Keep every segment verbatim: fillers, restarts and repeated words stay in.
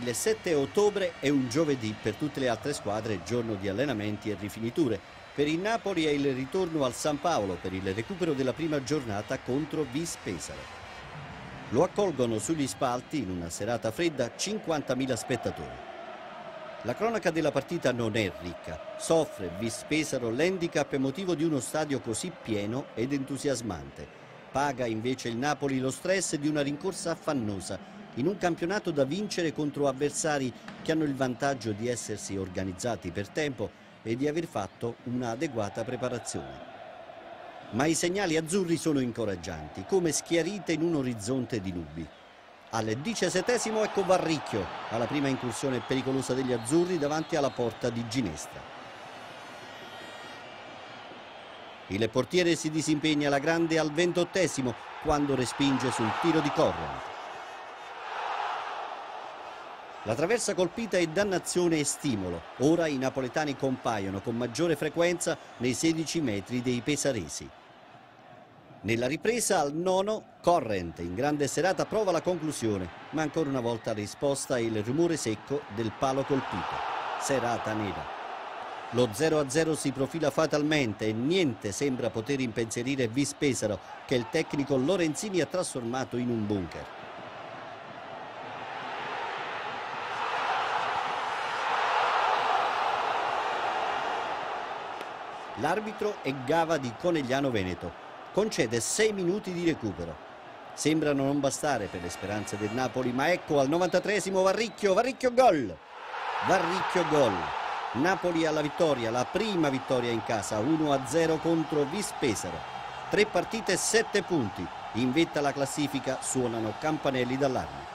Il sette ottobre è un giovedì, per tutte le altre squadre giorno di allenamenti e rifiniture. Per il Napoli è il ritorno al San Paolo per il recupero della prima giornata contro Vis Pesaro. Lo accolgono sugli spalti in una serata fredda cinquantamila spettatori. La cronaca della partita non è ricca. Soffre Vis Pesaro l'handicap emotivo di uno stadio così pieno ed entusiasmante. Paga invece il Napoli lo stress di una rincorsa affannosa in un campionato da vincere contro avversari che hanno il vantaggio di essersi organizzati per tempo e di aver fatto un'adeguata preparazione. Ma i segnali azzurri sono incoraggianti, come schiarite in un orizzonte di nubi. Al diciassettesimo ecco Varricchio, alla prima incursione pericolosa degli azzurri davanti alla porta di Ginestra. Il portiere si disimpegna alla grande al ventottesimo quando respinge sul tiro di Corrent. La traversa colpita è dannazione e stimolo. Ora i napoletani compaiono con maggiore frequenza nei sedici metri dei pesaresi. Nella ripresa al nono, Corrent in grande serata prova la conclusione, ma ancora una volta risposta il rumore secco del palo colpito. Serata nera. Lo zero a zero si profila fatalmente e niente sembra poter impensierire Vis Pesaro, che il tecnico Lorenzini ha trasformato in un bunker. L'arbitro è Gava di Conegliano Veneto. Concede sei minuti di recupero. Sembrano non bastare per le speranze del Napoli, ma ecco al novantatreesimo Varricchio, Varricchio gol! Varricchio gol. Napoli alla vittoria, la prima vittoria in casa, uno a zero contro Vis Pesaro. Tre partite, sette punti. In vetta alla classifica suonano campanelli d'allarme.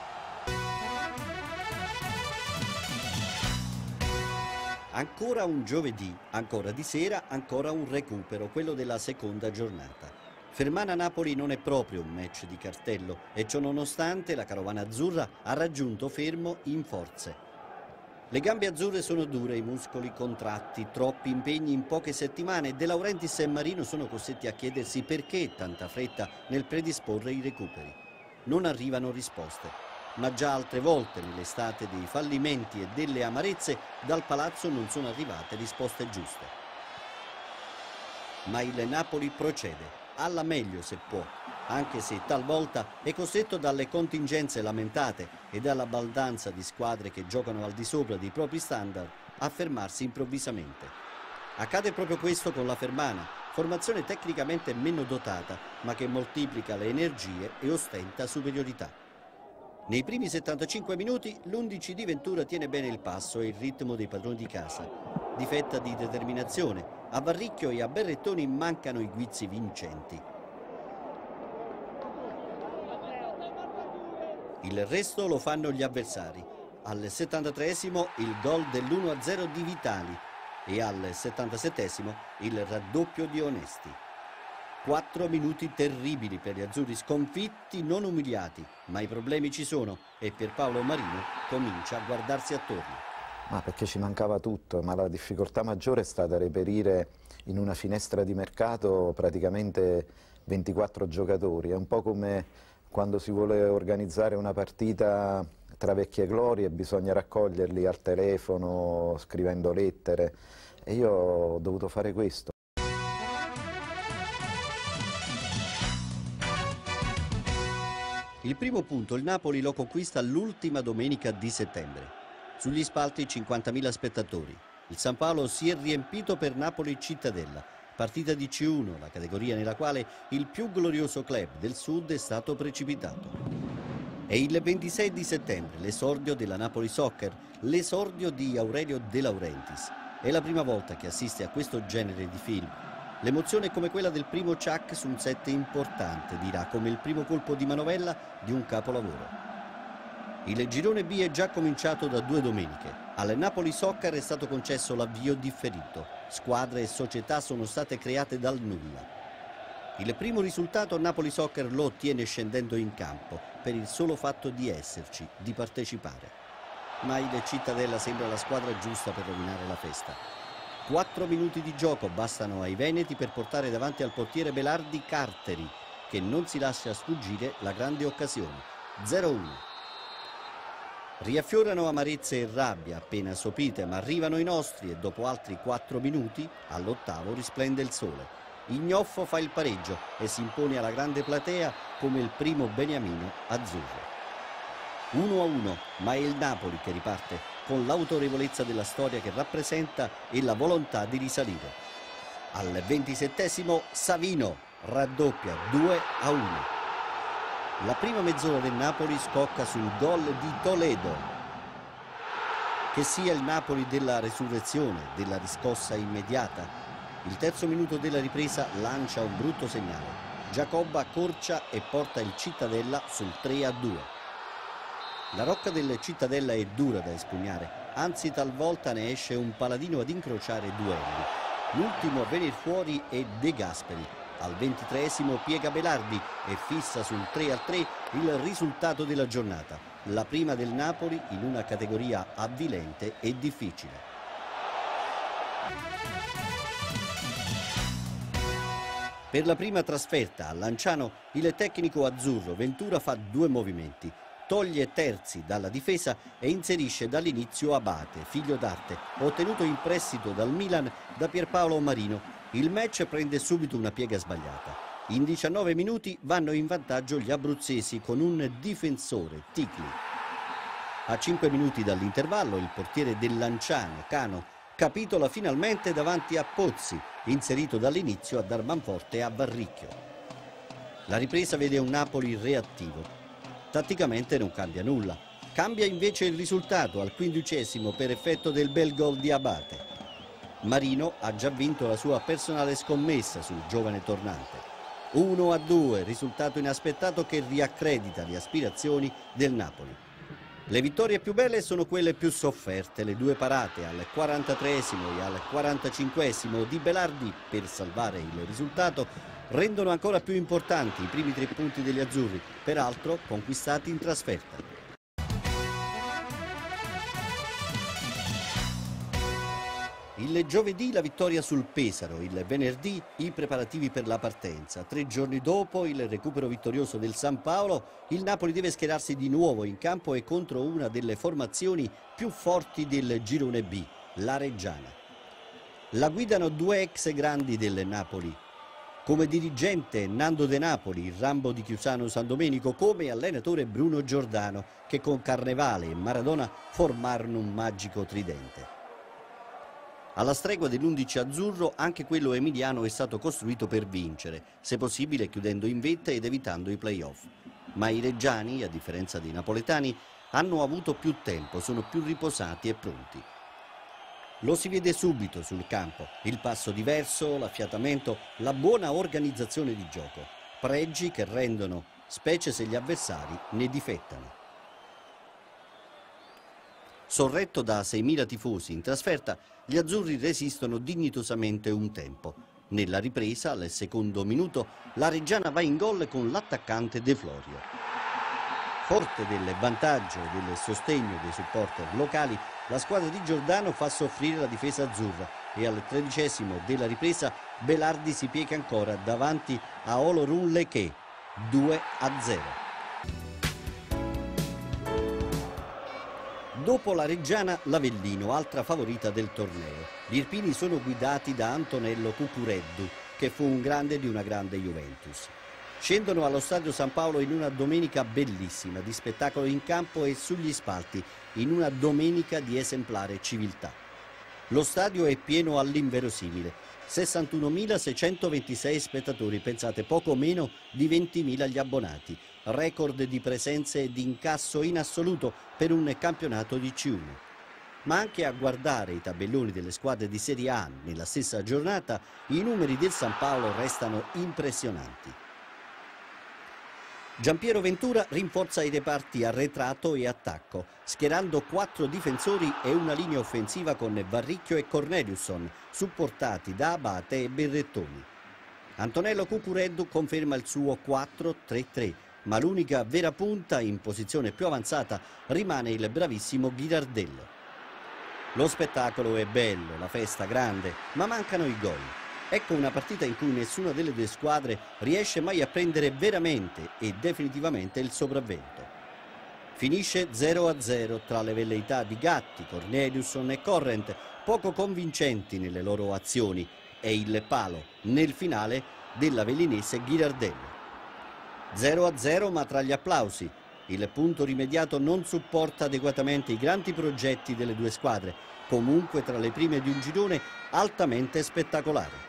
Ancora un giovedì, ancora di sera, ancora un recupero, quello della seconda giornata. Fermana-Napoli non è proprio un match di cartello e ciò nonostante la carovana azzurra ha raggiunto fermo in forze. Le gambe azzurre sono dure, i muscoli contratti, troppi impegni in poche settimane. De Laurentiis e Marino sono costretti a chiedersi perché tanta fretta nel predisporre i recuperi. Non arrivano risposte. Ma già altre volte nell'estate dei fallimenti e delle amarezze dal palazzo non sono arrivate risposte giuste. Ma il Napoli procede, alla meglio se può, anche se talvolta è costretto dalle contingenze lamentate e dalla baldanza di squadre che giocano al di sopra dei propri standard a fermarsi improvvisamente. Accade proprio questo con la Fermana, formazione tecnicamente meno dotata ma che moltiplica le energie e ostenta superiorità. Nei primi settantacinque minuti l'undici di Ventura tiene bene il passo e il ritmo dei padroni di casa. Difetta di determinazione. A Varricchio e a Berrettoni mancano i guizzi vincenti. Il resto lo fanno gli avversari. Al settantatreesimo il gol dell'uno a zero di Vitali e al settantasettesimo il raddoppio di Onesti. Quattro minuti terribili per gli azzurri, sconfitti, non umiliati, ma i problemi ci sono e per Paolo Marino comincia a guardarsi attorno. Ma perché ci mancava tutto, ma la difficoltà maggiore è stata reperire in una finestra di mercato praticamente ventiquattro giocatori. È un po' come quando si vuole organizzare una partita tra vecchie glorie, bisogna raccoglierli al telefono, scrivendo lettere, e io ho dovuto fare questo. Il primo punto il Napoli lo conquista l'ultima domenica di settembre. Sugli spalti cinquantamila spettatori. Il San Paolo si è riempito per Napoli Cittadella, partita di C uno, la categoria nella quale il più glorioso club del Sud è stato precipitato. È il ventisei di settembre, l'esordio della Napoli Soccer, l'esordio di Aurelio De Laurentiis. È la prima volta che assiste a questo genere di film. L'emozione è come quella del primo Chuck su un set importante, dirà, come il primo colpo di manovella di un capolavoro. Il girone B è già cominciato da due domeniche. Al Napoli Soccer è stato concesso l'avvio differito. Squadre e società sono state create dal nulla. Il primo risultato Napoli Soccer lo ottiene scendendo in campo, per il solo fatto di esserci, di partecipare. Ma il Cittadella sembra la squadra giusta per rovinare la festa. Quattro minuti di gioco bastano ai veneti per portare davanti al portiere Belardi Carteri, che non si lascia sfuggire la grande occasione. zero uno. Riaffiorano amarezze e rabbia appena sopite, ma arrivano i nostri e dopo altri quattro minuti, all'ottavo, risplende il sole. Ignoffo fa il pareggio e si impone alla grande platea come il primo beniamino azzurro. uno a uno, ma è il Napoli che riparte con l'autorevolezza della storia che rappresenta e la volontà di risalire. Al ventisettesimo Savino raddoppia due a uno. La prima mezz'ora del Napoli scocca sul gol di Toledo. Che sia il Napoli della resurrezione, della riscossa immediata. Il terzo minuto della ripresa lancia un brutto segnale. Giacobba accorcia e porta il Cittadella sul tre a due. La rocca del Cittadella è dura da espugnare, anzi talvolta ne esce un paladino ad incrociare duelli. L'ultimo a venir fuori è De Gasperi. Al ventitreesimo piega Belardi e fissa sul tre a tre il risultato della giornata. La prima del Napoli in una categoria avvilente e difficile. Per la prima trasferta a Lanciano il tecnico azzurro Ventura fa due movimenti. Toglie Terzi dalla difesa e inserisce dall'inizio Abate, figlio d'arte, ottenuto in prestito dal Milan da Pierpaolo Marino. Il match prende subito una piega sbagliata. In diciannove minuti vanno in vantaggio gli abruzzesi con un difensore, Ticli. A cinque minuti dall'intervallo il portiere del Lanciano, Cano, capitola finalmente davanti a Pozzi, inserito dall'inizio a dar manforte a Varricchio. La ripresa vede un Napoli reattivo. Tatticamente non cambia nulla. Cambia invece il risultato al quindicesimo per effetto del bel gol di Abate. Marino ha già vinto la sua personale scommessa sul giovane tornante. uno a due, risultato inaspettato che riaccredita le aspirazioni del Napoli. Le vittorie più belle sono quelle più sofferte, le due parate al quarantatreesimo e al quarantacinquesimo di Belardi per salvare il risultato rendono ancora più importanti i primi tre punti degli azzurri, peraltro conquistati in trasferta. Il giovedì la vittoria sul Pesaro, il venerdì i preparativi per la partenza. Tre giorni dopo il recupero vittorioso del San Paolo, il Napoli deve schierarsi di nuovo in campo e contro una delle formazioni più forti del girone B, la Reggiana. La guidano due ex grandi del Napoli. Come dirigente Nando De Napoli, il Rambo di Chiusano San Domenico, come allenatore Bruno Giordano, che con Carnevale e Maradona formarono un magico tridente. Alla stregua dell'undici azzurro, anche quello emiliano è stato costruito per vincere, se possibile chiudendo in vetta ed evitando i play-off. Ma i reggiani, a differenza dei napoletani, hanno avuto più tempo, sono più riposati e pronti. Lo si vede subito sul campo, il passo diverso, l'affiatamento, la buona organizzazione di gioco, pregi che rendono, specie se gli avversari ne difettano. Sorretto da seimila tifosi in trasferta, gli azzurri resistono dignitosamente un tempo. Nella ripresa, al secondo minuto, la Reggiana va in gol con l'attaccante De Florio. Forte del vantaggio e del sostegno dei supporter locali, la squadra di Giordano fa soffrire la difesa azzurra e al tredicesimo della ripresa Belardi si piega ancora davanti a Olorun Leché, due a zero. Dopo la Reggiana, l'Avellino, altra favorita del torneo. Gli irpini sono guidati da Antonello Cucureddu, che fu un grande di una grande Juventus. Scendono allo Stadio San Paolo in una domenica bellissima, di spettacolo in campo e sugli spalti, in una domenica di esemplare civiltà. Lo stadio è pieno all'inverosimile, sessantunomilaseicentoventisei spettatori, pensate poco meno di ventimila gli abbonati, record di presenze e di incasso in assoluto per un campionato di C uno. Ma anche a guardare i tabelloni delle squadre di Serie A nella stessa giornata, i numeri del San Paolo restano impressionanti. Giampiero Ventura rinforza i reparti arretrato e attacco, schierando quattro difensori e una linea offensiva con Varricchio e Corneliusson, supportati da Abate e Berrettoni. Antonello Cucureddu conferma il suo quattro tre tre, ma l'unica vera punta in posizione più avanzata rimane il bravissimo Ghirardello. Lo spettacolo è bello, la festa grande, ma mancano i gol. Ecco una partita in cui nessuna delle due squadre riesce mai a prendere veramente e definitivamente il sopravvento. Finisce zero a zero tra le velleità di Gatti, Corneliusson e Corrent, poco convincenti nelle loro azioni, e il palo nel finale dell'avellinese Ghirardello. zero a zero ma tra gli applausi. Il punto rimediato non supporta adeguatamente i grandi progetti delle due squadre, comunque tra le prime di un girone altamente spettacolare.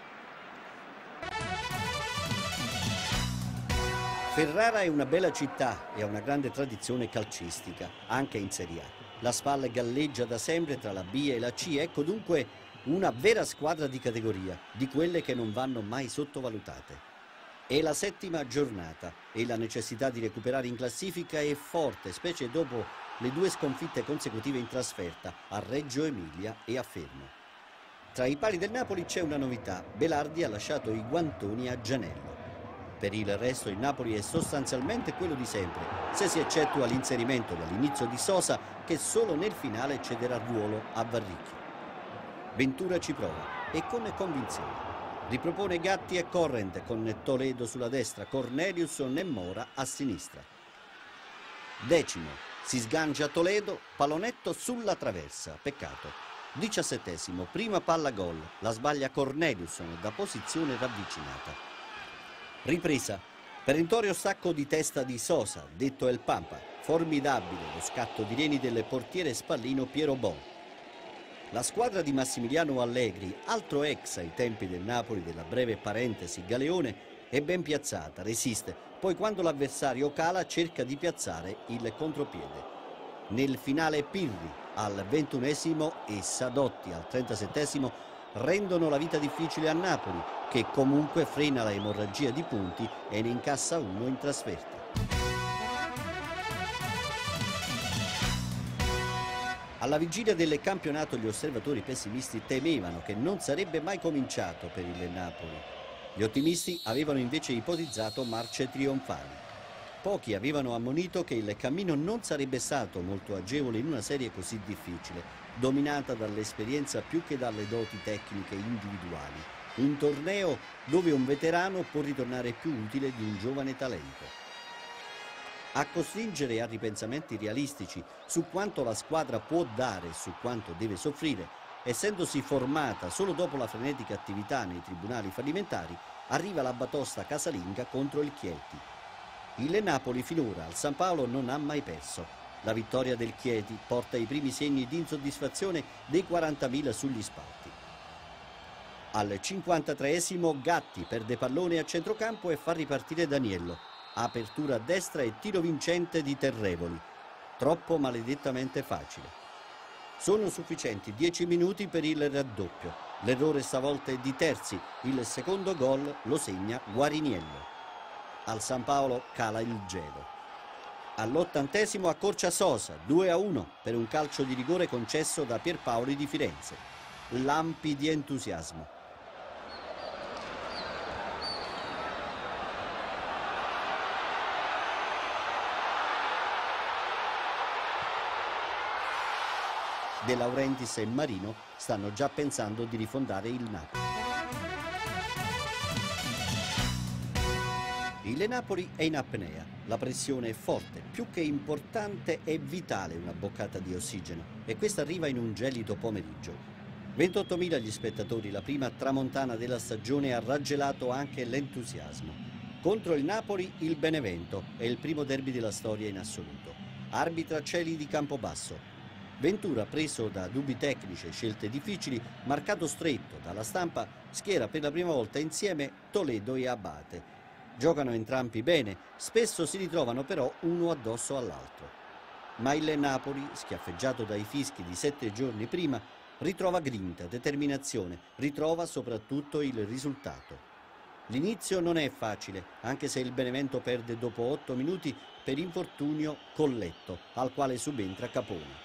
Ferrara è una bella città e ha una grande tradizione calcistica, anche in Serie A. La Spal galleggia da sempre tra la B e la C, ecco dunque una vera squadra di categoria, di quelle che non vanno mai sottovalutate. È la settima giornata e la necessità di recuperare in classifica è forte, specie dopo le due sconfitte consecutive in trasferta a Reggio Emilia e a Fermo. Tra i pali del Napoli c'è una novità: Belardi ha lasciato i guantoni a Gianello. Per il resto il Napoli è sostanzialmente quello di sempre, se si eccettua l'inserimento dall'inizio di Sosa, che solo nel finale cederà ruolo a Varricchio. Ventura ci prova e con convinzione. Ripropone Gatti e Corrent con Toledo sulla destra, Corneliusson e Mora a sinistra. Decimo, si sgancia Toledo, pallonetto sulla traversa, peccato. Diciassettesimo, prima palla gol, la sbaglia Corneliusson da posizione ravvicinata. Ripresa, perentorio stacco di testa di Sosa, detto El Pampa, formidabile lo scatto di reni del portiere spallino Piero Bon. La squadra di Massimiliano Allegri, altro ex ai tempi del Napoli della breve parentesi Galeone, è ben piazzata, resiste, poi quando l'avversario cala cerca di piazzare il contropiede. Nel finale Pirri al ventunesimo e Sadotti al trentasettesimo rendono la vita difficile a Napoli, che comunque frena la emorragia di punti e ne incassa uno in trasferta. Alla vigilia del campionato gli osservatori pessimisti temevano che non sarebbe mai cominciato per il Napoli. Gli ottimisti avevano invece ipotizzato marce trionfali. Pochi avevano ammonito che il cammino non sarebbe stato molto agevole in una serie così difficile, dominata dall'esperienza più che dalle doti tecniche individuali. Un torneo dove un veterano può ritornare più utile di un giovane talento. A costringere a ripensamenti realistici su quanto la squadra può dare e su quanto deve soffrire, essendosi formata solo dopo la frenetica attività nei tribunali fallimentari, arriva la batosta casalinga contro il Chieti. Il Napoli finora al San Paolo non ha mai perso. La vittoria del Chieti porta i primi segni di insoddisfazione dei quarantamila sugli spalti. Al cinquantatreesimo Gatti perde pallone a centrocampo e fa ripartire Daniello. Apertura a destra e tiro vincente di Terrevoli. Troppo maledettamente facile. Sono sufficienti dieci minuti per il raddoppio. L'errore stavolta è di Terzi. Il secondo gol lo segna Guariniello. Al San Paolo cala il gelo. All'ottantesimo accorcia Sosa, due a uno, per un calcio di rigore concesso da Pierpaoli di Firenze. Lampi di entusiasmo. De Laurentiis e Marino stanno già pensando di rifondare il Napoli. Il Napoli è in apnea, la pressione è forte, più che importante è vitale una boccata di ossigeno, e questa arriva in un gelido pomeriggio. ventottomila gli spettatori, la prima tramontana della stagione ha raggelato anche l'entusiasmo. Contro il Napoli il Benevento, è il primo derby della storia in assoluto. Arbitra Celi di Campobasso. Ventura, preso da dubbi tecnici e scelte difficili, marcato stretto dalla stampa, schiera per la prima volta insieme Toledo e Abate. Giocano entrambi bene, spesso si ritrovano però uno addosso all'altro. Ma il Napoli, schiaffeggiato dai fischi di sette giorni prima, ritrova grinta, determinazione, ritrova soprattutto il risultato. L'inizio non è facile, anche se il Benevento perde dopo otto minuti per infortunio Colletto, al quale subentra Capone.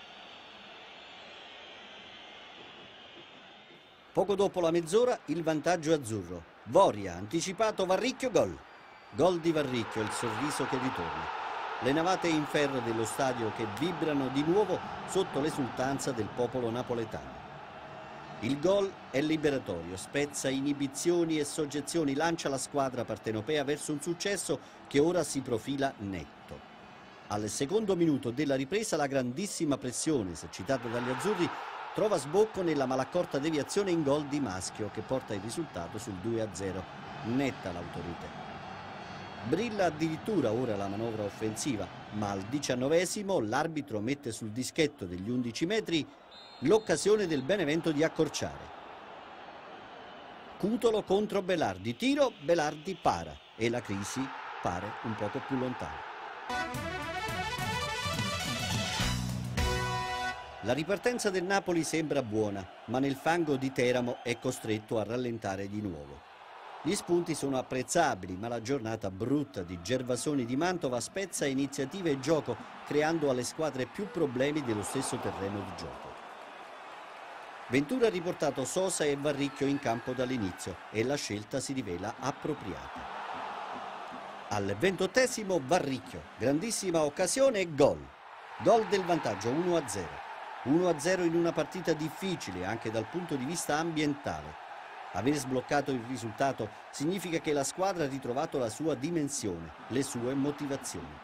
Poco dopo la mezz'ora il vantaggio azzurro. Voria, anticipato, Varricchio, gol. Gol di Varricchio, il sorriso che ritorna. Le navate in ferro dello stadio che vibrano di nuovo sotto l'esultanza del popolo napoletano. Il gol è liberatorio, spezza inibizioni e soggezioni, lancia la squadra partenopea verso un successo che ora si profila netto. Al secondo minuto della ripresa la grandissima pressione esercitata dagli azzurri trova sbocco nella malaccorta deviazione in gol di Maschio che porta il risultato sul due a zero. Netta l'autorità. Brilla addirittura ora la manovra offensiva, ma al diciannovesimo l'arbitro mette sul dischetto degli undici metri l'occasione del Benevento di accorciare. Cutolo contro Belardi, tiro, Belardi para e la crisi pare un poco più lontana. La ripartenza del Napoli sembra buona, ma nel fango di Teramo è costretto a rallentare di nuovo. Gli spunti sono apprezzabili, ma la giornata brutta di Gervasoni di Mantova spezza iniziative e gioco, creando alle squadre più problemi dello stesso terreno di gioco. Ventura ha riportato Sosa e Varricchio in campo dall'inizio e la scelta si rivela appropriata. Al ventottesimo Varricchio, grandissima occasione e gol. Gol del vantaggio uno a zero. uno a zero in una partita difficile anche dal punto di vista ambientale. Aver sbloccato il risultato significa che la squadra ha ritrovato la sua dimensione, le sue motivazioni.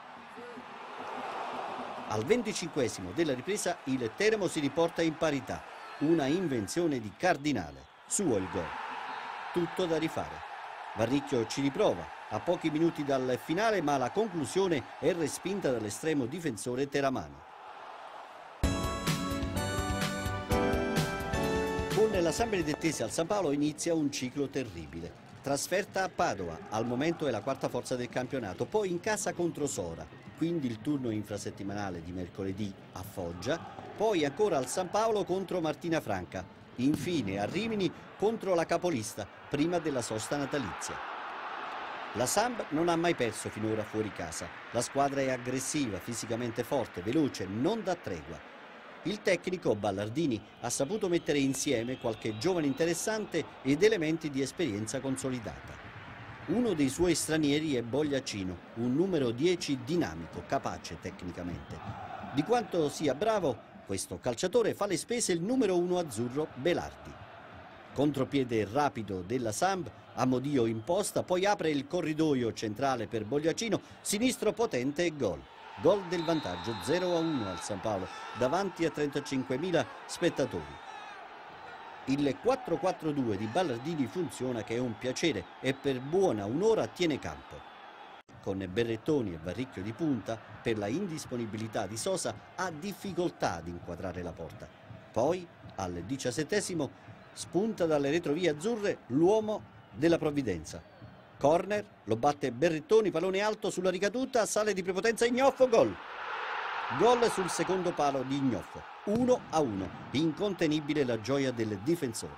Al venticinquesimo della ripresa il Teramo si riporta in parità, una invenzione di Cardinale, suo il gol. Tutto da rifare. Varricchio ci riprova, a pochi minuti dal finale, ma la conclusione è respinta dall'estremo difensore teramano. Con la San Benedettese al San Paolo inizia un ciclo terribile. Trasferta a Padova, al momento è la quarta forza del campionato, poi in casa contro Sora, quindi il turno infrasettimanale di mercoledì a Foggia, poi ancora al San Paolo contro Martina Franca, infine a Rimini contro la capolista, prima della sosta natalizia. La Samb non ha mai perso finora fuori casa, la squadra è aggressiva, fisicamente forte, veloce, non dà tregua. Il tecnico Ballardini ha saputo mettere insieme qualche giovane interessante ed elementi di esperienza consolidata. Uno dei suoi stranieri è Bogliacino, un numero dieci dinamico, capace tecnicamente. Di quanto sia bravo, questo calciatore fa le spese il numero uno azzurro Belardi. Contropiede rapido della Samb, Amodio imposta, poi apre il corridoio centrale per Bogliacino, sinistro potente e gol. Gol del vantaggio zero a uno al San Paolo, davanti a trentacinquemila spettatori. Il quattro quattro due di Ballardini funziona che è un piacere e per buona un'ora tiene campo. Con Berrettoni e Varricchio di punta, per la indisponibilità di Sosa, ha difficoltà ad inquadrare la porta. Poi, al diciassettesimo, spunta dalle retrovie azzurre l'uomo della provvidenza. Corner, lo batte Berrettoni, pallone alto sulla ricaduta, sale di prepotenza Ignoffo, gol. Gol sul secondo palo di Ignoffo, uno a uno, incontenibile la gioia del difensore.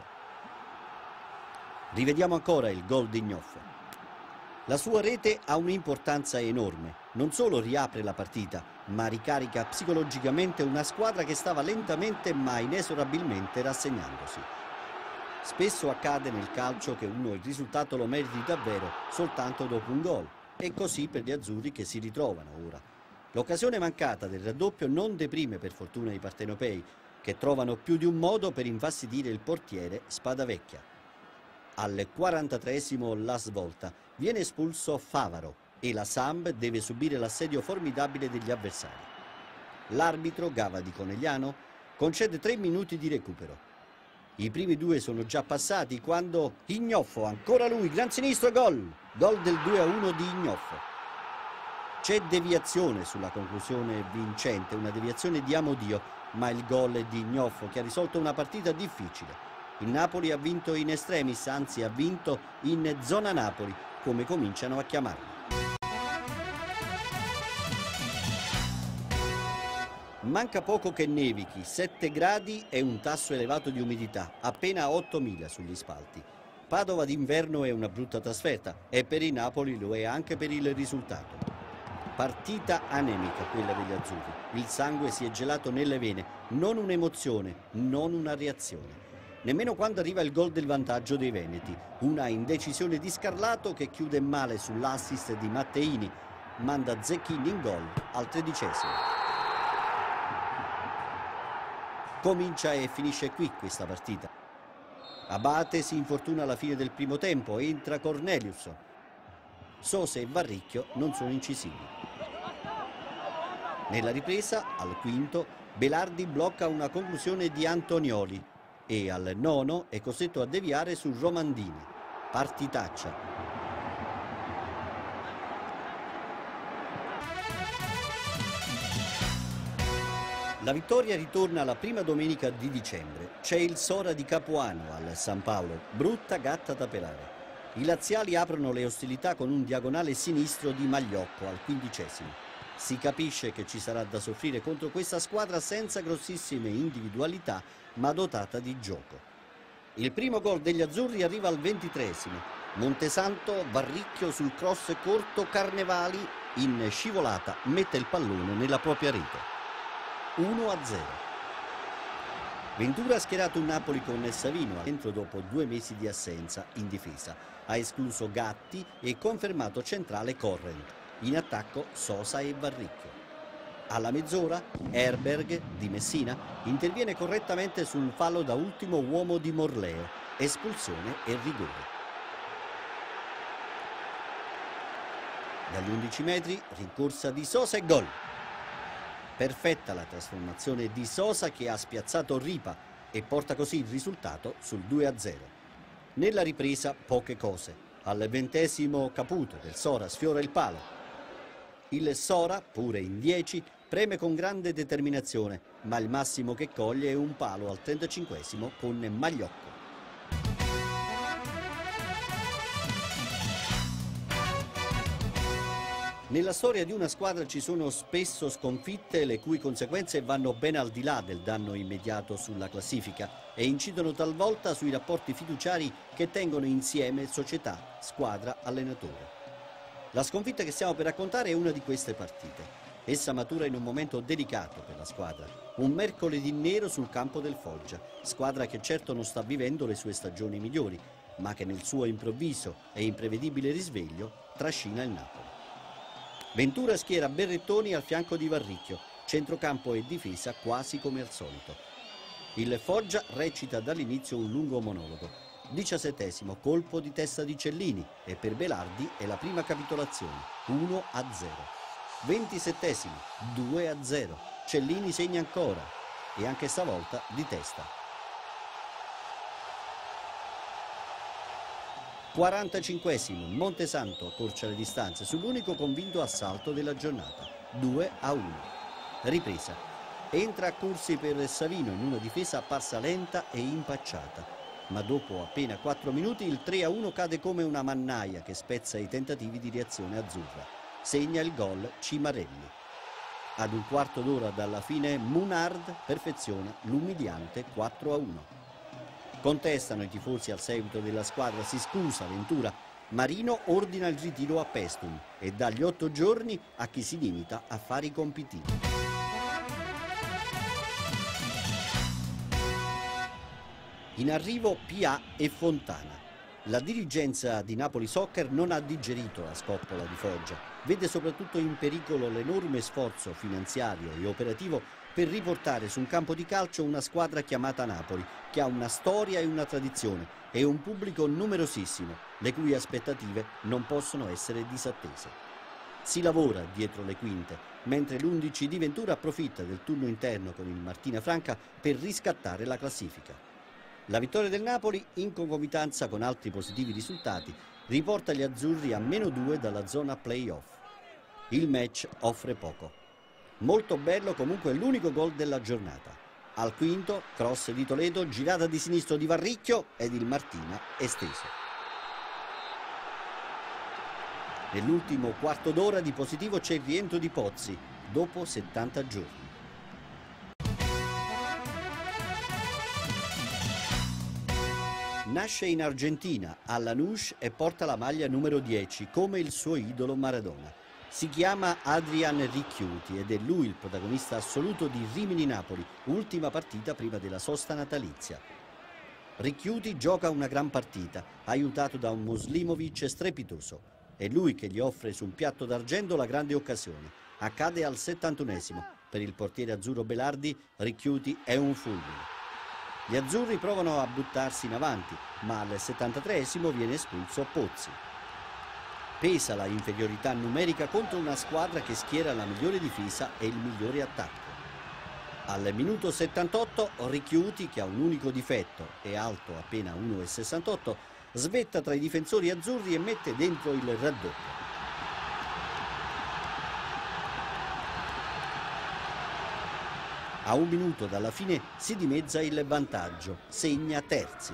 Rivediamo ancora il gol di Ignoffo. La sua rete ha un'importanza enorme, non solo riapre la partita, ma ricarica psicologicamente una squadra che stava lentamente ma inesorabilmente rassegnandosi. Spesso accade nel calcio che uno il risultato lo meriti davvero soltanto dopo un gol, e così per gli azzurri che si ritrovano ora. L'occasione mancata del raddoppio non deprime per fortuna i partenopei, che trovano più di un modo per infastidire il portiere Spadavecchia. Al quarantatreesimo la svolta, viene espulso Favaro e la Samb deve subire l'assedio formidabile degli avversari. L'arbitro, Gava di Conegliano, concede tre minuti di recupero. I primi due sono già passati quando Ignoffo, ancora lui, gran sinistro, gol! Gol del due a uno di Ignoffo. C'è deviazione sulla conclusione vincente, una deviazione di Amodio, ma il gol è di Ignoffo che ha risolto una partita difficile. Il Napoli ha vinto in extremis, anzi ha vinto in zona Napoli, come cominciano a chiamarla. Manca poco che nevichi, sette gradi e un tasso elevato di umidità, appena ottomila sugli spalti. Padova d'inverno è una brutta trasferta e per il Napoli lo è anche per il risultato. Partita anemica quella degli azzurri, il sangue si è gelato nelle vene, non un'emozione, non una reazione. Nemmeno quando arriva il gol del vantaggio dei veneti, una indecisione di Scarlato che chiude male sull'assist di Matteini, manda Zecchini in gol al tredicesimo. Comincia e finisce qui questa partita. Abate si infortuna alla fine del primo tempo, entra Cornelius. Sose e Varricchio non sono incisivi. Nella ripresa, al quinto, Belardi blocca una conclusione di Antonioli e al nono è costretto a deviare su Romandini. Partitaccia. La vittoria ritorna la prima domenica di dicembre. C'è il Sora di Capuano al San Paolo, brutta gatta da pelare. I laziali aprono le ostilità con un diagonale sinistro di Magliocco al quindicesimo. Si capisce che ci sarà da soffrire contro questa squadra senza grossissime individualità, ma dotata di gioco. Il primo gol degli azzurri arriva al ventitreesimo. Montesanto, Varricchio sul cross corto, Carnevali in scivolata mette il pallone nella propria rete. uno a zero. Ventura ha schierato un Napoli con Savino dentro dopo due mesi di assenza in difesa. Ha escluso Gatti e confermato centrale Corrent. In attacco Sosa e Varricchio. Alla mezz'ora Herberg di Messina interviene correttamente sul fallo da ultimo uomo di Morleo. Espulsione e rigore. Dagli undici metri rincorsa di Sosa e gol. Perfetta la trasformazione di Sosa che ha spiazzato Ripa e porta così il risultato sul due a zero. Nella ripresa poche cose. Al ventesimo Caputo del Sora sfiora il palo. Il Sora, pure in dieci, preme con grande determinazione, ma il massimo che coglie è un palo al trentacinquesimo con Magliocco. Nella storia di una squadra ci sono spesso sconfitte le cui conseguenze vanno ben al di là del danno immediato sulla classifica e incidono talvolta sui rapporti fiduciari che tengono insieme società, squadra, allenatore. La sconfitta che stiamo per raccontare è una di queste partite. Essa matura in un momento delicato per la squadra, un mercoledì nero sul campo del Foggia, squadra che certo non sta vivendo le sue stagioni migliori, ma che nel suo improvviso e imprevedibile risveglio trascina il Napoli. Ventura schiera Berrettoni al fianco di Varricchio, centrocampo e difesa quasi come al solito. Il Foggia recita dall'inizio un lungo monologo. diciassettesimo colpo di testa di Cellini e per Belardi è la prima capitolazione, uno a zero. ventisettesimo, due a zero. Cellini segna ancora e anche stavolta di testa. quarantacinquesimo, Montesanto accorcia le distanze sull'unico convinto assalto della giornata, due a uno. Ripresa. Entra a corsi per Savino in una difesa apparsa lenta e impacciata, ma dopo appena quattro minuti il tre a uno cade come una mannaia che spezza i tentativi di reazione azzurra. Segna il gol Cimarelli. Ad un quarto d'ora dalla fine Munard perfeziona l'umiliante quattro a uno. Contestano i tifosi al seguito della squadra, si scusa Ventura. Marino ordina il ritiro a Pestum e dà gli otto giorni a chi si limita a fare i compitini. In arrivo P A e Fontana. La dirigenza di Napoli Soccer non ha digerito la scoppola di Foggia. Vede soprattutto in pericolo l'enorme sforzo finanziario e operativo per riportare su un campo di calcio una squadra chiamata Napoli, che ha una storia e una tradizione e un pubblico numerosissimo, le cui aspettative non possono essere disattese. Si lavora dietro le quinte, mentre l'undici di Ventura approfitta del turno interno con il Martina Franca per riscattare la classifica. La vittoria del Napoli, in concomitanza con altri positivi risultati, riporta gli azzurri a meno due dalla zona play-off. Il match offre poco. Molto bello comunque l'unico gol della giornata. Al quinto, cross di Toledo, girata di sinistro di Varricchio ed il Martina esteso. Nell'ultimo quarto d'ora di positivo c'è il rientro di Pozzi, dopo settanta giorni. Nasce in Argentina, a Lanús, e porta la maglia numero dieci, come il suo idolo Maradona. Si chiama Adrian Ricchiuti ed è lui il protagonista assoluto di Rimini-Napoli, ultima partita prima della sosta natalizia. Ricchiuti gioca una gran partita, aiutato da un Muslimovic strepitoso. È lui che gli offre su un piatto d'argento la grande occasione. Accade al settantunesimo. Per il portiere azzurro Belardi, Ricchiuti è un fulmine. Gli azzurri provano a buttarsi in avanti, ma al settantatreesimo viene espulso Pozzi. Pesa la inferiorità numerica contro una squadra che schiera la migliore difesa e il migliore attacco. Al minuto settantotto Ricchiuti, che ha un unico difetto, è alto appena uno virgola sessantotto, svetta tra i difensori azzurri e mette dentro il raddoppio. A un minuto dalla fine si dimezza il vantaggio, segna Terzi.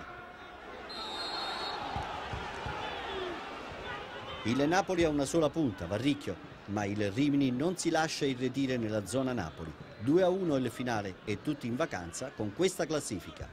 Il Napoli ha una sola punta, Varricchio, ma il Rimini non si lascia irretire nella zona Napoli. due a uno il finale e tutti in vacanza con questa classifica.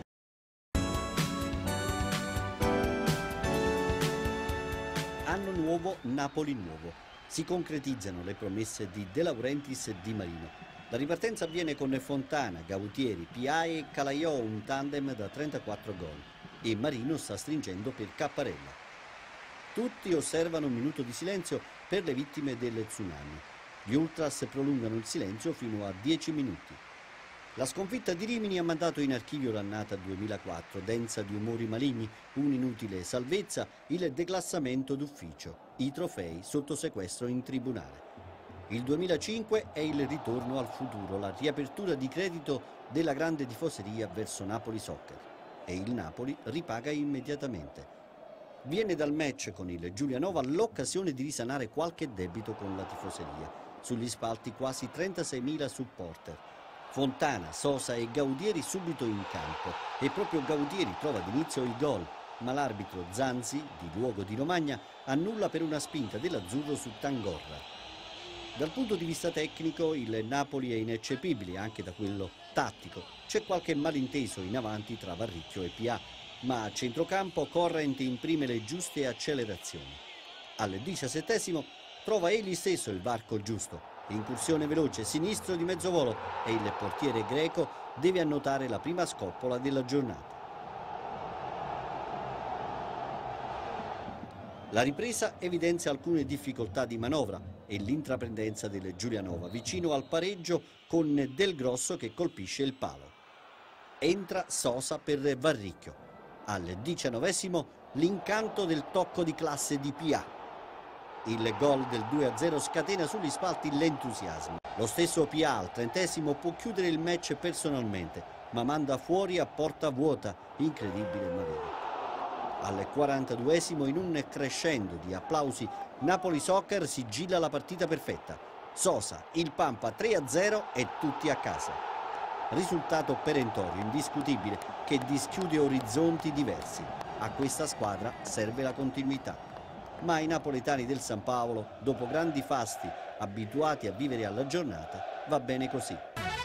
Anno nuovo, Napoli nuovo. Si concretizzano le promesse di De Laurentiis e Di Marino. La ripartenza avviene con Fontana, Gautieri, Pia e Calaiò, un tandem da trentaquattro gol. E Marino sta stringendo per Capparella. Tutti osservano un minuto di silenzio per le vittime del tsunami. Gli ultras prolungano il silenzio fino a dieci minuti. La sconfitta di Rimini ha mandato in archivio l'annata duemilaquattro, densa di umori maligni, un'inutile salvezza, il declassamento d'ufficio, i trofei sotto sequestro in tribunale. Il duemilacinque è il ritorno al futuro, la riapertura di credito della grande tifoseria verso Napoli Soccer. E il Napoli ripaga immediatamente. Viene dal match con il Giulianova l'occasione di risanare qualche debito con la tifoseria. Sugli spalti quasi trentaseimila supporter. Fontana, Sosa e Gaudieri subito in campo e proprio Gaudieri trova d'inizio il gol, ma l'arbitro Zanzi, di Luogo di Romagna, annulla per una spinta dell'azzurro su Tangorra. Dal punto di vista tecnico il Napoli è ineccepibile, anche da quello tattico. C'è qualche malinteso in avanti tra Varricchio e Pia, ma a centrocampo Corrent imprime le giuste accelerazioni. Al diciassettesimo trova egli stesso il varco giusto, incursione veloce sinistro di mezzo volo e il portiere greco deve annotare la prima scoppola della giornata. La ripresa evidenzia alcune difficoltà di manovra e l'intraprendenza del Giulianova vicino al pareggio con Del Grosso che colpisce il palo. Entra Sosa per Varricchio. Al diciannovesimo l'incanto del tocco di classe di Pia. Il gol del due a zero scatena sugli spalti l'entusiasmo. Lo stesso Pia al trentesimo può chiudere il match personalmente, ma manda fuori a porta vuota, incredibile ma vero. Al quarantaduesimo, in un crescendo di applausi, Napoli Soccer sigilla la partita perfetta. Sosa, il Pampa tre a zero e tutti a casa. Risultato perentorio, indiscutibile, che dischiude orizzonti diversi. A questa squadra serve la continuità. Ma ai napoletani del San Paolo, dopo grandi fasti, abituati a vivere alla giornata, va bene così.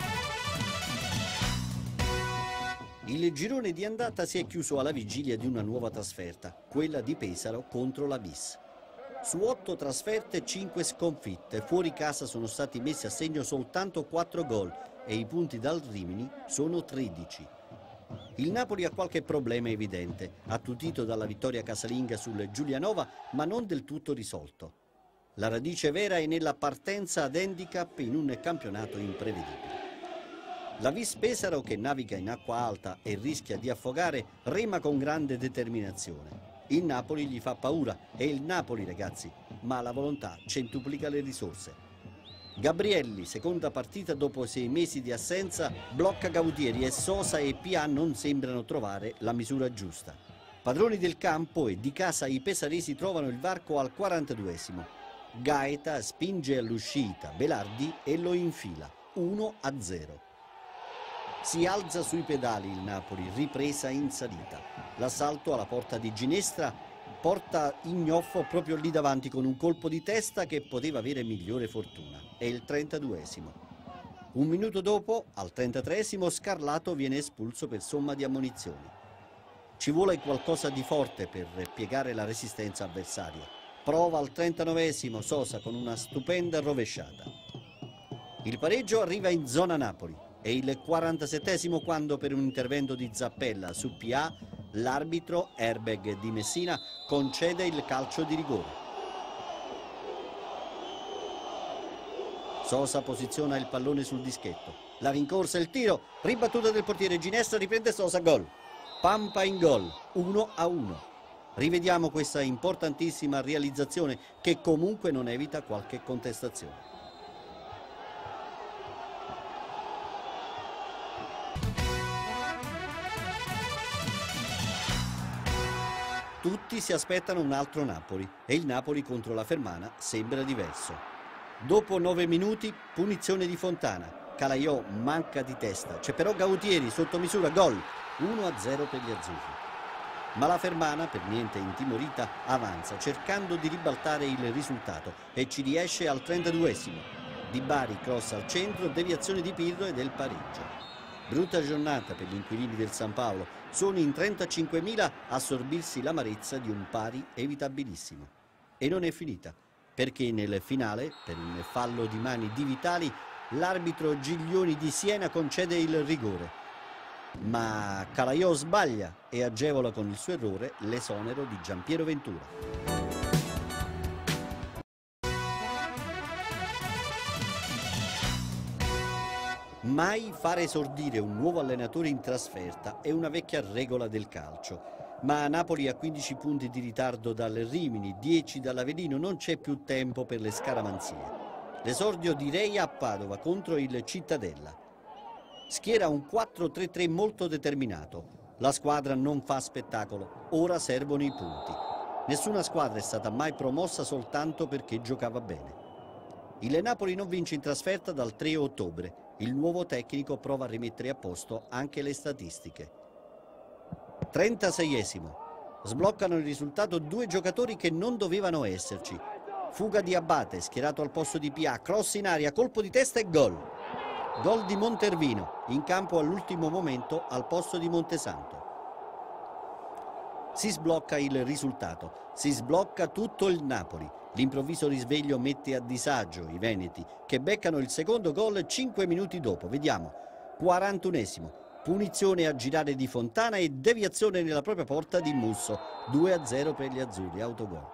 Il girone di andata si è chiuso alla vigilia di una nuova trasferta, quella di Pesaro contro la Vis. Su otto trasferte, cinque sconfitte. Fuori casa sono stati messi a segno soltanto quattro gol e i punti dal Rimini sono tredici. Il Napoli ha qualche problema evidente, attutito dalla vittoria casalinga sul Giulianova, ma non del tutto risolto. La radice vera è nella partenza ad handicap in un campionato imprevedibile. La Vis Pesaro, che naviga in acqua alta e rischia di affogare, rema con grande determinazione. Il Napoli gli fa paura, è il Napoli ragazzi, ma la volontà centuplica le risorse. Gabrielli, seconda partita dopo sei mesi di assenza, blocca Gautieri e Sosa e Pia non sembrano trovare la misura giusta. Padroni del campo e di casa i pesaresi trovano il varco al quarantaduesimo. Gaeta spinge all'uscita Belardi e lo infila, uno a zero. Si alza sui pedali il Napoli, ripresa in salita. L'assalto alla porta di Ginestra porta Ignoffo proprio lì davanti con un colpo di testa che poteva avere migliore fortuna. È il trentaduesimo. Un minuto dopo, al trentatreesimo, Scarlato viene espulso per somma di ammonizioni. Ci vuole qualcosa di forte per piegare la resistenza avversaria. Prova al trentanovesimo Sosa con una stupenda rovesciata. Il pareggio arriva in zona Napoli. È il quarantasettesimo quando per un intervento di Zappella su Pia l'arbitro Herbeg di Messina concede il calcio di rigore. Sosa posiziona il pallone sul dischetto. La rincorsa e il tiro, ribattuta del portiere Ginestra, riprende Sosa, gol. Pampa in gol, uno a uno. Rivediamo questa importantissima realizzazione che comunque non evita qualche contestazione. Tutti si aspettano un altro Napoli e il Napoli contro la Fermana sembra diverso. Dopo nove minuti, punizione di Fontana. Calaiò manca di testa, c'è però Gautieri sotto misura, gol, uno a zero per gli azzurri. Ma la Fermana, per niente intimorita, avanza cercando di ribaltare il risultato e ci riesce al trentaduesimo. Di Bari cross al centro, deviazione di Pirro e del pareggio. Brutta giornata per gli inquilini del San Paolo, sono in trentacinquemila a sorbirsi l'amarezza di un pari evitabilissimo. E non è finita, perché nel finale, per un fallo di mani di Vitali, l'arbitro Giglioni di Siena concede il rigore. Ma Calaiò sbaglia e agevola con il suo errore l'esonero di Giampiero Ventura. Mai fare esordire un nuovo allenatore in trasferta è una vecchia regola del calcio. Ma a Napoli ha quindici punti di ritardo dal Rimini, dieci dall'Avellino, non c'è più tempo per le scaramanzie. L'esordio di Reia a Padova contro il Cittadella. Schiera un quattro tre tre molto determinato. La squadra non fa spettacolo, ora servono i punti. Nessuna squadra è stata mai promossa soltanto perché giocava bene. Il Napoli non vince in trasferta dal tre ottobre. Il nuovo tecnico prova a rimettere a posto anche le statistiche. trentaseiesimo. Sbloccano il risultato due giocatori che non dovevano esserci. Fuga di Abate, schierato al posto di Pia, cross in aria, colpo di testa e gol. Gol di Montervino, in campo all'ultimo momento al posto di Montesanto. Si sblocca il risultato, si sblocca tutto il Napoli. L'improvviso risveglio mette a disagio i veneti, che beccano il secondo gol cinque minuti dopo. Vediamo, quarantunesimo, punizione a girare di Fontana e deviazione nella propria porta di Musso, due a zero per gli azzurri, autogol.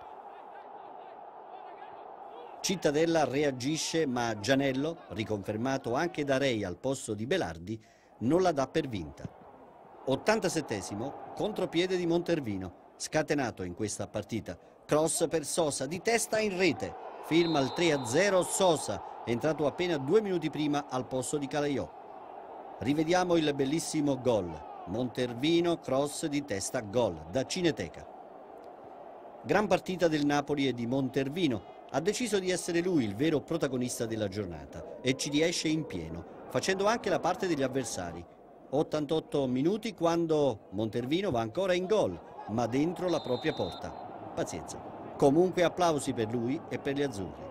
Cittadella reagisce, ma Gianello, riconfermato anche da Reia al posto di Belardi, non la dà per vinta. ottantasettesimo, contropiede di Montervino, scatenato in questa partita. Cross per Sosa, di testa in rete. Firma il tre a zero Sosa, entrato appena due minuti prima al posto di Calaiò. Rivediamo il bellissimo gol. Montervino, cross di testa, gol, da Cineteca. Gran partita del Napoli e di Montervino. Ha deciso di essere lui il vero protagonista della giornata e ci riesce in pieno, facendo anche la parte degli avversari. ottantotto minuti quando Montervino va ancora in gol, ma dentro la propria porta. Pazienza. Comunque applausi per lui e per gli azzurri.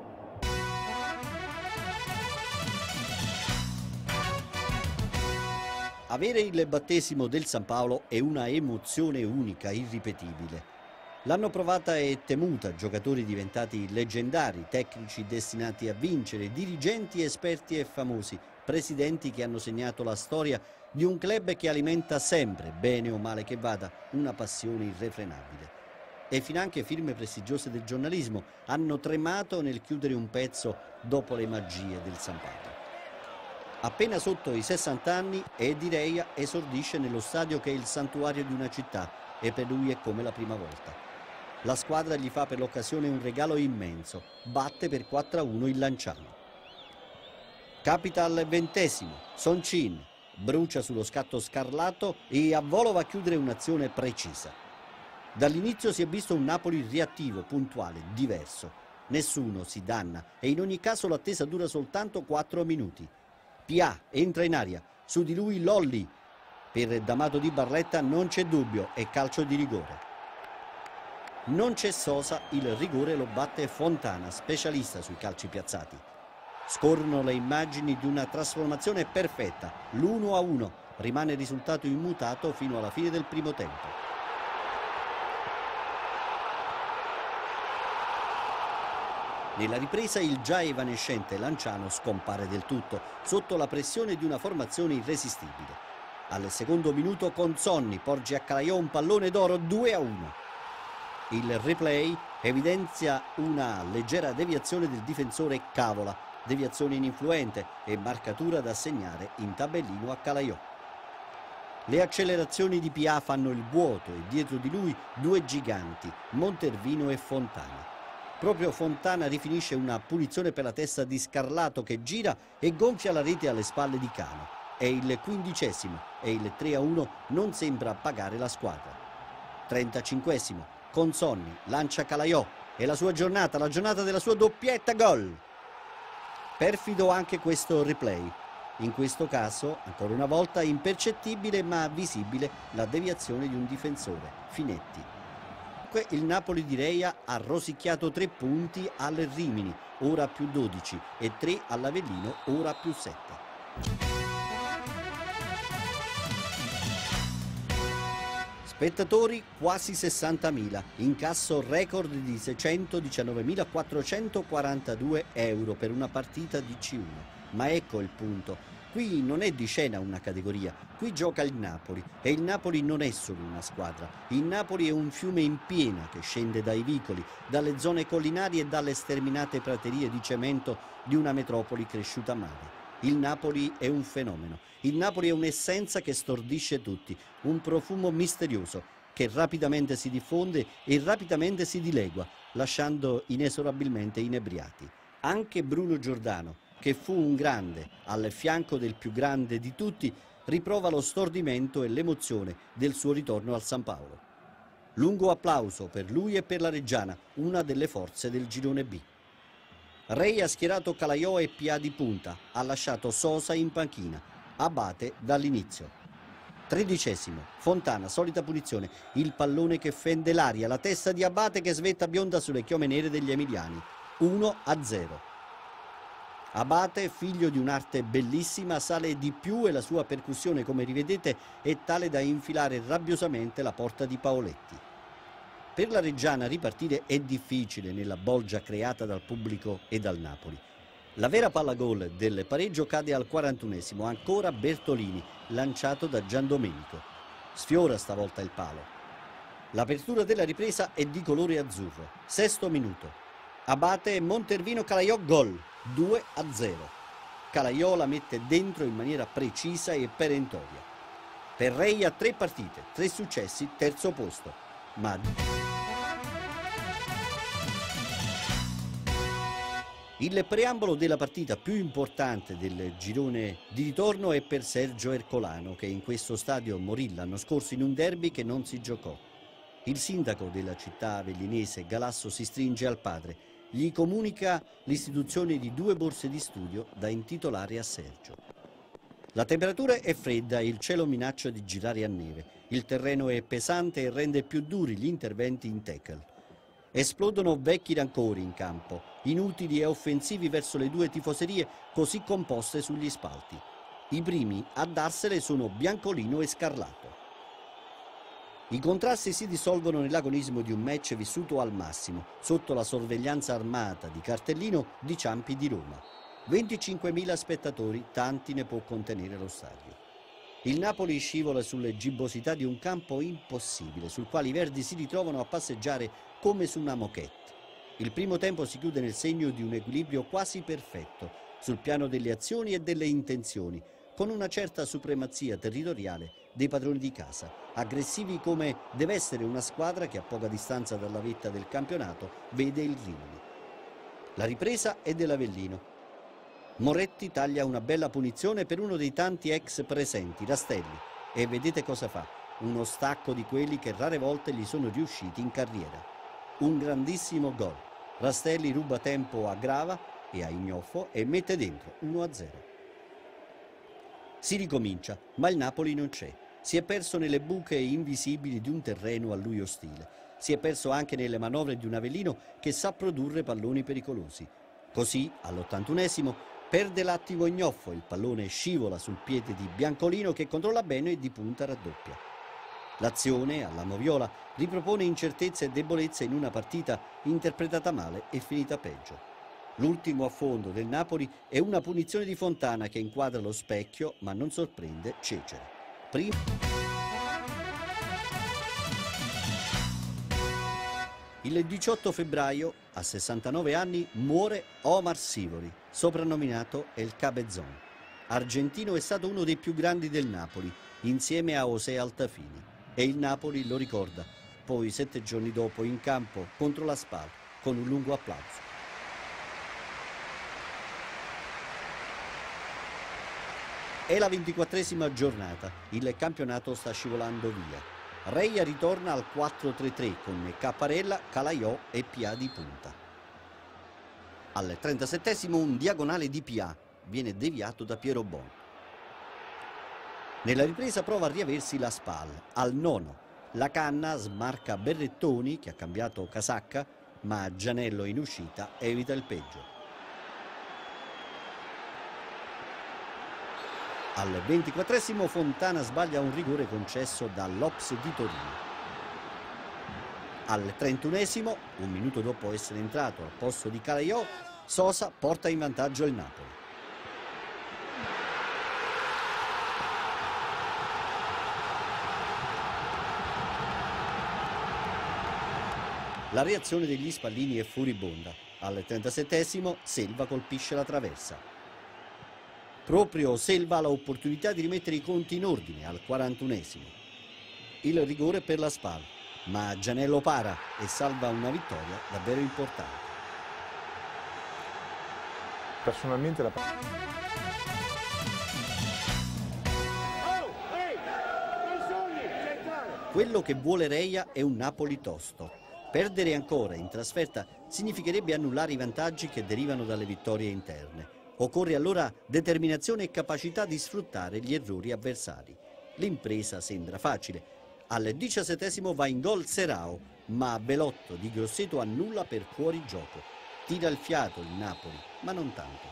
Avere il battesimo del San Paolo è una emozione unica, irripetibile. L'hanno provata e temuta giocatori diventati leggendari, tecnici destinati a vincere, dirigenti esperti e famosi, presidenti che hanno segnato la storia di un club che alimenta sempre, bene o male che vada, una passione irrefrenabile. E finanche firme prestigiose del giornalismo hanno tremato nel chiudere un pezzo dopo le magie del San Paolo. Appena sotto i sessanta anni, Edi Reia esordisce nello stadio che è il santuario di una città e per lui è come la prima volta. La squadra gli fa per l'occasione un regalo immenso, batte per quattro a uno il Lanciano. Capita al ventesimo, Soncin brucia sullo scatto scarlato e a volo va a chiudere un'azione precisa. Dall'inizio si è visto un Napoli reattivo, puntuale, diverso. Nessuno si danna e in ogni caso l'attesa dura soltanto quattro minuti. Pia entra in aria, su di lui Lolli. Per D'Amato di Barletta non c'è dubbio, è calcio di rigore. Non c'è Sosa, il rigore lo batte Fontana, specialista sui calci piazzati. Scorrono le immagini di una trasformazione perfetta, l'uno a uno, rimane il risultato immutato fino alla fine del primo tempo. Nella ripresa il già evanescente Lanciano scompare del tutto, sotto la pressione di una formazione irresistibile. Al secondo minuto Consonni porge a Calaiò un pallone d'oro due a uno. Il replay evidenzia una leggera deviazione del difensore Cavola, deviazione ininfluente e marcatura da segnare in tabellino a Calaiò. Le accelerazioni di Pià fanno il vuoto e dietro di lui due giganti, Montervino e Fontana. Proprio Fontana rifinisce una punizione per la testa di Scarlato che gira e gonfia la rete alle spalle di Cano. È il quindicesimo e il tre a uno non sembra pagare la squadra. trentacinquesimo, Consonni lancia Calaiò, è la sua giornata, la giornata della sua doppietta gol. Perfido anche questo replay. In questo caso, ancora una volta, impercettibile ma visibile la deviazione di un difensore, Finetti. Il Napoli di Reia ha rosicchiato tre punti al Rimini, ora più dodici, e tre all'Avellino, ora più sette. Spettatori quasi sessantamila, incasso record di seicentodiciannovemilaquattrocentoquarantadue euro per una partita di C uno. Ma ecco il punto, qui non è di scena una categoria, qui gioca il Napoli e il Napoli non è solo una squadra, il Napoli è un fiume in piena che scende dai vicoli, dalle zone collinari e dalle sterminate praterie di cemento di una metropoli cresciuta male. Il Napoli è un fenomeno, il Napoli è un'essenza che stordisce tutti, un profumo misterioso che rapidamente si diffonde e rapidamente si dilegua, lasciando inesorabilmente inebriati. Anche Bruno Giordano, che fu un grande al fianco del più grande di tutti, riprova lo stordimento e l'emozione del suo ritorno al San Paolo. Lungo applauso per lui e per la Reggiana, una delle forze del girone B. Rei ha schierato Calaiò e Pià di punta, ha lasciato Sosa in panchina, Abate dall'inizio. Tredicesimo, Fontana, solita punizione, il pallone che fende l'aria, la testa di Abate che svetta bionda sulle chiome nere degli emiliani, uno a zero. Abate, figlio di un'arte bellissima, sale di più e la sua percussione, come rivedete, è tale da infilare rabbiosamente la porta di Paoletti. Per la Reggiana ripartire è difficile nella bolgia creata dal pubblico e dal Napoli. La vera palla gol del pareggio cade al quarantunesimo, ancora Bertolini, lanciato da Giandomenico. Sfiora stavolta il palo. L'apertura della ripresa è di colore azzurro. Sesto minuto. Abate e Montervino Calaiò gol. due a zero. Calaiò la mette dentro in maniera precisa e perentoria. Per Rei ha tre partite, tre successi, terzo posto. Ma il preambolo della partita più importante del girone di ritorno è per Sergio Ercolano, che in questo stadio morì l'anno scorso in un derby che non si giocò. Il sindaco della città avellinese, Galasso, si stringe al padre. Gli comunica l'istituzione di due borse di studio da intitolare a Sergio. La temperatura è fredda e il cielo minaccia di girare a neve. Il terreno è pesante e rende più duri gli interventi in tackle. Esplodono vecchi rancori in campo, inutili e offensivi verso le due tifoserie così composte sugli spalti. I primi a darsele sono Biancolino e Scarlato. I contrasti si dissolvono nell'agonismo di un match vissuto al massimo, sotto la sorveglianza armata di Cartellino di Ciampi di Roma. venticinquemila spettatori, tanti ne può contenere lo stadio. Il Napoli scivola sulle gibbosità di un campo impossibile, sul quale i verdi si ritrovano a passeggiare come su una moquette. Il primo tempo si chiude nel segno di un equilibrio quasi perfetto, sul piano delle azioni e delle intenzioni, con una certa supremazia territoriale dei padroni di casa, aggressivi come deve essere una squadra che a poca distanza dalla vetta del campionato vede il Rimini. La ripresa è dell'Avellino. Moretti taglia una bella punizione per uno dei tanti ex presenti, Rastelli, e vedete cosa fa, uno stacco di quelli che rare volte gli sono riusciti in carriera. Un grandissimo gol. Rastelli ruba tempo a Grava e a Ignoffo e mette dentro uno a zero. Si ricomincia, ma il Napoli non c'è. Si è perso nelle buche invisibili di un terreno a lui ostile. Si è perso anche nelle manovre di un Avellino che sa produrre palloni pericolosi. Così, all'ottantunesimo, perde l'attimo Ignoffo, il pallone scivola sul piede di Biancolino che controlla bene e di punta raddoppia. L'azione, alla Moviola, ripropone incertezze e debolezze in una partita interpretata male e finita peggio. L'ultimo affondo del Napoli è una punizione di Fontana che inquadra lo specchio ma non sorprende Cecere. Prima... Il diciotto febbraio, a sessantanove anni, muore Omar Sivori, soprannominato El Cabezón. Argentino, è stato uno dei più grandi del Napoli. insieme a José Altafini, e il Napoli lo ricorda, poi sette giorni dopo in campo contro la Spal con un lungo applauso. È la ventiquattresima giornata, il campionato sta scivolando via. Reia ritorna al quattro tre tre con Capparella, Calaiò e Pià di punta. Al trentasettesimo un diagonale di Pià viene deviato da Piero Bon. Nella ripresa prova a riaversi la Spal. Al nono la Canna smarca Berrettoni, che ha cambiato casacca, ma Gianello in uscita evita il peggio. Al ventiquattresimo Fontana sbaglia un rigore concesso dall'Ops di Torino. Al trentunesimo, un minuto dopo essere entrato al posto di Calaiò, Sosa porta in vantaggio il Napoli. La reazione degli spallini è furibonda. Al trentasettesimo Selva colpisce la traversa. Proprio Selva ha l'opportunità di rimettere i conti in ordine al quarantunesimo. Il rigore per la Spal, ma Gianello para e salva una vittoria davvero importante. Personalmente la Quello che vuole Reia è un Napoli tosto. Perdere ancora in trasferta significherebbe annullare i vantaggi che derivano dalle vittorie interne. Occorre allora determinazione e capacità di sfruttare gli errori avversari. L'impresa sembra facile. Al diciassettesimo va in gol Serao, ma Belotto di Grosseto annulla per fuorigioco. Tira il fiato il Napoli, ma non tanto.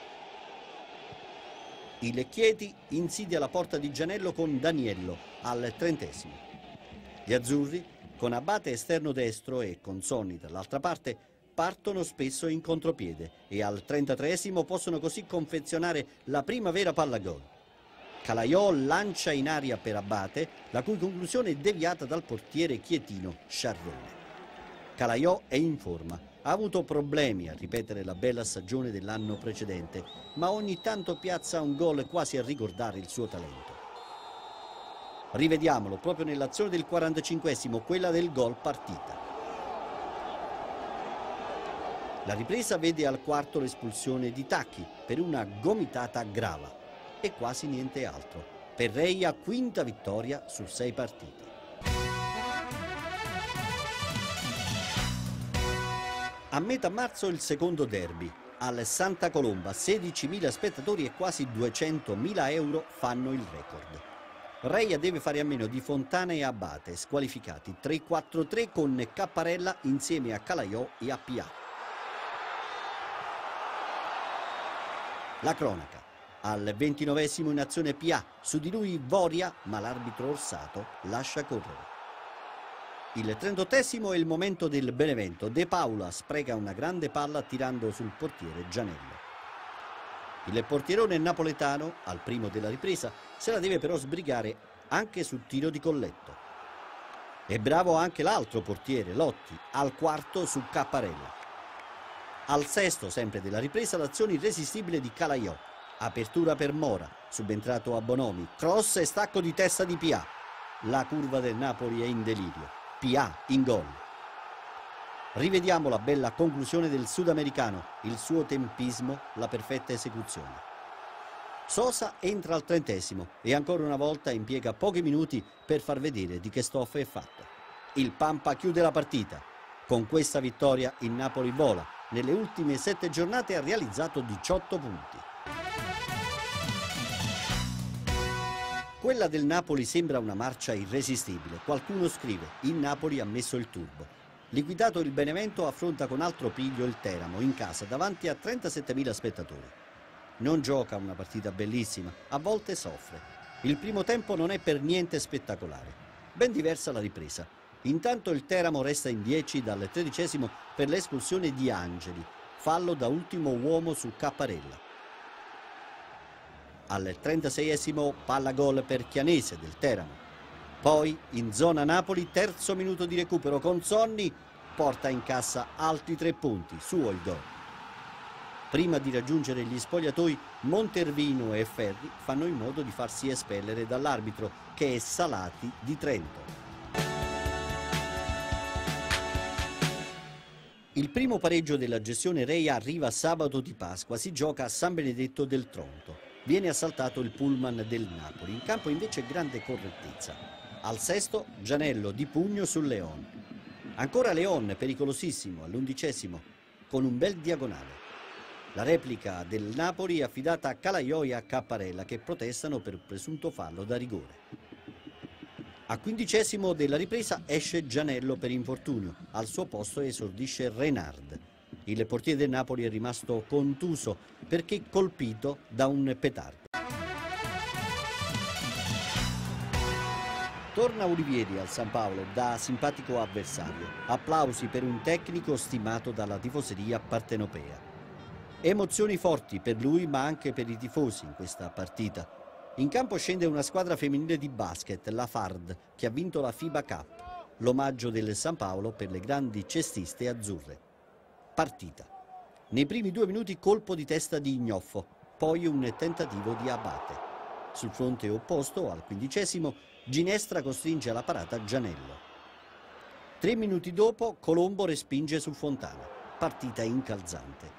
Il Chieti insidia la porta di Gianello con Daniello al trentesimo. Gli azzurri, con Abate esterno destro e con Sonni dall'altra parte, partono spesso in contropiede e al trentatreesimo possono così confezionare la prima vera palla gol. Calaiò lancia in aria per Abate, la cui conclusione è deviata dal portiere chietino Sciarrone. Calaiò è in forma, ha avuto problemi a ripetere la bella stagione dell'anno precedente, ma ogni tanto piazza un gol quasi a ricordare il suo talento. Rivediamolo proprio nell'azione del quarantacinquesimo, quella del gol partita. La ripresa vede al quarto l'espulsione di Tacchi per una gomitata grava e quasi niente altro. Per Reia quinta vittoria su sei partite. A metà marzo il secondo derby. Al Santa Colomba sedicimila spettatori e quasi duecentomila euro fanno il record. Reia deve fare a meno di Fontana e Abate, squalificati tre quattro tre con Capparella insieme a Calaiò e a Pià. La cronaca. Al ventinovesimo in azione Pià, su di lui Voria, ma l'arbitro Orsato lascia correre. Il trentottesimo è il momento del Benevento. De Paula spreca una grande palla tirando sul portiere Gianello. Il portierone napoletano, al primo della ripresa, se la deve però sbrigare anche sul tiro di Colletto. È bravo anche l'altro portiere, Lotti, al quarto su Capparella. Al sesto, sempre della ripresa, l'azione irresistibile di Calaiò. Apertura per Mora, subentrato a Bonomi. Cross e stacco di testa di Pià. La curva del Napoli è in delirio. Pià in gol. Rivediamo la bella conclusione del sudamericano, il suo tempismo, la perfetta esecuzione. Sosa entra al trentesimo e ancora una volta impiega pochi minuti per far vedere di che stoffa è fatto. Il Pampa chiude la partita. Con questa vittoria il Napoli vola. Nelle ultime sette giornate ha realizzato diciotto punti. Quella del Napoli sembra una marcia irresistibile. Qualcuno scrive: il Napoli ha messo il turbo. Liquidato il Benevento affronta con altro piglio il Teramo in casa davanti a trentasettemila spettatori. Non gioca una partita bellissima, a volte soffre. Il primo tempo non è per niente spettacolare. Ben diversa la ripresa. Intanto il Teramo resta in dieci dal tredicesimo per l'espulsione di Angeli, fallo da ultimo uomo su Capparella. Al trentaseiesimo palla gol per Chianese del Teramo. Poi in zona Napoli, terzo minuto di recupero con Sonni, porta in cassa altri tre punti, suo il gol. Prima di raggiungere gli spogliatoi, Montervino e Ferri fanno in modo di farsi espellere dall'arbitro, che è Salati di Trento. Il primo pareggio della gestione Reja arriva sabato di Pasqua, si gioca a San Benedetto del Tronto. Viene assaltato il pullman del Napoli, in campo invece grande correttezza. Al sesto Gianello di pugno sul Leon. Ancora Leon, pericolosissimo, all'undicesimo, con un bel diagonale. La replica del Napoli è affidata a Calaiò e a Capparella, che protestano per presunto fallo da rigore. A quindicesimo della ripresa esce Gianello per infortunio, al suo posto esordisce Renard. Il portiere del Napoli è rimasto contuso perché colpito da un petardo. Torna Olivieri al San Paolo da simpatico avversario. Applausi per un tecnico stimato dalla tifoseria partenopea. Emozioni forti per lui ma anche per i tifosi in questa partita. In campo scende una squadra femminile di basket, la Fard, che ha vinto la FIBA Cup, l'omaggio del San Paolo per le grandi cestiste azzurre. Partita. Nei primi due minuti colpo di testa di Ignoffo, poi un tentativo di Abate. Sul fronte opposto, al quindicesimo, Ginestra costringe alla parata Gianello. Tre minuti dopo Colombo respinge su Fontana. Partita incalzante.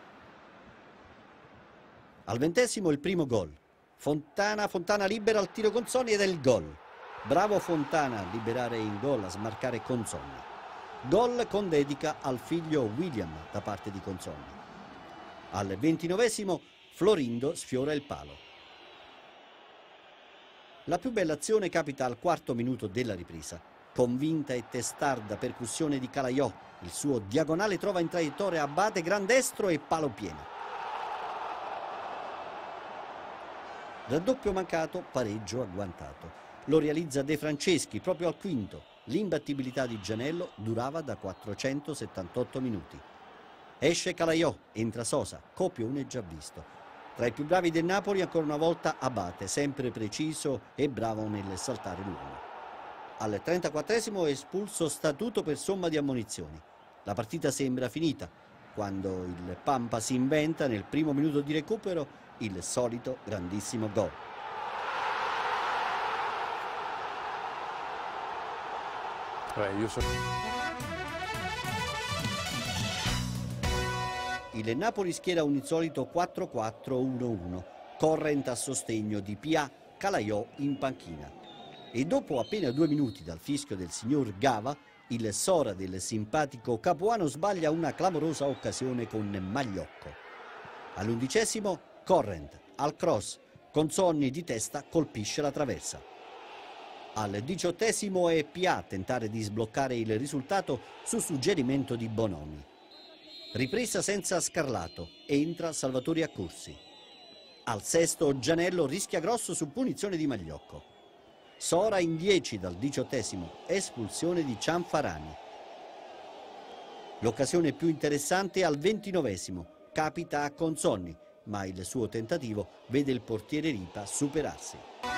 Al ventesimo il primo gol. Fontana, Fontana libera al tiro Consonni ed è il gol. Bravo Fontana a liberare in gol, a smarcare Consonni. Gol con dedica al figlio William da parte di Consonni. Al ventinovesimo Florindo sfiora il palo. La più bella azione capita al quarto minuto della ripresa. Convinta e testarda percussione di Calaiò. Il suo diagonale trova in traiettoria Abate, gran destro e palo pieno. Raddoppio mancato, pareggio agguantato. Lo realizza De Franceschi proprio al quinto. L'imbattibilità di Gianello durava da quattrocentosettantotto minuti. Esce Calaiò, entra Sosa, copione già visto. Tra i più bravi del Napoli ancora una volta Abate, sempre preciso e bravo nel saltare l'uomo. Al trentaquattresimo è espulso Statuto per somma di ammonizioni. La partita sembra finita, quando il Pampa si inventa nel primo minuto di recupero il solito grandissimo gol. Beh, io so... Il Napoli schiera un insolito quattro quattro uno uno, Corrent a sostegno di P A, Calaiò in panchina. E dopo appena due minuti dal fischio del signor Gava, il Sora del simpatico Capuano sbaglia una clamorosa occasione con Magliocco. All'undicesimo Corrent, al cross, Consonni di testa colpisce la traversa. Al diciottesimo è P A a tentare di sbloccare il risultato su suggerimento di Bonomi. Ripresa senza Scarlato, entra Salvatore Accursi. Al sesto Gianello rischia grosso su punizione di Magliocco. Sora in dieci dal diciottesimo, espulsione di Cianfarani. L'occasione più interessante al ventinovesimo, capita a Consonni, ma il suo tentativo vede il portiere Ripa superarsi.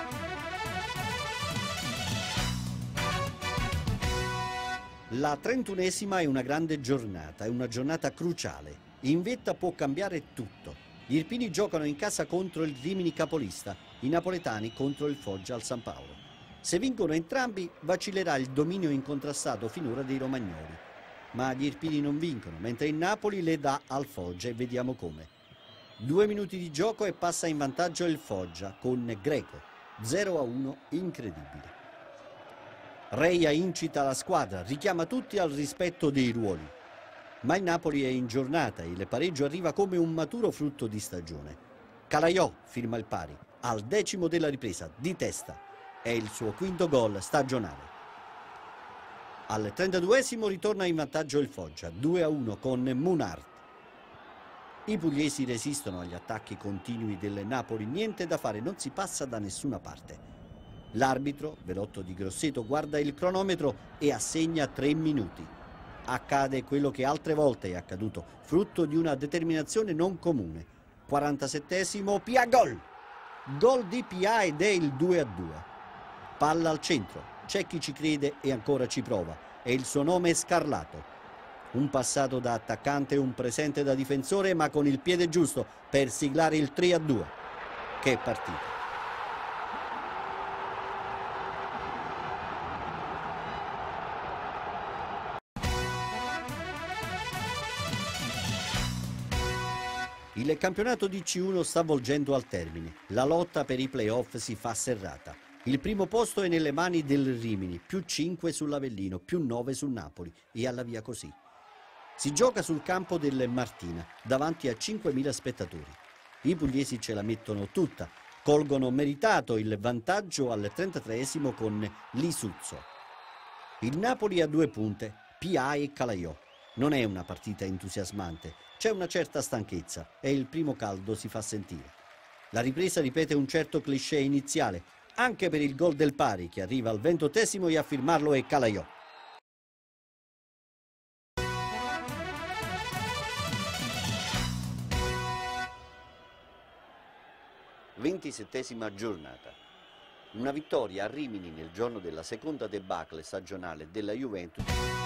La trentunesima è una grande giornata, è una giornata cruciale. In vetta può cambiare tutto. Gli irpini giocano in casa contro il Rimini capolista, i napoletani contro il Foggia al San Paolo. Se vincono entrambi, vacillerà il dominio incontrastato finora dei romagnoli. Ma gli irpini non vincono, mentre il Napoli le dà al Foggia e vediamo come. Due minuti di gioco e passa in vantaggio il Foggia con Greco. zero a uno incredibile. Reja incita la squadra, richiama tutti al rispetto dei ruoli. Ma il Napoli è in giornata e il pareggio arriva come un maturo frutto di stagione. Calaiò firma il pari, al decimo della ripresa, di testa. È il suo quinto gol stagionale. Al trentaduesimo ritorna in vantaggio il Foggia, due a uno con Munart. I pugliesi resistono agli attacchi continui del Napoli, niente da fare, non si passa da nessuna parte. L'arbitro, Velotto di Grosseto, guarda il cronometro e assegna tre minuti. Accade quello che altre volte è accaduto, frutto di una determinazione non comune. quarantasettesimo, P A gol! Gol di P A ed è il due a due. Palla al centro, c'è chi ci crede e ancora ci prova. E il suo nome è Scarlato. Un passato da attaccante, un presente da difensore, ma con il piede giusto per siglare il tre a due. Che partita! Il campionato di C uno sta volgendo al termine. La lotta per i playoff si fa serrata. Il primo posto è nelle mani del Rimini, più cinque sull'Avellino, più nove sul Napoli e alla via così. Si gioca sul campo del Martina, davanti a cinquemila spettatori. I pugliesi ce la mettono tutta, colgono meritato il vantaggio al trentatreesimo con Lisuzzo. Il Napoli ha due punte, P A e Calaiò. Non è una partita entusiasmante, c'è una certa stanchezza e il primo caldo si fa sentire. La ripresa ripete un certo cliché iniziale, anche per il gol del pari che arriva al ventottesimo e a firmarlo è Calaiò. ventisettesima giornata. Una vittoria a Rimini nel giorno della seconda debacle stagionale della Juventus.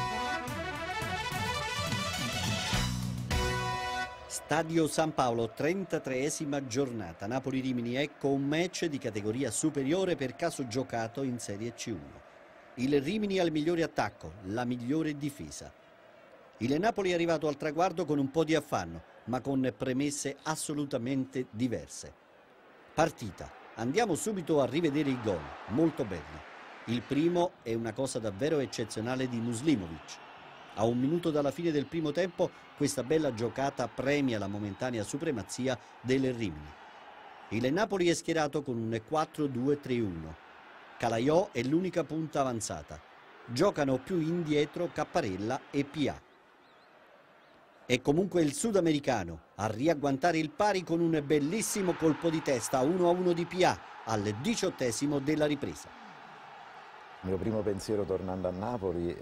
Stadio San Paolo, trentatreesima giornata. Napoli-Rimini, ecco un match di categoria superiore per caso giocato in Serie C uno. Il Rimini ha il migliore attacco, la migliore difesa. Il Napoli è arrivato al traguardo con un po' di affanno, ma con premesse assolutamente diverse. Partita. Andiamo subito a rivedere i gol, molto belli. Il primo è una cosa davvero eccezionale di Muslimovic. A un minuto dalla fine del primo tempo, questa bella giocata premia la momentanea supremazia del Rimini. Il Napoli è schierato con un quattro due tre uno. Calaiò è l'unica punta avanzata. Giocano più indietro Capparella e P A. È comunque il sudamericano a riagguantare il pari con un bellissimo colpo di testa uno a uno di P A al diciottesimo della ripresa. Il mio primo pensiero tornando a Napoli.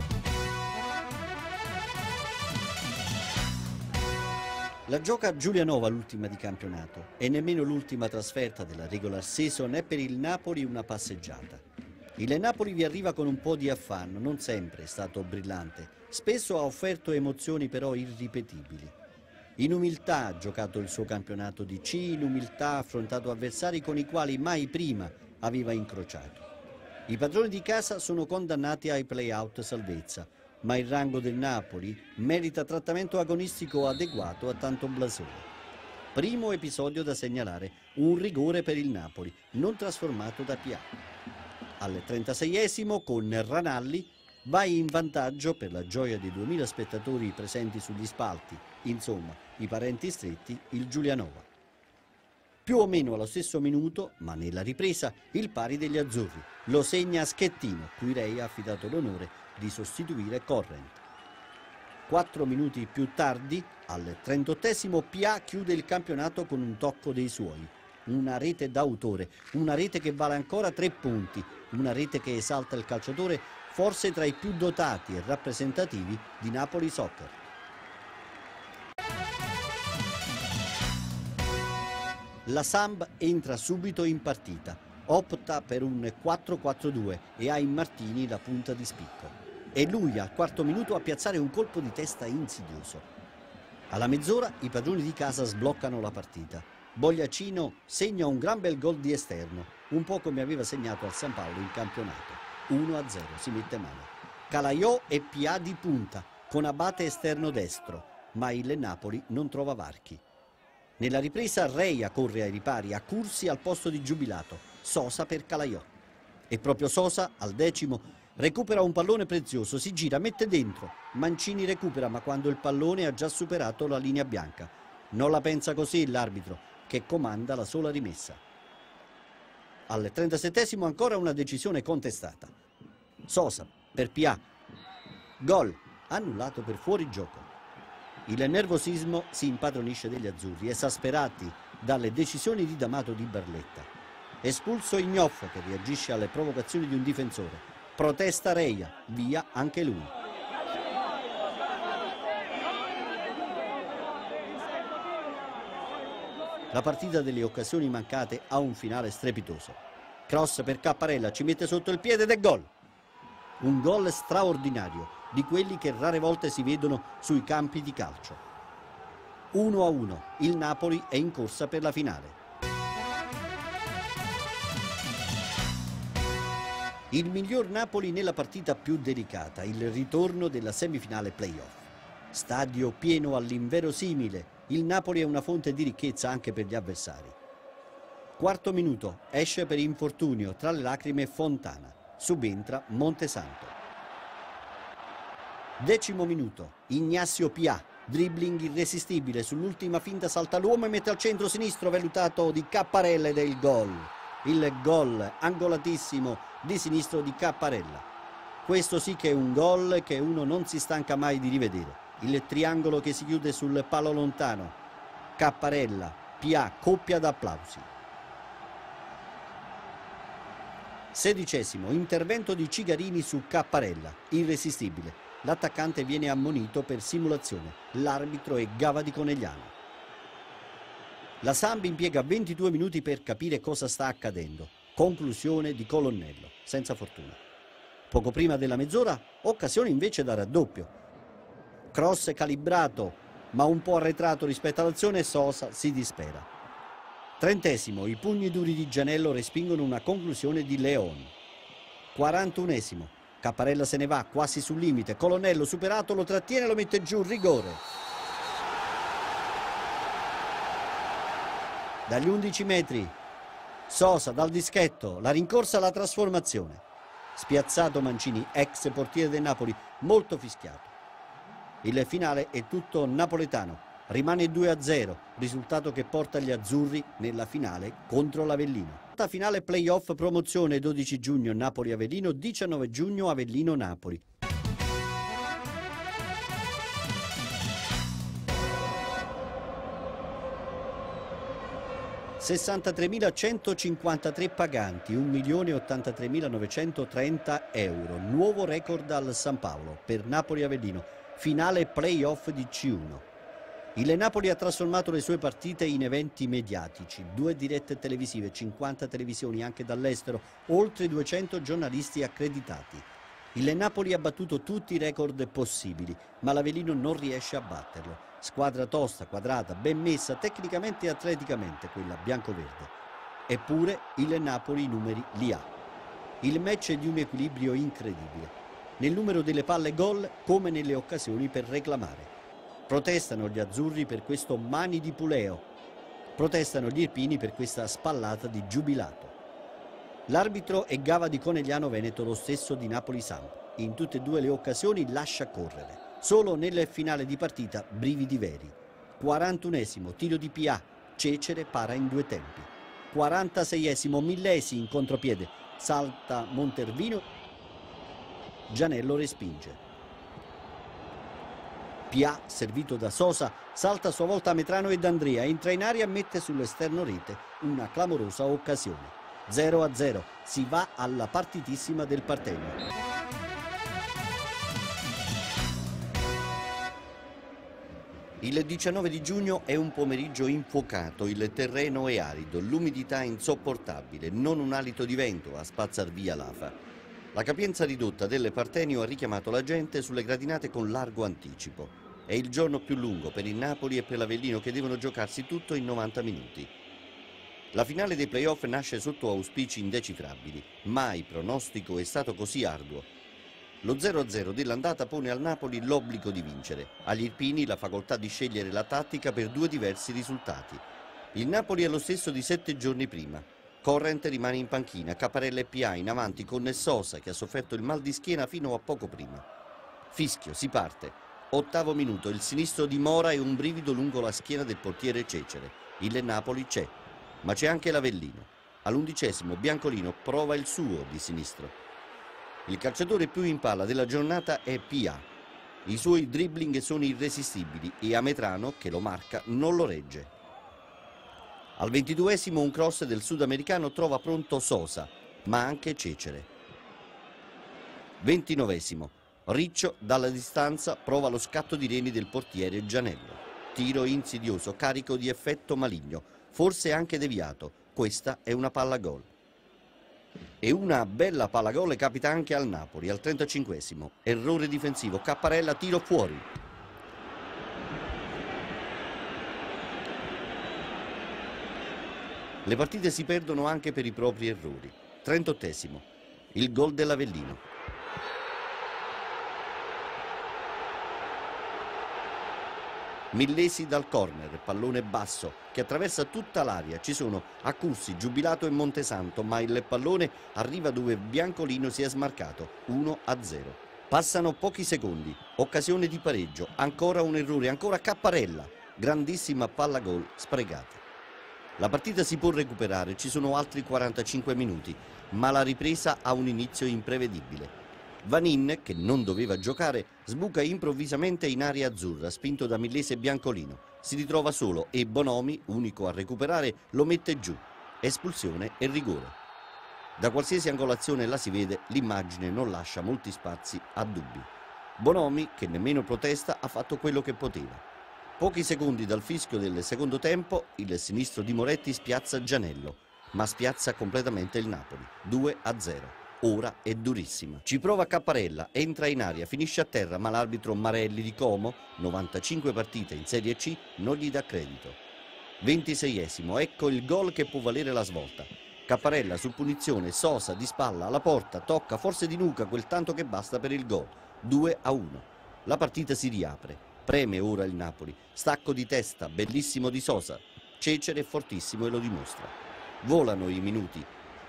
La gioca Giulianova l'ultima di campionato e nemmeno l'ultima trasferta della regular season è per il Napoli una passeggiata. Il Napoli vi arriva con un po' di affanno, non sempre è stato brillante, spesso ha offerto emozioni però irripetibili. In umiltà ha giocato il suo campionato di C, in umiltà ha affrontato avversari con i quali mai prima aveva incrociato. I padroni di casa sono condannati ai play-out salvezza, ma il rango del Napoli merita trattamento agonistico adeguato a tanto blasone. Primo episodio da segnalare, un rigore per il Napoli, non trasformato da P A. Al trentaseiesimo, con Ranalli, vai in vantaggio per la gioia dei duemila spettatori presenti sugli spalti, insomma, i parenti stretti, il Giulianova. Più o meno allo stesso minuto, ma nella ripresa, il pari degli azzurri. Lo segna Schettino, cui Rei ha affidato l'onore di sostituire Corrent. Quattro minuti più tardi, al trentottesimo, P A chiude il campionato con un tocco dei suoi. Una rete d'autore, una rete che vale ancora tre punti, una rete che esalta il calciatore forse tra i più dotati e rappresentativi di Napoli Soccer. La Samb entra subito in partita, opta per un quattro quattro due e ha in Martini la punta di spicco. È lui al quarto minuto a piazzare un colpo di testa insidioso. Alla mezz'ora i padroni di casa sbloccano la partita. Bogliacino segna un gran bel gol di esterno, un po' come aveva segnato al San Paolo in campionato. uno a zero, si mette mano. Calaiò e P A di punta, con Abate esterno destro, ma il Napoli non trova varchi. Nella ripresa Reia corre ai ripari, a Cursi al posto di Giubilato, Sosa per Calaiò. E proprio Sosa, al decimo, recupera un pallone prezioso, si gira, mette dentro. Mancini recupera, ma quando il pallone ha già superato la linea bianca. Non la pensa così l'arbitro, che comanda la sola rimessa. Al trentasettesimo ancora una decisione contestata. Sosa per P A. Gol, annullato per fuorigioco. Il nervosismo si impadronisce degli azzurri, esasperati dalle decisioni di D'Amato di Barletta. Espulso Ignoffo che reagisce alle provocazioni di un difensore. Protesta Reia, via anche lui. La partita delle occasioni mancate ha un finale strepitoso. Cross per Capparella, ci mette sotto il piede ed è gol. Un gol straordinario, di quelli che rare volte si vedono sui campi di calcio. uno a uno, il Napoli è in corsa per la finale. Il miglior Napoli nella partita più delicata, il ritorno della semifinale play-off. Stadio pieno all'inverosimile, il Napoli è una fonte di ricchezza anche per gli avversari. Quarto minuto, esce per infortunio, tra le lacrime Fontana, subentra Montesanto. Decimo minuto, Ignazio Pià, dribbling irresistibile, sull'ultima finta salta l'uomo e mette al centro sinistro velutato di Capparella ed è il gol. Il gol angolatissimo di sinistro di Capparella. Questo sì che è un gol che uno non si stanca mai di rivedere. Il triangolo che si chiude sul palo lontano. Capparella, Pià, coppia d'applausi. Sedicesimo, intervento di Cigarini su Capparella, irresistibile. L'attaccante viene ammonito per simulazione. L'arbitro è Gava di Conegliano. La Samp impiega ventidue minuti per capire cosa sta accadendo. Conclusione di Colonnello, senza fortuna. Poco prima della mezz'ora, occasione invece da raddoppio. Cross calibrato, ma un po' arretrato rispetto all'azione, Sosa si dispera. Trentesimo, i pugni duri di Gianello respingono una conclusione di Leon. quarantunesimo, Capparella se ne va, quasi sul limite. Colonnello superato, lo trattiene e lo mette giù, rigore. Dagli undici metri, Sosa dal dischetto, la rincorsa alla trasformazione. Spiazzato Mancini, ex portiere del Napoli, molto fischiato. Il finale è tutto napoletano, rimane due a zero, risultato che porta gli azzurri nella finale contro l'Avellino. Finale playoff promozione dodici giugno Napoli-Avellino, diciannove giugno Avellino-Napoli. sessantatremilacentocinquantatré paganti, un milione ottantatremilanovecentottrenta euro. Nuovo record al San Paolo per Napoli-Avellino, finale playoff di C uno. Il Napoli ha trasformato le sue partite in eventi mediatici, due dirette televisive, cinquanta televisioni anche dall'estero, oltre duecento giornalisti accreditati. Il Napoli ha battuto tutti i record possibili, ma l'Avellino non riesce a batterlo. Squadra tosta, quadrata, ben messa, tecnicamente e atleticamente quella bianco-verde. Eppure il Napoli i numeri li ha. Il match è di un equilibrio incredibile. Nel numero delle palle gol come nelle occasioni per reclamare. Protestano gli azzurri per questo mani di Puleo. Protestano gli irpini per questa spallata di Giubilato. L'arbitro è Gava di Conegliano Veneto, lo stesso di Napoli-Samp. In tutte e due le occasioni lascia correre. Solo nel finale di partita brividi veri. quarantunesimo, tiro di Pià, Cecere para in due tempi. quarantaseiesimo, Millesi in contropiede, salta Montervino, Gianello respinge. Pià, servito da Sosa, salta a sua volta a Metrano e D'Andrea, entra in aria e mette sull'esterno rete una clamorosa occasione. zero a zero, si va alla partitissima del Partenio. Il diciannove di giugno è un pomeriggio infuocato, il terreno è arido, l'umidità è insopportabile, non un alito di vento a spazzar via l'afa. La capienza ridotta del Partenio ha richiamato la gente sulle gradinate con largo anticipo. È il giorno più lungo per il Napoli e per l'Avellino che devono giocarsi tutto in novanta minuti. La finale dei playoff nasce sotto auspici indecifrabili, mai pronostico è stato così arduo. Lo zero a zero dell'andata pone al Napoli l'obbligo di vincere, agli irpini la facoltà di scegliere la tattica per due diversi risultati. Il Napoli è lo stesso di sette giorni prima. Corrent rimane in panchina, Capparella e Pià in avanti con Sosa che ha sofferto il mal di schiena fino a poco prima. Fischio, si parte. Ottavo minuto, il sinistro di Mora e un brivido lungo la schiena del portiere Cecere. Il Napoli c'è, ma c'è anche l'Avellino. All'undicesimo Biancolino prova il suo di sinistro. Il calciatore più in palla della giornata è Pià. I suoi dribbling sono irresistibili e Ametrano, che lo marca, non lo regge. Al ventiduesimo un cross del sudamericano trova pronto Sosa, ma anche Cecere. ventinovesimo. Riccio dalla distanza prova lo scatto di reni del portiere Gianello. Tiro insidioso, carico di effetto maligno, forse anche deviato. Questa è una palla gol. E una bella palla gol capita anche al Napoli al trentacinquesimo. Errore difensivo, Capparella, tiro fuori. Le partite si perdono anche per i propri errori. trentottesimo. Il gol dell'Avellino. Millesi dal corner, pallone basso che attraversa tutta l'area. Ci sono Accursi, Giubilato e Montesanto, ma il pallone arriva dove Biancolino si è smarcato. uno a zero. Passano pochi secondi, occasione di pareggio, ancora un errore, ancora Capparella. Grandissima palla gol sprecata. La partita si può recuperare, ci sono altri quarantacinque minuti, ma la ripresa ha un inizio imprevedibile. Vanin, che non doveva giocare, sbuca improvvisamente in area azzurra, spinto da Millesi e Biancolino. Si ritrova solo e Bonomi, unico a recuperare, lo mette giù. Espulsione e rigore. Da qualsiasi angolazione la si vede, l'immagine non lascia molti spazi a dubbi. Bonomi, che nemmeno protesta, ha fatto quello che poteva. Pochi secondi dal fischio del secondo tempo, il sinistro di Moretti spiazza Gianello, ma spiazza completamente il Napoli. due a zero. Ora è durissima. Ci prova Capparella, entra in aria, finisce a terra, ma l'arbitro Marelli di Como, novantacinque partite in Serie C, non gli dà credito. ventiseiesimo, ecco il gol che può valere la svolta. Capparella su punizione, Sosa di spalla alla porta, tocca forse di nuca quel tanto che basta per il gol. due a uno. La partita si riapre. Preme ora il Napoli. Stacco di testa, bellissimo di Sosa. Cecere è fortissimo e lo dimostra. Volano i minuti.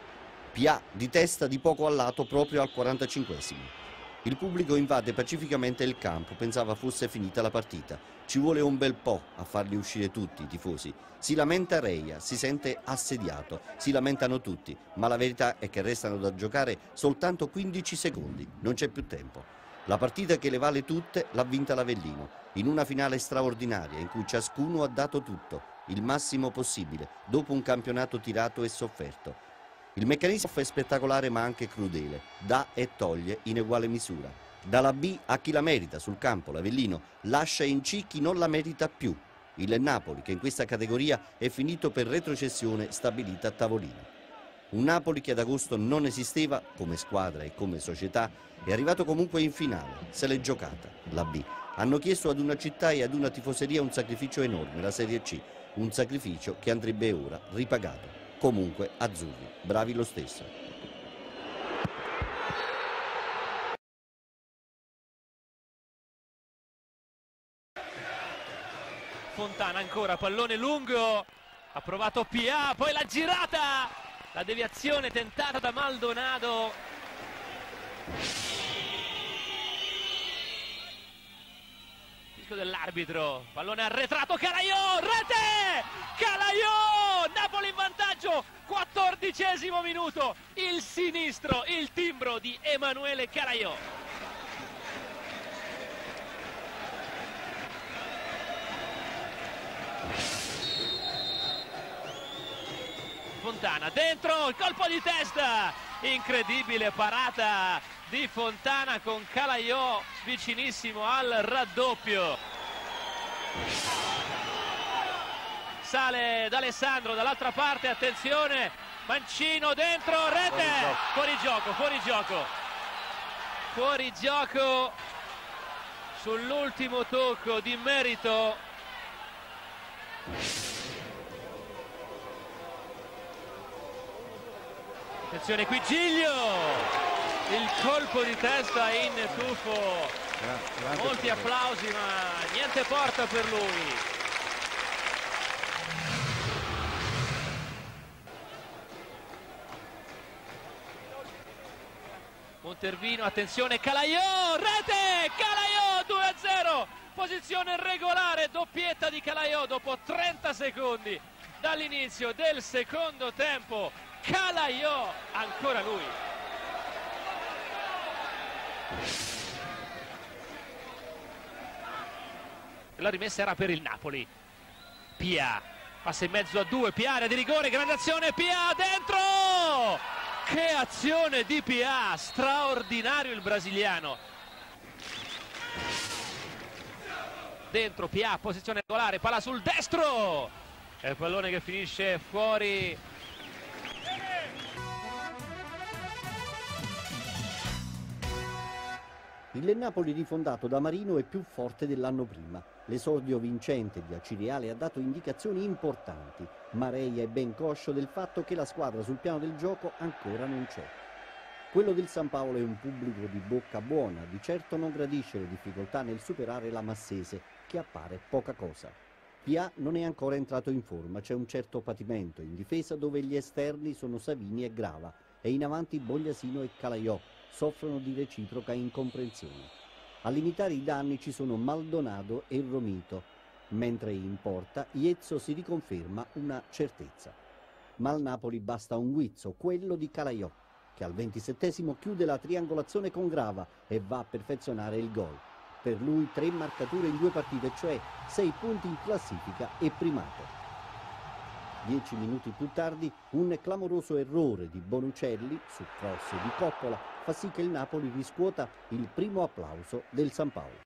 Pià di testa di poco a lato proprio al quarantacinquesimo. Il pubblico invade pacificamente il campo, pensava fosse finita la partita. Ci vuole un bel po' a farli uscire tutti i tifosi. Si lamenta Reia, si sente assediato, si lamentano tutti, ma la verità è che restano da giocare soltanto quindici secondi, non c'è più tempo. La partita che le vale tutte l'ha vinta l'Avellino, in una finale straordinaria in cui ciascuno ha dato tutto, il massimo possibile, dopo un campionato tirato e sofferto. Il meccanismo è spettacolare ma anche crudele, dà e toglie in uguale misura. Dalla B a chi la merita sul campo, l'Avellino lascia in C chi non la merita più. Il Napoli, che in questa categoria è finito per retrocessione stabilita a tavolino. Un Napoli che ad agosto non esisteva come squadra e come società, è arrivato comunque in finale, se l'è giocata, la B. Hanno chiesto ad una città e ad una tifoseria un sacrificio enorme, la Serie C, un sacrificio che andrebbe ora ripagato. Comunque azzurri, bravi lo stesso. Fontana ancora, pallone lungo, ha provato Pia, poi la girata, la deviazione tentata da Maldonado. Fischio dell'arbitro, pallone arretrato, Calaiò, rete! Calaiò! Napoli in vantaggio, quattordicesimo minuto, il sinistro, il timbro di Emanuele Calaiò. Fontana dentro, il colpo di testa, incredibile parata di Fontana con Calaiò vicinissimo al raddoppio. Sale d'Alessandro dall'altra parte, attenzione, Mancino dentro, rete, fuori gioco, fuori gioco, fuori gioco sull'ultimo tocco di merito. Attenzione qui Giglio, il colpo di testa in tuffo, molti applausi ma niente porta per lui. Montervino, attenzione, Calaiò, rete, Calaiò, due a zero, posizione regolare, doppietta di Calaiò dopo trenta secondi dall'inizio del secondo tempo. Calaiò, ancora lui. La rimessa era per il Napoli. Pia, passa in mezzo a due, Pia, area di rigore, grande azione, Pia, dentro! Che azione di Pia, straordinario il brasiliano. Dentro Pia, posizione regolare, palla sul destro. È il pallone che finisce fuori. Il Napoli rifondato da Marino è più forte dell'anno prima. L'esordio vincente di Accireale ha dato indicazioni importanti, ma Reia è ben conscio del fatto che la squadra sul piano del gioco ancora non c'è. Quello del San Paolo è un pubblico di bocca buona, di certo non gradisce le difficoltà nel superare la Massese, che appare poca cosa. Pia non è ancora entrato in forma, c'è un certo patimento in difesa dove gli esterni sono Savini e Grava e in avanti Bogliasino e Calaiò soffrono di reciproca incomprensione. A limitare i danni ci sono Maldonado e Romito, mentre in porta Iezzo si riconferma una certezza. Ma al Napoli basta un guizzo, quello di Calaiò, che al ventisettesimo chiude la triangolazione con Grava e va a perfezionare il gol. Per lui tre marcature in due partite, cioè sei punti in classifica e primato. Dieci minuti più tardi un clamoroso errore di Bonucelli su cross di Coppola fa sì che il Napoli riscuota il primo applauso del San Paolo.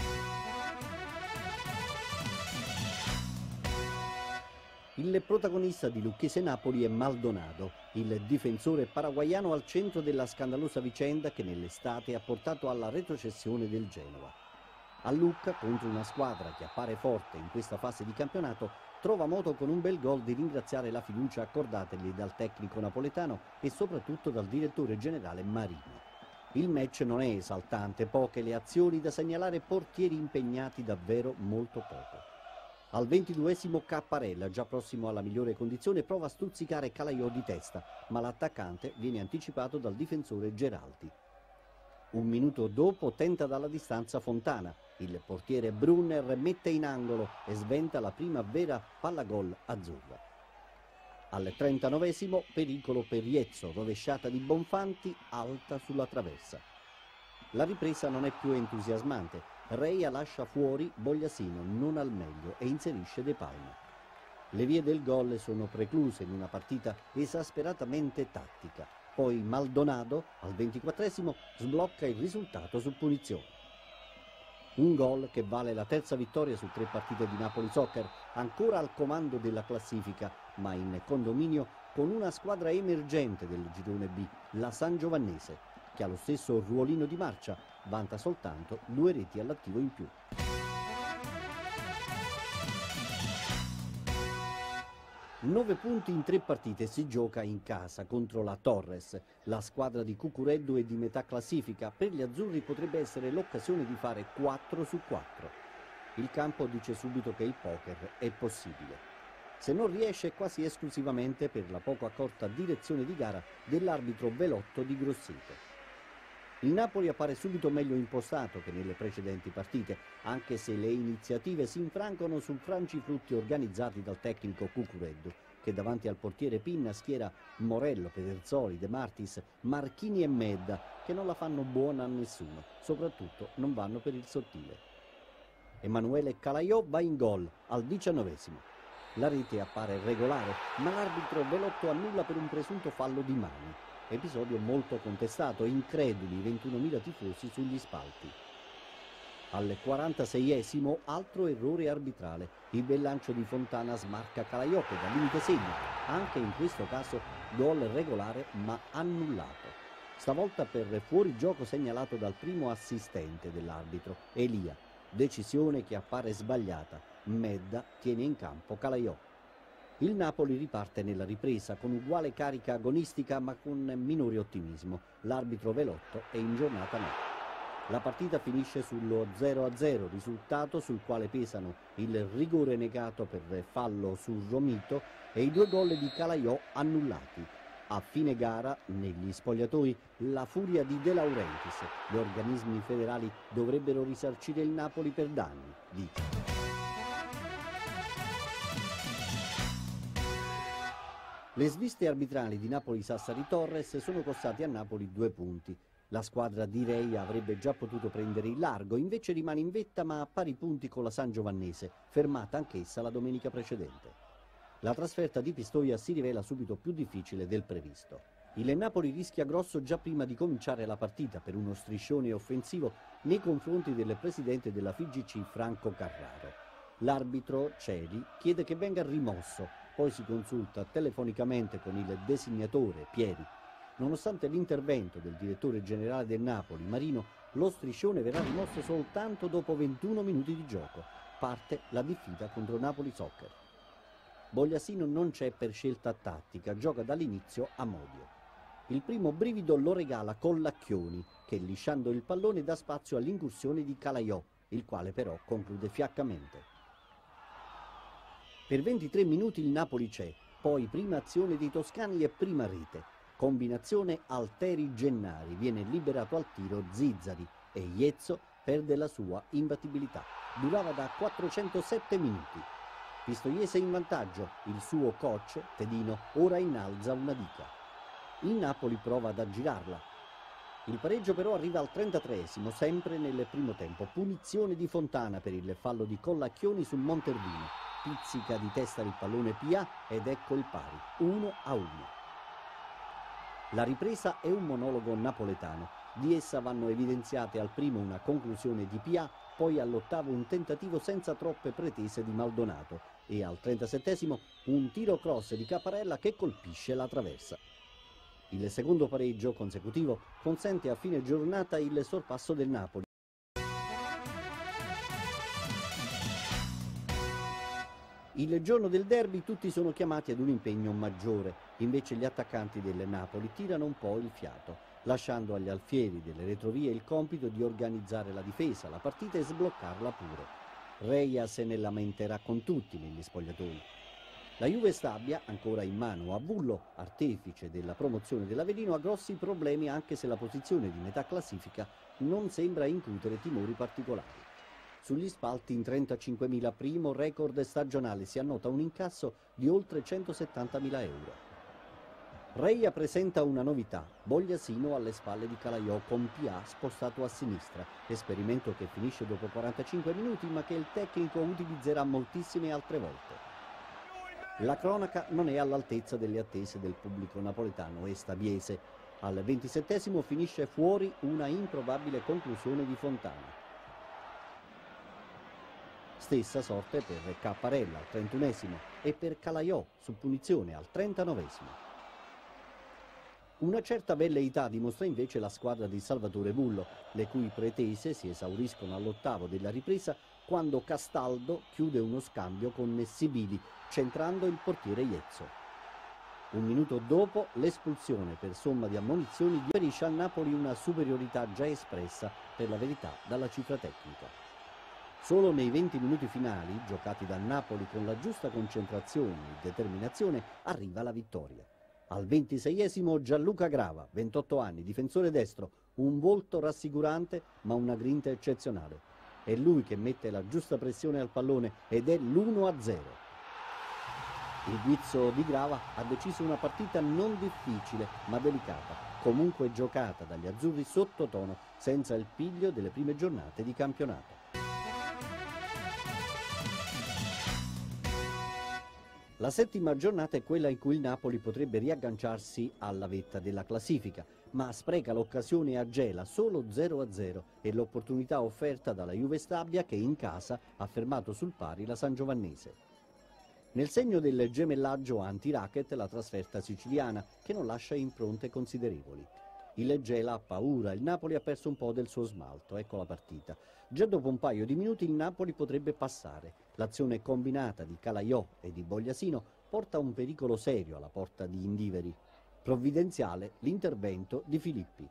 Il protagonista di Lucchese Napoli è Maldonado, il difensore paraguaiano al centro della scandalosa vicenda che nell'estate ha portato alla retrocessione del Genova. A Lucca, contro una squadra che appare forte in questa fase di campionato, trova modo con un bel gol di ringraziare la fiducia accordategli dal tecnico napoletano e soprattutto dal direttore generale Marino. Il match non è esaltante, poche le azioni da segnalare, portieri impegnati davvero molto poco. Al ventiduesimo Capparella, già prossimo alla migliore condizione, prova a stuzzicare Calaiò di testa, ma l'attaccante viene anticipato dal difensore Geraldi. Un minuto dopo tenta dalla distanza Fontana. Il portiere Brunner mette in angolo e sventa la prima vera pallagol azzurra. Al trentanovesimo pericolo per Iezzo, rovesciata di Bonfanti alta sulla traversa. La ripresa non è più entusiasmante. Reia lascia fuori Bogliasino non al meglio e inserisce De Palma. Le vie del gol sono precluse in una partita esasperatamente tattica. Poi Maldonado al ventiquattresimo sblocca il risultato su punizione. Un gol che vale la terza vittoria su tre partite di Napoli Soccer, ancora al comando della classifica, ma in condominio con una squadra emergente del girone B, la Sangiovannese, che ha lo stesso ruolino di marcia, vanta soltanto due reti all'attivo in più. Nove punti in tre partite si gioca in casa contro la Torres, la squadra di Cucureddu e di metà classifica. Per gli azzurri potrebbe essere l'occasione di fare quattro su quattro. Il campo dice subito che il poker è possibile. Se non riesce quasi esclusivamente per la poco accorta direzione di gara dell'arbitro Velotto di Grosseto. Il Napoli appare subito meglio impostato che nelle precedenti partite, anche se le iniziative si infrancono su frangiflutti organizzati dal tecnico Cucureddu, che davanti al portiere Pinna schiera Morello, Pederzoli, De Martis, Marchini e Medda, che non la fanno buona a nessuno, soprattutto non vanno per il sottile. Emanuele Calaiò va in gol al diciannovesimo. La rete appare regolare, ma l'arbitro Velotto annulla per un presunto fallo di mani. Episodio molto contestato, increduli i ventunomila tifosi sugli spalti. Al quarantaseiesimo altro errore arbitrale, il bel lancio di Fontana smarca Calaiò che da limite segna, anche in questo caso gol regolare ma annullato. Stavolta per fuorigioco segnalato dal primo assistente dell'arbitro, Elia, decisione che appare sbagliata, Medda tiene in campo Calaiò. Il Napoli riparte nella ripresa con uguale carica agonistica ma con minore ottimismo. L'arbitro Velotto è in giornata no. La partita finisce sullo zero a zero, risultato sul quale pesano il rigore negato per fallo su Romito e i due gol di Calaiò annullati. A fine gara, negli spogliatoi, la furia di De Laurentiis. Gli organismi federali dovrebbero risarcire il Napoli per danni, dice. Le sviste arbitrali di Napoli-Sassari Torres sono costate a Napoli due punti. La squadra di Reia avrebbe già potuto prendere il largo, invece rimane in vetta ma a pari punti con la Sangiovannese, fermata anch'essa la domenica precedente. La trasferta di Pistoia si rivela subito più difficile del previsto. Il Napoli rischia grosso già prima di cominciare la partita per uno striscione offensivo nei confronti del presidente della F I G C Franco Carraro. L'arbitro Celi chiede che venga rimosso. Poi si consulta telefonicamente con il designatore Pieri. Nonostante l'intervento del direttore generale del Napoli, Marino, Lo striscione verrà rimosso soltanto dopo ventuno minuti di gioco. Parte la diffida contro Napoli Soccer. Bogliasino non c'è per scelta tattica, gioca dall'inizio a modio. Il primo brivido lo regala Collacchioni, che lisciando il pallone dà spazio all'incursione di Calaiò, il quale però conclude fiaccamente. Per ventitré minuti il Napoli c'è, poi prima azione dei toscani e prima rete. Combinazione Alteri-Gennari, viene liberato al tiro Zizzari e Iezzo perde la sua imbattibilità. Durava da quattrocentosette minuti. Pistoiese in vantaggio, il suo coach, Tedino, ora innalza una dica. Il Napoli prova ad aggirarla. Il pareggio però arriva al trentatreesimo, sempre nel primo tempo. Punizione di Fontana per il fallo di Collacchioni su Montervino. Pizzica di testa il pallone Pia ed ecco il pari, uno a uno. La ripresa è un monologo napoletano. Di essa vanno evidenziate al primo una conclusione di Pia, poi all'ottavo un tentativo senza troppe pretese di Maldonato e al trentasettesimo un tiro cross di Capparella che colpisce la traversa. Il secondo pareggio consecutivo consente a fine giornata il sorpasso del Napoli. Il giorno del derby tutti sono chiamati ad un impegno maggiore, invece gli attaccanti del Napoli tirano un po' il fiato, lasciando agli alfieri delle retrovie il compito di organizzare la difesa, la partita e sbloccarla pure. Reia se ne lamenterà con tutti negli spogliatoi. La Juve Stabia, ancora in mano a Bullo, artefice della promozione dell'Avellino, ha grossi problemi anche se la posizione di metà classifica non sembra incutere timori particolari. Sugli spalti in trentacinquemila, primo record stagionale, si annota un incasso di oltre centosettantamila euro. Reia presenta una novità, Bogliasino alle spalle di Calaiò con Pia spostato a sinistra, esperimento che finisce dopo quarantacinque minuti ma che il tecnico utilizzerà moltissime altre volte. La cronaca non è all'altezza delle attese del pubblico napoletano e stabiese. Al ventisettesimo finisce fuori una improbabile conclusione di Fontana. Stessa sorte per Capparella al trentunesimo e per Calaiò su punizione al trentanovesimo. Una certa velleità dimostra invece la squadra di Salvatore Bullo, le cui pretese si esauriscono all'ottavo della ripresa quando Castaldo chiude uno scambio con Sibili, centrando il portiere Iezzo. Un minuto dopo l'espulsione per somma di ammonizioni differisce al Napoli una superiorità già espressa per la verità dalla cifra tecnica. Solo nei venti minuti finali, giocati dal Napoli con la giusta concentrazione e determinazione, arriva la vittoria. Al ventiseiesimo Gianluca Grava, ventotto anni, difensore destro, un volto rassicurante ma una grinta eccezionale. È lui che mette la giusta pressione al pallone ed è l'uno a zero. Il guizzo di Grava ha deciso una partita non difficile ma delicata, comunque giocata dagli azzurri sottotono, senza il piglio delle prime giornate di campionato. La settima giornata è quella in cui il Napoli potrebbe riagganciarsi alla vetta della classifica, ma spreca l'occasione a gela, solo zero a zero, e l'opportunità offerta dalla Juve Stabia che in casa ha fermato sul pari la Sangiovannese. Nel segno del gemellaggio anti-racket la trasferta siciliana, che non lascia impronte considerevoli. Il Gela ha paura, il Napoli ha perso un po' del suo smalto, ecco la partita. Già dopo un paio di minuti il Napoli potrebbe passare. L'azione combinata di Calaiò e di Bogliasino porta un pericolo serio alla porta di Indiveri. Provvidenziale l'intervento di Filippi.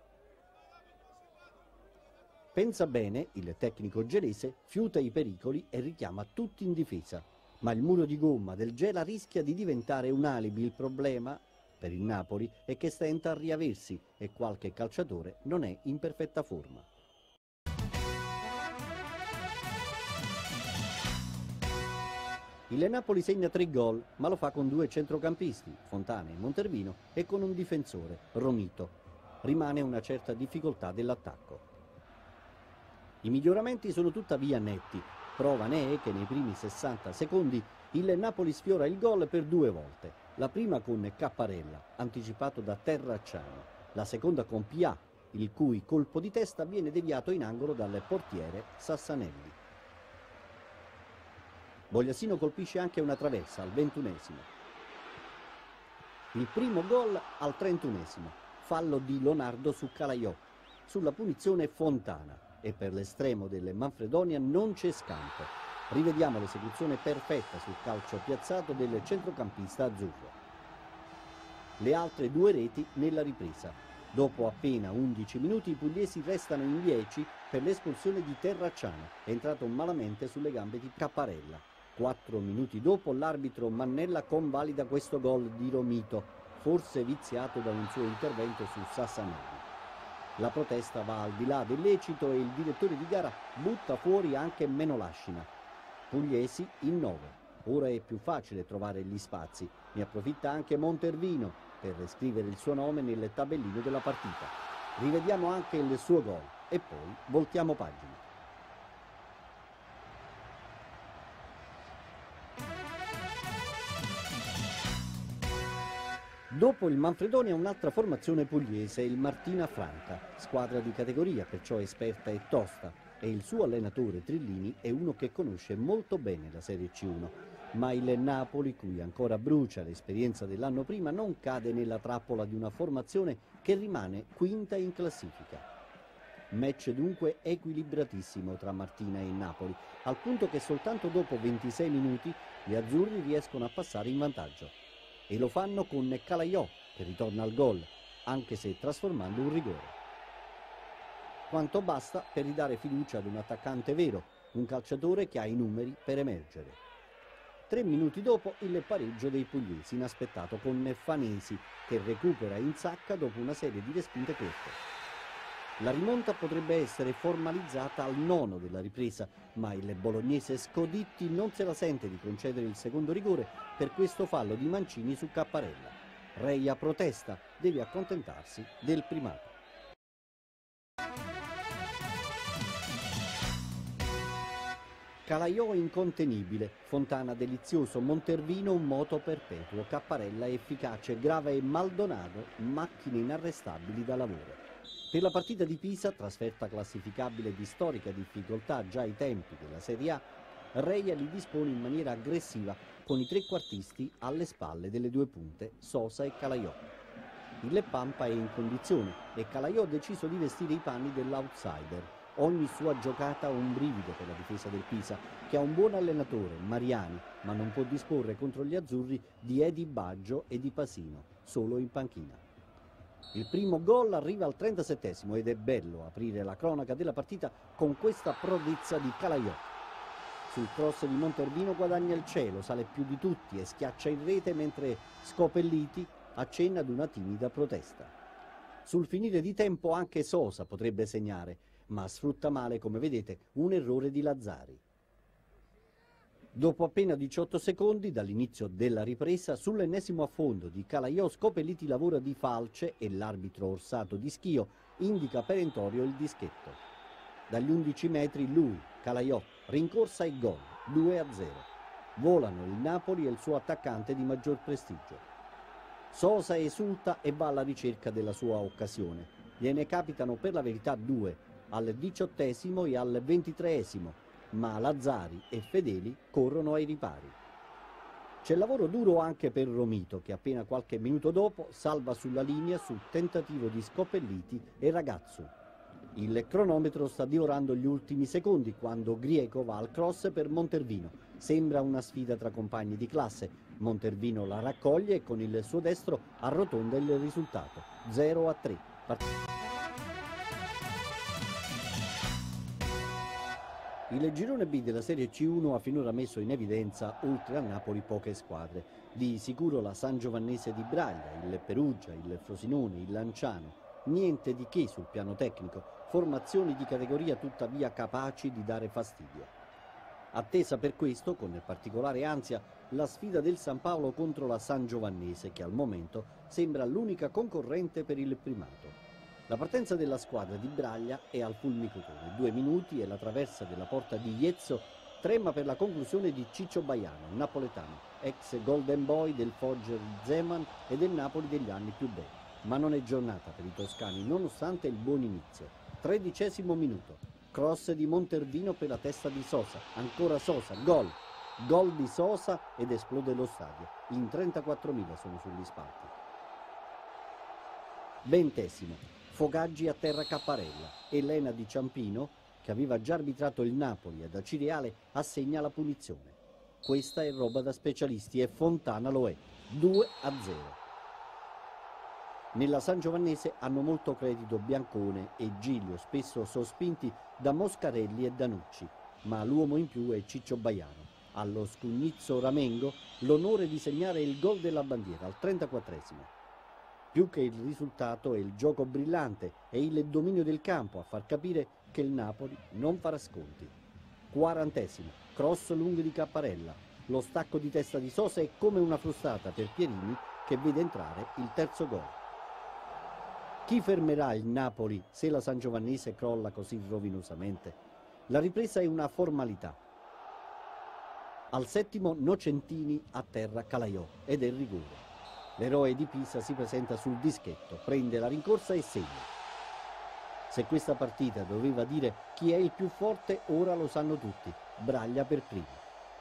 Pensa bene, il tecnico gelese fiuta i pericoli e richiama tutti in difesa. Ma il muro di gomma del Gela rischia di diventare un alibi. Il problema per il Napoli è che stenta a riaversi e qualche calciatore non è in perfetta forma. Il Napoli segna tre gol, ma lo fa con due centrocampisti, Fontana e Montervino, e con un difensore, Romito. Rimane una certa difficoltà dell'attacco. I miglioramenti sono tuttavia netti. Prova ne è che nei primi sessanta secondi il Napoli sfiora il gol per due volte. La prima con Capparella, anticipato da Terracciano. La seconda con Pia, il cui colpo di testa viene deviato in angolo dal portiere Sassanelli. Bogliasino colpisce anche una traversa al ventunesimo. Il primo gol al trentunesimo, fallo di Lonardo su Calaiò. sulla punizione Fontana e per l'estremo delle Manfredonia non c'è scampo. Rivediamo l'esecuzione perfetta sul calcio piazzato del centrocampista azzurro. Le altre due reti nella ripresa. Dopo appena undici minuti i pugliesi restano in dieci per l'espulsione di Terracciano, entrato malamente sulle gambe di Capparella. Quattro minuti dopo l'arbitro Mannella convalida questo gol di Romito, forse viziato da un suo intervento su Sassanelli. La protesta va al di là del lecito e il direttore di gara butta fuori anche Menolascina. Pugliesi in nove. Ora è più facile trovare gli spazi. Ne approfitta anche Montervino per scrivere il suo nome nel tabellino della partita. Rivediamo anche il suo gol e poi voltiamo pagina. Dopo il Manfredonia un'altra formazione pugliese, il Martina Franca, squadra di categoria, perciò esperta e tosta, e il suo allenatore Trillini è uno che conosce molto bene la Serie C uno. Ma il Napoli, cui ancora brucia l'esperienza dell'anno prima, non cade nella trappola di una formazione che rimane quinta in classifica. Match dunque equilibratissimo tra Martina e Napoli, al punto che soltanto dopo ventisei minuti gli azzurri riescono a passare in vantaggio. E lo fanno con Calaiò, che ritorna al gol, anche se trasformando un rigore. Quanto basta per ridare fiducia ad un attaccante vero, un calciatore che ha i numeri per emergere. Tre minuti dopo il pareggio dei pugliesi, inaspettato con Fanesi, che recupera in sacca dopo una serie di respinte corte. La rimonta potrebbe essere formalizzata al nono della ripresa, ma il bolognese Scoditti non se la sente di concedere il secondo rigore per questo fallo di Mancini su Capparella. Reia protesta, deve accontentarsi del primato. Calaiò incontenibile, Fontana delizioso, Montervino un moto perpetuo, Capparella efficace, Grava e Maldonado macchine inarrestabili da lavoro. Per la partita di Pisa, trasferta classificabile di storica difficoltà già ai tempi della Serie A, Reia li dispone in maniera aggressiva con i trequartisti alle spalle delle due punte, Sosa e Calaiò. Il Pampa è in condizione e Calaiò ha deciso di vestire i panni dell'outsider. Ogni sua giocata ha un brivido per la difesa del Pisa, che ha un buon allenatore, Mariani, ma non può disporre contro gli azzurri di Edi Baggio e di Pasino, solo in panchina. Il primo gol arriva al trentasettesimo ed è bello aprire la cronaca della partita con questa prodezza di Calaiò. Sul cross di Montervino guadagna il cielo, sale più di tutti e schiaccia in rete mentre Scopelliti accenna ad una timida protesta. Sul finire di tempo anche Sosa potrebbe segnare, ma sfrutta male, come vedete, un errore di Lazzari. Dopo appena diciotto secondi dall'inizio della ripresa, sull'ennesimo affondo di Calaiò Scopelliti lavora di falce e l'arbitro Orsato di Schio indica perentorio il dischetto. Dagli undici metri lui, Calaiò, rincorsa e gol, due a zero. Volano il Napoli e il suo attaccante di maggior prestigio. Sosa esulta e va alla ricerca della sua occasione. Gliene capitano per la verità due, al diciottesimo e al ventitreesimo, ma Lazzari e Fedeli corrono ai ripari. C'è lavoro duro anche per Romito, che appena qualche minuto dopo salva sulla linea sul tentativo di Scopelliti e Ragazzu. Il cronometro sta divorando gli ultimi secondi quando Grieco va al cross per Montervino. Sembra una sfida tra compagni di classe. Montervino la raccoglie e con il suo destro arrotonda il risultato. zero a tre. Part- Il girone B della Serie C uno ha finora messo in evidenza, oltre a Napoli, poche squadre. Di sicuro la San Giovannese di Braglia, il Perugia, il Frosinone, il Lanciano. Niente di che sul piano tecnico, formazioni di categoria tuttavia capaci di dare fastidio. Attesa per questo, con particolare ansia, la sfida del San Paolo contro la San Giovannese, che al momento sembra l'unica concorrente per il primato. La partenza della squadra di Braglia è al fulmicotone, due minuti e la traversa della porta di Iezzo trema per la conclusione di Ciccio Baiano, napoletano, ex Golden Boy del Foggia Zeman e del Napoli degli anni più belli. Ma non è giornata per i toscani, nonostante il buon inizio. Tredicesimo minuto, cross di Montervino per la testa di Sosa, ancora Sosa, gol, gol di Sosa ed esplode lo stadio. In trentaquattromila sono sugli spalti. Ventesimo. Fogaggi a terra Capparella. Elena Di Ciampino, che aveva già arbitrato il Napoli ad Acireale, assegna la punizione. Questa è roba da specialisti e Fontana lo è. due a zero. Nella Sangiovannese hanno molto credito Biancone e Giglio, spesso sospinti da Moscarelli e Danucci, ma l'uomo in più è Ciccio Baiano. Allo Scugnizzo Ramengo l'onore di segnare il gol della bandiera al trentaquattresimo. Più che il risultato è il gioco brillante e il dominio del campo a far capire che il Napoli non farà sconti. quarantesimo, cross lungo di Capparella. Lo stacco di testa di Sosa è come una frustata per Pierini, che vede entrare il terzo gol. Chi fermerà il Napoli se la Sangiovannese crolla così rovinosamente? La ripresa è una formalità. Al settimo Nocentini a terra Calaiò ed è rigore. L'eroe di Pisa si presenta sul dischetto, prende la rincorsa e segna. Se questa partita doveva dire chi è il più forte, ora lo sanno tutti. Braglia per primo.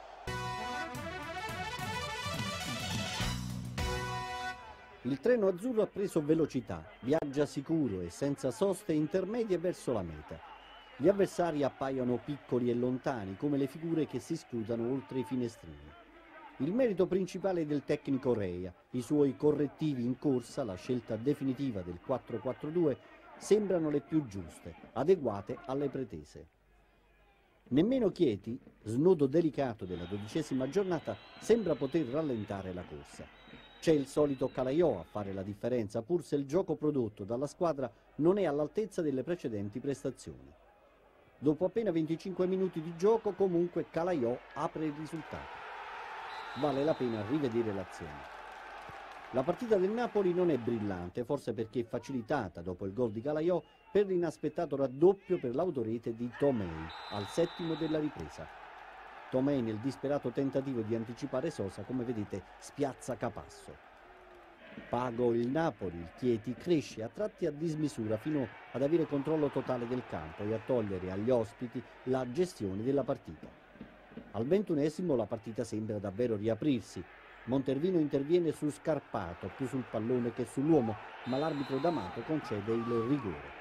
Il treno azzurro ha preso velocità, viaggia sicuro e senza soste intermedie verso la meta. Gli avversari appaiono piccoli e lontani, come le figure che si scrutano oltre i finestrini. Il merito principale del tecnico Reia, i suoi correttivi in corsa, la scelta definitiva del quattro quattro due, sembrano le più giuste, adeguate alle pretese. Nemmeno Chieti, snodo delicato della dodicesima giornata, sembra poter rallentare la corsa. C'è il solito Calaiò a fare la differenza, pur se il gioco prodotto dalla squadra non è all'altezza delle precedenti prestazioni. Dopo appena venticinque minuti di gioco, comunque Calaiò apre il risultato. Vale la pena rivedere l'azione. La partita del Napoli non è brillante, forse perché facilitata dopo il gol di Calaiò per l'inaspettato raddoppio per l'autorete di Tomei al settimo della ripresa. Tomei, nel disperato tentativo di anticipare Sosa, come vedete, spiazza Capasso. Pago il Napoli, il Chieti cresce a tratti a dismisura fino ad avere controllo totale del campo e a togliere agli ospiti la gestione della partita. Al ventunesimo la partita sembra davvero riaprirsi. Montervino interviene su Scarpato, più sul pallone che sull'uomo, ma l'arbitro D'Amato concede il rigore.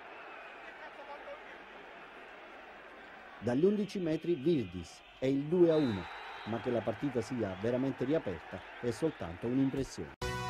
Dagli undici metri Virdis è il due a uno, ma che la partita sia veramente riaperta è soltanto un'impressione.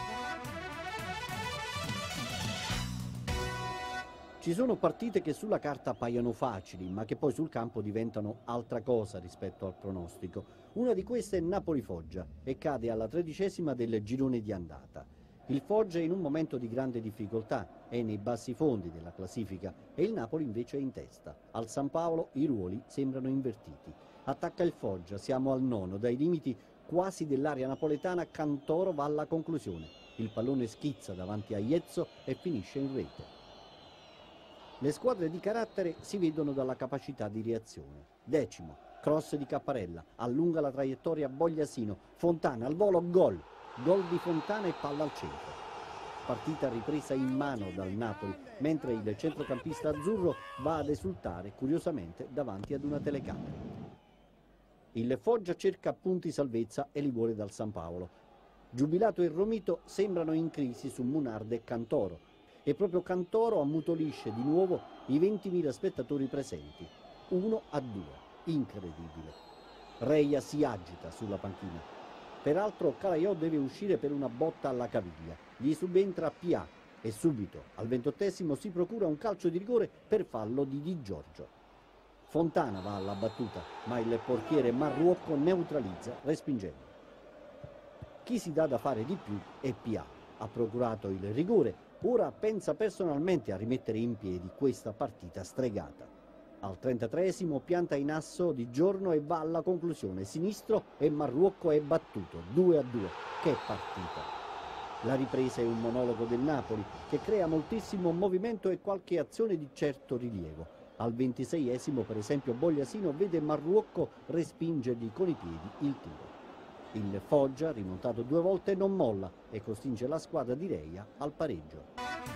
Ci sono partite che sulla carta appaiono facili, ma che poi sul campo diventano altra cosa rispetto al pronostico. Una di queste è Napoli-Foggia e cade alla tredicesima del girone di andata. Il Foggia è in un momento di grande difficoltà, è nei bassi fondi della classifica e il Napoli invece è in testa. Al San Paolo i ruoli sembrano invertiti. Attacca il Foggia, siamo al nono, dai limiti quasi dell'area napoletana Cantoro va alla conclusione. Il pallone schizza davanti a Iezzo e finisce in rete. Le squadre di carattere si vedono dalla capacità di reazione. Decimo, cross di Capparella, allunga la traiettoria Bogliasino, Fontana al volo, gol. Gol di Fontana e palla al centro. Partita ripresa in mano dal Napoli, mentre il centrocampista azzurro va ad esultare curiosamente davanti ad una telecamera. Il Foggia cerca punti salvezza e li vuole dal San Paolo. Giubilato e Romito sembrano in crisi su Munarde e Cantoro e proprio Cantoro ammutolisce di nuovo i ventimila spettatori presenti. uno a due, incredibile. Reia si agita sulla panchina. Peraltro Calaiò deve uscire per una botta alla caviglia. Gli subentra Pia e subito, al ventottesimo, si procura un calcio di rigore per fallo di Di Giorgio. Fontana va alla battuta, ma il portiere Marruocco neutralizza respingendo. Chi si dà da fare di più è Pia. Ha procurato il rigore, ora pensa personalmente a rimettere in piedi questa partita stregata. Al trentatreesimo pianta in asso Di Giorno e va alla conclusione. Sinistro e Marruocco è battuto. due a due. Che partita! La ripresa è un monologo del Napoli che crea moltissimo movimento e qualche azione di certo rilievo. Al ventiseiesimo, per esempio, Bogliasino vede Marruocco respingergli con i piedi il tiro. Il Foggia, rimontato due volte, non molla e costringe la squadra di Reia al pareggio.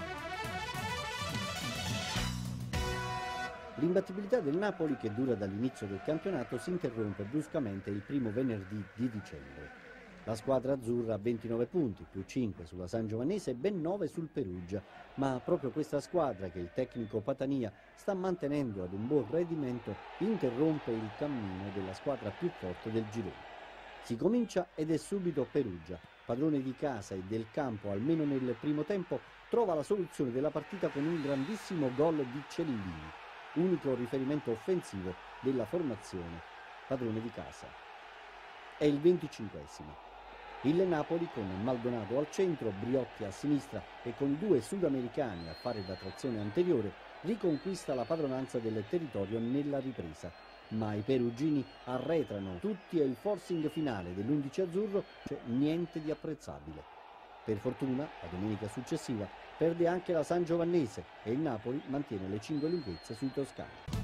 L'imbattibilità del Napoli, che dura dall'inizio del campionato, si interrompe bruscamente il primo venerdì di dicembre. La squadra azzurra ha ventinove punti, più cinque sulla Sangiovannese e ben nove sul Perugia, ma proprio questa squadra che il tecnico Patania sta mantenendo ad un buon rendimento interrompe il cammino della squadra più forte del girone. Si comincia ed è subito Perugia, padrone di casa e del campo almeno nel primo tempo, trova la soluzione della partita con un grandissimo gol di Cellini, unico riferimento offensivo della formazione padrone di casa. È il venticinquesimo. Il Napoli, con Maldonado al centro, Briotti a sinistra e con i due sudamericani a fare da trazione anteriore, riconquista la padronanza del territorio nella ripresa. Ma i perugini arretrano tutti e il forcing finale dell'undici azzurro c'è niente di apprezzabile. Per fortuna, la domenica successiva, perde anche la Sangiovannese e il Napoli mantiene le cinque lunghezze sui toscani.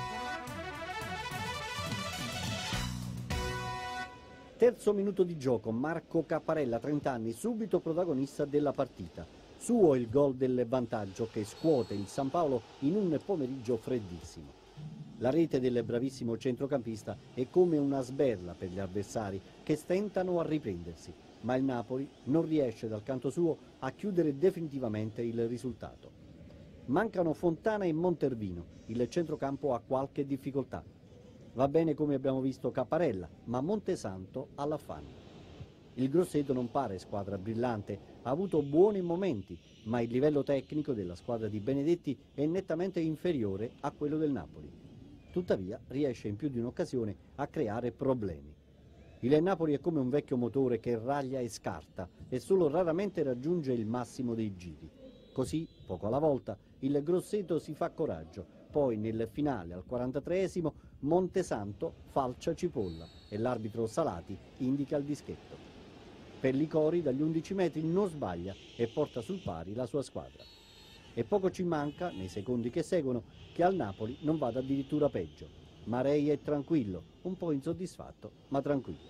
Terzo minuto di gioco, Marco Capparella, trenta anni, subito protagonista della partita. Suo il gol del vantaggio che scuote il San Paolo in un pomeriggio freddissimo. La rete del bravissimo centrocampista è come una sberla per gli avversari che stentano a riprendersi, ma il Napoli non riesce dal canto suo a chiudere definitivamente il risultato. Mancano Fontana e Montervino, il centrocampo ha qualche difficoltà. Va bene come abbiamo visto Capparella, ma Montesanto ha l'affanno. Il Grosseto non pare squadra brillante, ha avuto buoni momenti, ma il livello tecnico della squadra di Benedetti è nettamente inferiore a quello del Napoli. Tuttavia riesce in più di un'occasione a creare problemi. Il Napoli è come un vecchio motore che raglia e scarta e solo raramente raggiunge il massimo dei giri. Così, poco alla volta, il Grosseto si fa coraggio. Poi nel finale, al quarantatreesimo, Montesanto falcia cipolla e l'arbitro Salati indica il dischetto. Pellicori dagli undici metri non sbaglia e porta sul pari la sua squadra. E poco ci manca, nei secondi che seguono, che al Napoli non vada addirittura peggio. Marei è tranquillo, un po' insoddisfatto, ma tranquillo.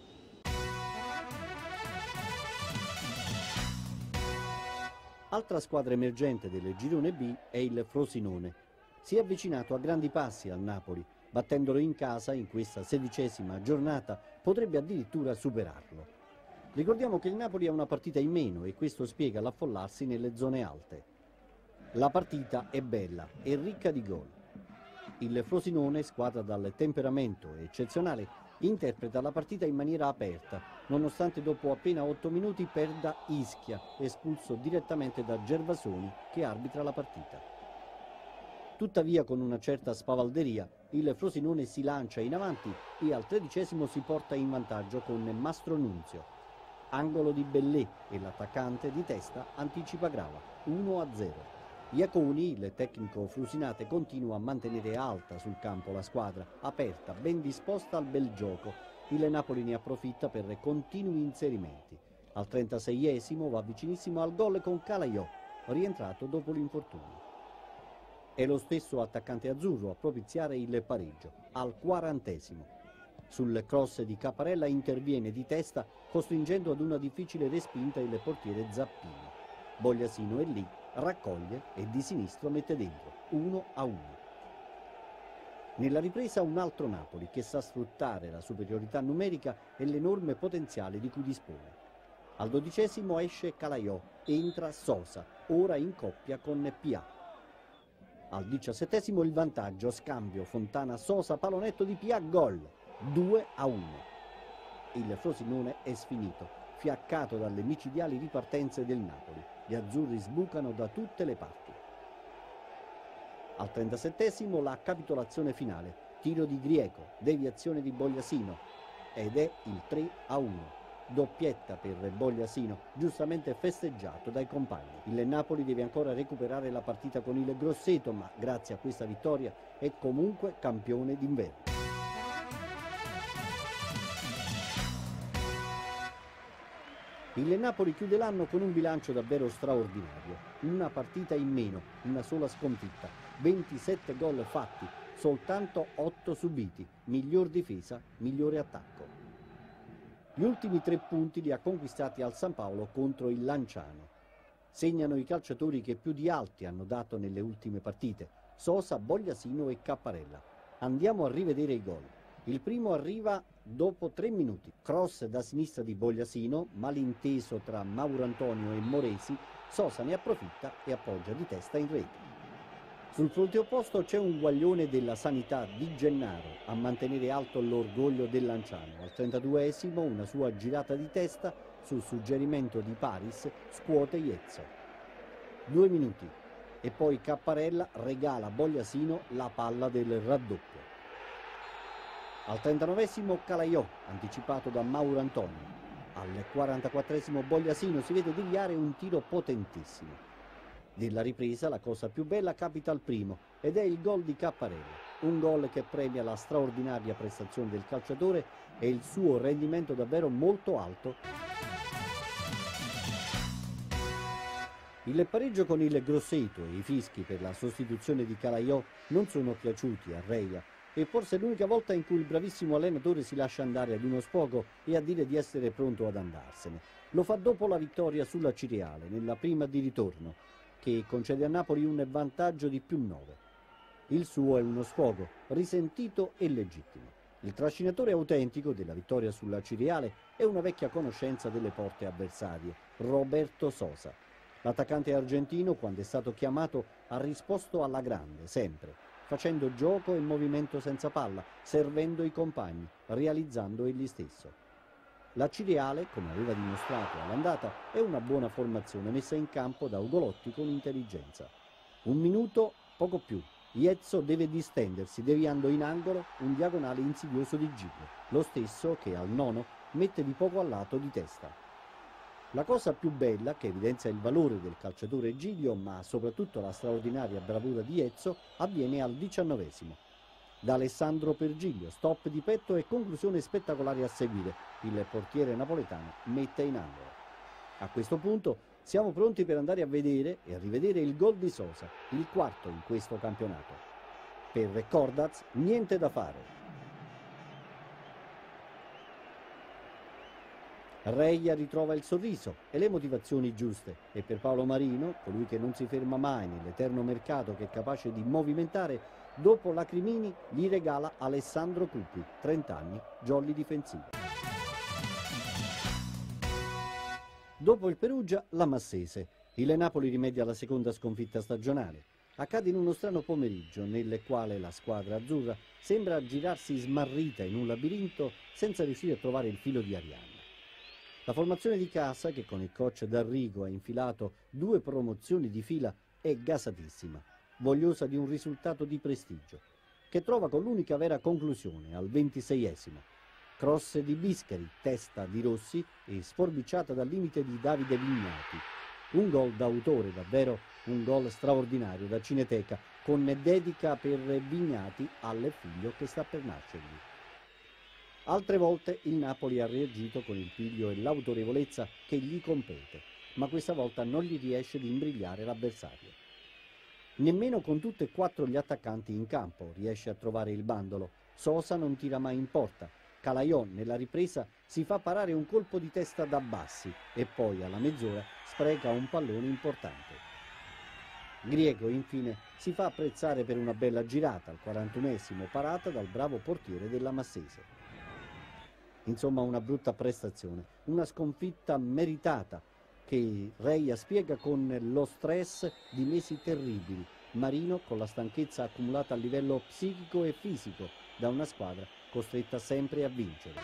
Altra squadra emergente del girone B è il Frosinone. Si è avvicinato a grandi passi al Napoli, battendolo in casa in questa sedicesima giornata, potrebbe addirittura superarlo. Ricordiamo che il Napoli ha una partita in meno e questo spiega l'affollarsi nelle zone alte. La partita è bella e ricca di gol. Il Frosinone, squadra dal temperamento eccezionale, interpreta la partita in maniera aperta, nonostante dopo appena otto minuti perda Ischia, espulso direttamente da Gervasoni che arbitra la partita. Tuttavia, con una certa spavalderia, il Frosinone si lancia in avanti e al tredicesimo si porta in vantaggio con Mastronunzio. Angolo di Bellè e l'attaccante di testa anticipa Grava, uno a zero. Iaconi, il tecnico frusinate, continua a mantenere alta sul campo la squadra, aperta, ben disposta al bel gioco. Il Napoli ne approfitta per continui inserimenti. Al trentaseiesimo va vicinissimo al gol con Calaiò, rientrato dopo l'infortunio. È lo stesso attaccante azzurro a propiziare il pareggio, al quarantesimo. Sul cross di Capparella interviene di testa, costringendo ad una difficile respinta il portiere Zappini. Bogliasino è lì, raccoglie e di sinistro mette dentro, uno a uno. Nella ripresa un altro Napoli che sa sfruttare la superiorità numerica e l'enorme potenziale di cui dispone. Al dodicesimo esce Calaiò, entra Sosa, ora in coppia con Pia. Al diciassettesimo il vantaggio, scambio Fontana-Sosa, pallonetto di Pia, gol, due a uno. Il Frosinone è sfinito, fiaccato dalle micidiali ripartenze del Napoli. Gli azzurri sbucano da tutte le parti. Al trentasettesimo la capitolazione finale, tiro di Grieco, deviazione di Bogliasino ed è il tre a uno. Doppietta per Bogliasino, giustamente festeggiato dai compagni. Il Napoli deve ancora recuperare la partita con il Grosseto, ma grazie a questa vittoria è comunque campione d'inverno. Il Napoli chiude l'anno con un bilancio davvero straordinario. Una partita in meno, una sola sconfitta, ventisette gol fatti, soltanto otto subiti, miglior difesa, migliore attacco. Gli ultimi tre punti li ha conquistati al San Paolo contro il Lanciano. Segnano i calciatori che più di altri hanno dato nelle ultime partite, Sosa, Bogliasino e Capparella. Andiamo a rivedere i gol. Il primo arriva dopo tre minuti. Cross da sinistra di Bogliasino, malinteso tra Mauro Antonio e Moresi. Sosa ne approfitta e appoggia di testa in rete. Sul fronte opposto c'è un guaglione della Sanità di Gennaro a mantenere alto l'orgoglio del Lanciano. Al trentaduesimo una sua girata di testa sul suggerimento di Paris scuote Iezzo. Due minuti e poi Capparella regala a Bogliasino la palla del raddoppio. Al trentanovesimo Calaiò, anticipato da Mauro Antonio. Al quarantaquattresimo Bogliasino si vede deviare un tiro potentissimo. Nella ripresa la cosa più bella capita al primo ed è il gol di Capparella, un gol che premia la straordinaria prestazione del calciatore e il suo rendimento davvero molto alto. Il pareggio con il Grosseto e i fischi per la sostituzione di Calaiò non sono piaciuti a Reia e forse è l'unica volta in cui il bravissimo allenatore si lascia andare ad uno sfogo e a dire di essere pronto ad andarsene. Lo fa dopo la vittoria sulla Cireale, nella prima di ritorno, che concede a Napoli un vantaggio di più nove. Il suo è uno sfogo, risentito e legittimo. Il trascinatore autentico della vittoria sulla Cireale è una vecchia conoscenza delle porte avversarie, Roberto Sosa. L'attaccante argentino, quando è stato chiamato, ha risposto alla grande, sempre, facendo gioco e movimento senza palla, servendo i compagni, realizzando egli stesso. La Cireale, come aveva dimostrato all'andata, è una buona formazione messa in campo da Ugolotti con intelligenza. Un minuto, poco più. Iezzo deve distendersi, deviando in angolo un diagonale insidioso di Giglio, lo stesso che al nono mette di poco a lato di testa. La cosa più bella, che evidenzia il valore del calciatore Giglio, ma soprattutto la straordinaria bravura di Iezzo, avviene al diciannovesimo. Da Alessandro per Giglio, stop di petto e conclusione spettacolare a seguire. Il portiere napoletano mette in angolo. A questo punto siamo pronti per andare a vedere e a rivedere il gol di Sosa, il quarto in questo campionato. Per Cordaz niente da fare. Reia ritrova il sorriso e le motivazioni giuste e per Paolo Marino, colui che non si ferma mai nell'eterno mercato che è capace di movimentare, dopo la Crimini gli regala Alessandro Cupi, trenta anni, jolly difensivo. Dopo il Perugia, la Massese. Il Napoli rimedia alla seconda sconfitta stagionale. Accade in uno strano pomeriggio nel quale la squadra azzurra sembra girarsi smarrita in un labirinto senza riuscire a trovare il filo di Arianna. La formazione di casa, che con il coach D'Arrigo ha infilato due promozioni di fila, è gasatissima, vogliosa di un risultato di prestigio, che trova con l'unica vera conclusione al ventiseiesimo. Cross di Biscari, testa di Rossi e sforbiciata dal limite di Davide Vignati. Un gol d'autore, davvero un gol straordinario da Cineteca, con dedica per Vignati al figlio che sta per nascergli. Altre volte il Napoli ha reagito con il piglio e l'autorevolezza che gli compete, ma questa volta non gli riesce di imbrigliare l'avversario. Nemmeno con tutti e quattro gli attaccanti in campo riesce a trovare il bandolo. Sosa non tira mai in porta. Calaiò nella ripresa si fa parare un colpo di testa da Bassi e poi alla mezz'ora spreca un pallone importante. Griego infine si fa apprezzare per una bella girata al quarantunesimo parata dal bravo portiere della Massese. Insomma una brutta prestazione, una sconfitta meritata che Reia spiega con lo stress di mesi terribili, Marino con la stanchezza accumulata a livello psichico e fisico da una squadra costretta sempre a vincere.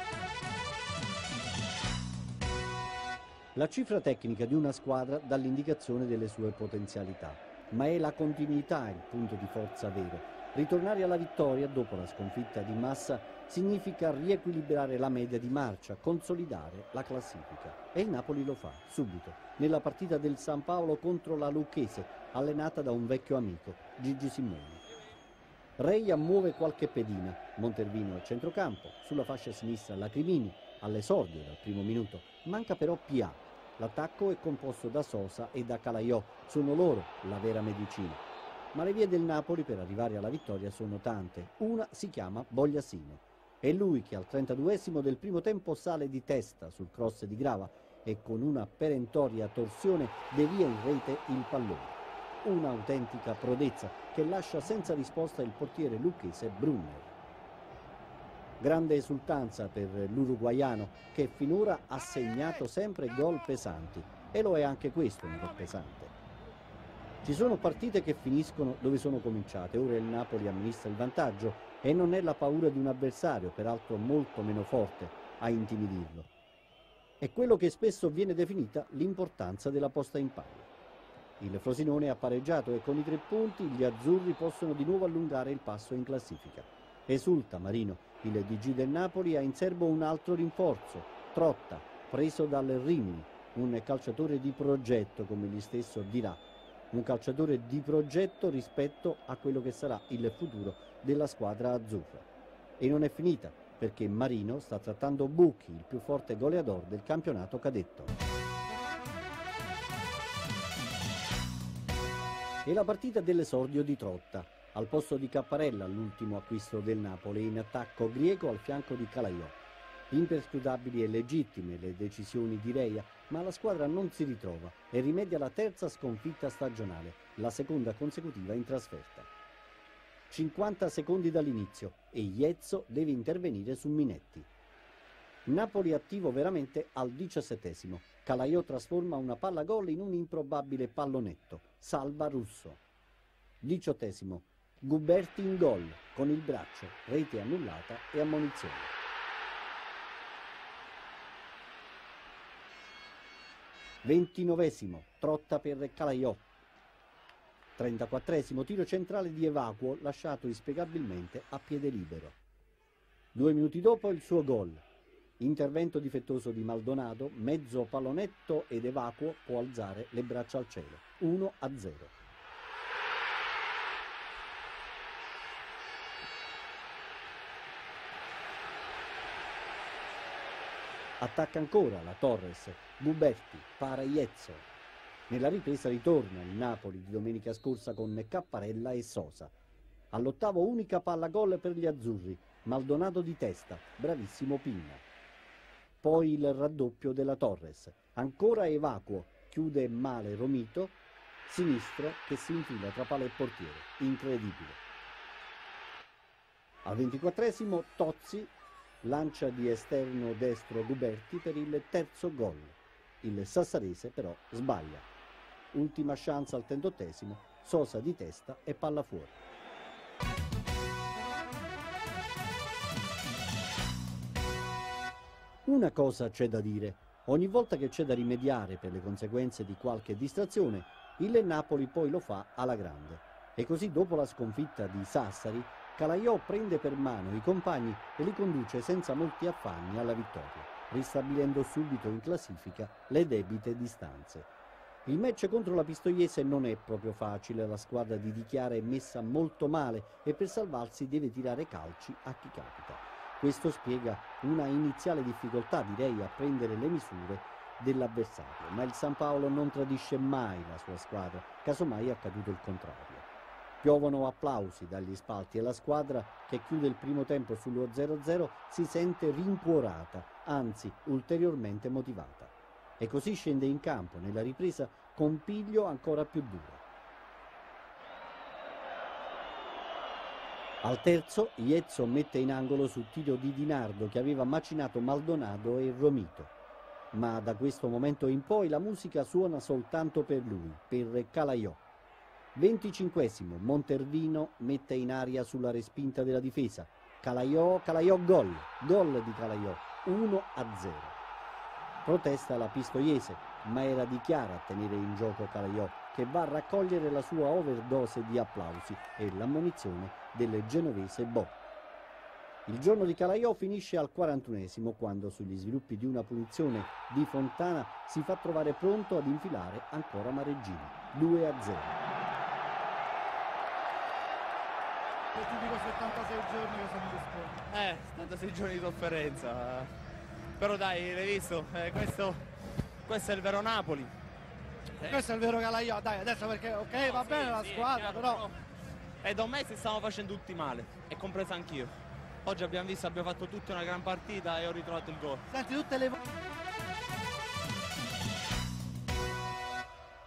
La cifra tecnica di una squadra dà l'indicazione delle sue potenzialità, ma è la continuità il punto di forza vero. Ritornare alla vittoria dopo la sconfitta di Massa significa riequilibrare la media di marcia, consolidare la classifica. E il Napoli lo fa, subito, nella partita del San Paolo contro la Lucchese, allenata da un vecchio amico, Gigi Simeoni. Reia muove qualche pedina, Montervino al centrocampo, sulla fascia sinistra la Crimini, all'esordio dal primo minuto, manca però Pia. L'attacco è composto da Sosa e da Calaiò, sono loro la vera medicina. Ma le vie del Napoli per arrivare alla vittoria sono tante, una si chiama Bogliasino. È lui che al trentaduesimo del primo tempo sale di testa sul cross di Grava e con una perentoria torsione devia in rete il pallone. Un'autentica prodezza che lascia senza risposta il portiere lucchese Brunner. Grande esultanza per l'uruguaiano che finora ha segnato sempre gol pesanti e lo è anche questo un gol pesante. Ci sono partite che finiscono dove sono cominciate, ora il Napoli amministra il vantaggio e non è la paura di un avversario, peraltro molto meno forte, a intimidirlo. È quello che spesso viene definita l'importanza della posta in palla. Il Frosinone ha pareggiato e con i tre punti gli azzurri possono di nuovo allungare il passo in classifica. Esulta Marino. Il D G del Napoli ha in serbo un altro rinforzo, Trotta, preso dal Rimini, un calciatore di progetto, come egli stesso dirà, un calciatore di progetto rispetto a quello che sarà il futuro della squadra azzurra. E non è finita, perché Marino sta trattando Bucchi, il più forte goleador del campionato cadetto. E la partita dell'esordio di Trotta. Al posto di Capparella, l'ultimo acquisto del Napoli, in attacco Griego al fianco di Calaiò. Imperscrutabili e legittime le decisioni di Reia, ma la squadra non si ritrova e rimedia la terza sconfitta stagionale, la seconda consecutiva in trasferta. cinquanta secondi dall'inizio e Iezzo deve intervenire su Minetti. Napoli attivo veramente al diciassettesimo. Calaiò trasforma una palla gol in un improbabile pallonetto. Salva Russo. Diciottesimo. Guberti in gol, con il braccio, rete annullata e ammonizione. Ventinovesimo, Trotta per Calaiò. Trentaquattresimo, tiro centrale di Evacuo, lasciato inspiegabilmente a piede libero. Due minuti dopo il suo gol. Intervento difettoso di Maldonado, mezzo pallonetto ed Evacuo può alzare le braccia al cielo. uno a zero. Attacca ancora la Torres, Guberti, para Iezzo. Nella ripresa ritorna il Napoli di domenica scorsa con Capparella e Sosa. All'ottavo unica palla gol per gli azzurri, Maldonado di testa, bravissimo Pinna. Poi il raddoppio della Torres, ancora Evacuo, chiude male Romito, sinistro che si infila tra palla e portiere, incredibile. Al ventiquattresimo Tozzi lancia di esterno destro Guberti per il terzo gol. Il sassarese però sbaglia. Ultima chance al trentottesimo, Sosa di testa e palla fuori. Una cosa c'è da dire. Ogni volta che c'è da rimediare per le conseguenze di qualche distrazione, il Napoli poi lo fa alla grande. E così dopo la sconfitta di Sassari, Calaiò prende per mano i compagni e li conduce senza molti affanni alla vittoria, ristabilendo subito in classifica le debite distanze. Il match contro la Pistoiese non è proprio facile, la squadra di Di Chiara è messa molto male e per salvarsi deve tirare calci a chi capita. Questo spiega una iniziale difficoltà, direi, a prendere le misure dell'avversario, ma il San Paolo non tradisce mai la sua squadra, casomai è accaduto il contrario. Piovono applausi dagli spalti e la squadra, che chiude il primo tempo sullo zero a zero, si sente rincuorata, anzi ulteriormente motivata. E così scende in campo nella ripresa con piglio ancora più duro. Al terzo, Iezzo mette in angolo sul tiro di Di Nardo che aveva macinato Maldonado e Romito. Ma da questo momento in poi la musica suona soltanto per lui, per Calaiò. venticinquesimo, Montervino mette in aria sulla respinta della difesa. Calaiò, Calaiò gol, gol di Calaiò, uno a zero. Protesta la Pistoiese, ma era Di Chiara a tenere in gioco Calaiò, che va a raccogliere la sua overdose di applausi e l'ammonizione del genovese Bo. Il giorno di Calaiò finisce al quarantunesimo, quando sugli sviluppi di una punizione di Fontana si fa trovare pronto ad infilare ancora Mareggini, due a zero. Ti dico settantasei giorni cosa mi rispondi? Eh, settantasei giorni di sofferenza. Però dai, l'hai visto? Eh, questo, questo è il vero Napoli. Eh. Questo è il vero Calaiò, dai, adesso perché ok, no, va sì, bene la sì, squadra, chiaro, però... E da un mese stavamo facendo tutti male, e compresa anch'io. Oggi abbiamo visto, abbiamo fatto tutta una gran partita e ho ritrovato il gol. Senti, tutte le...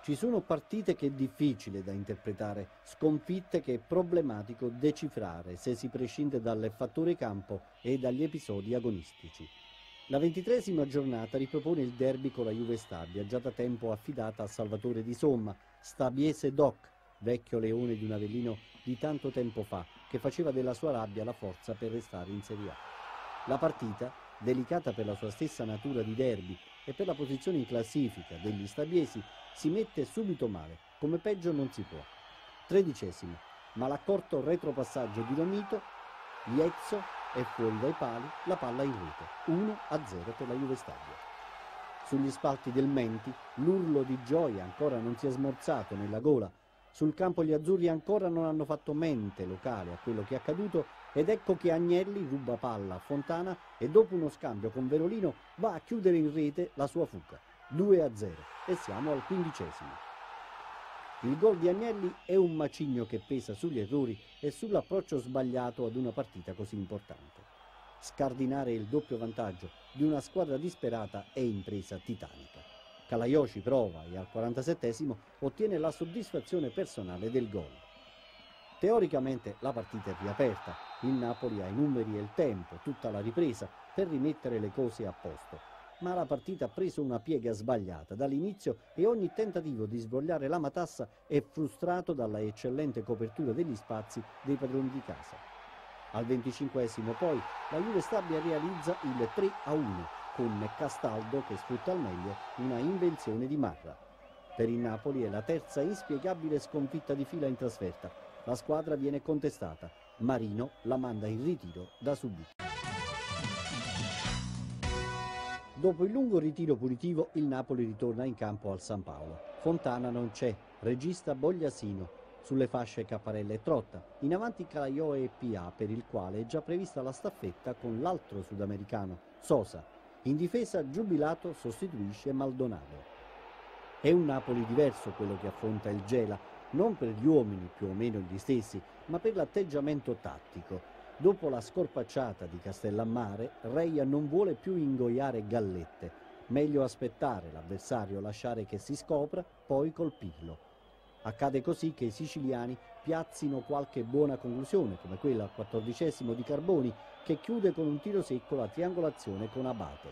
Ci sono partite che è difficile da interpretare, sconfitte che è problematico decifrare se si prescinde dal fattore campo e dagli episodi agonistici. La ventitreesima giornata ripropone il derby con la Juve Stabia, già da tempo affidata a Salvatore Di Somma, stabiese doc, vecchio leone di un Avellino di tanto tempo fa, che faceva della sua rabbia la forza per restare in Serie A. La partita, delicata per la sua stessa natura di derby e per la posizione in classifica degli stabiesi, si mette subito male, come peggio non si può. Tredicesimo, ma l'accorto retropassaggio di Romito, Iezzo è fuori dai pali, la palla in rete, uno a zero per la Juve Stabia. Sugli spalti del Menti, l'urlo di gioia ancora non si è smorzato nella gola. Sul campo gli azzurri ancora non hanno fatto mente locale a quello che è accaduto ed ecco che Agnelli ruba palla a Fontana e dopo uno scambio con Verolino va a chiudere in rete la sua fuga. due a zero e siamo al quindicesimo. Il gol di Agnelli è un macigno che pesa sugli errori e sull'approccio sbagliato ad una partita così importante. Scardinare il doppio vantaggio di una squadra disperata è impresa titanica. Calaiò ci prova e al quarantasettesimo ottiene la soddisfazione personale del gol. Teoricamente la partita è riaperta, il Napoli ha i numeri e il tempo, tutta la ripresa, per rimettere le cose a posto. Ma la partita ha preso una piega sbagliata dall'inizio e ogni tentativo di svogliare la matassa è frustrato dalla eccellente copertura degli spazi dei padroni di casa. Al venticinquesimo poi la Juve Stabia realizza il tre a uno con Castaldo che sfrutta al meglio una invenzione di Marra. Per il Napoli è la terza inspiegabile sconfitta di fila in trasferta. La squadra viene contestata. Marino la manda in ritiro da subito. Dopo il lungo ritiro punitivo, il Napoli ritorna in campo al San Paolo. Fontana non c'è, regista Bogliasino, sulle fasce Capparella e Trotta, in avanti Calaiò e P A, per il quale è già prevista la staffetta con l'altro sudamericano, Sosa. In difesa Giubilato sostituisce Maldonado. È un Napoli diverso quello che affronta il Gela, non per gli uomini più o meno gli stessi, ma per l'atteggiamento tattico. Dopo la scorpacciata di Castellammare, Reia non vuole più ingoiare gallette. Meglio aspettare l'avversario, lasciare che si scopra, poi colpirlo. Accade così che i siciliani piazzino qualche buona conclusione, come quella al quattordicesimo di Carboni, che chiude con un tiro secco la triangolazione con Abate.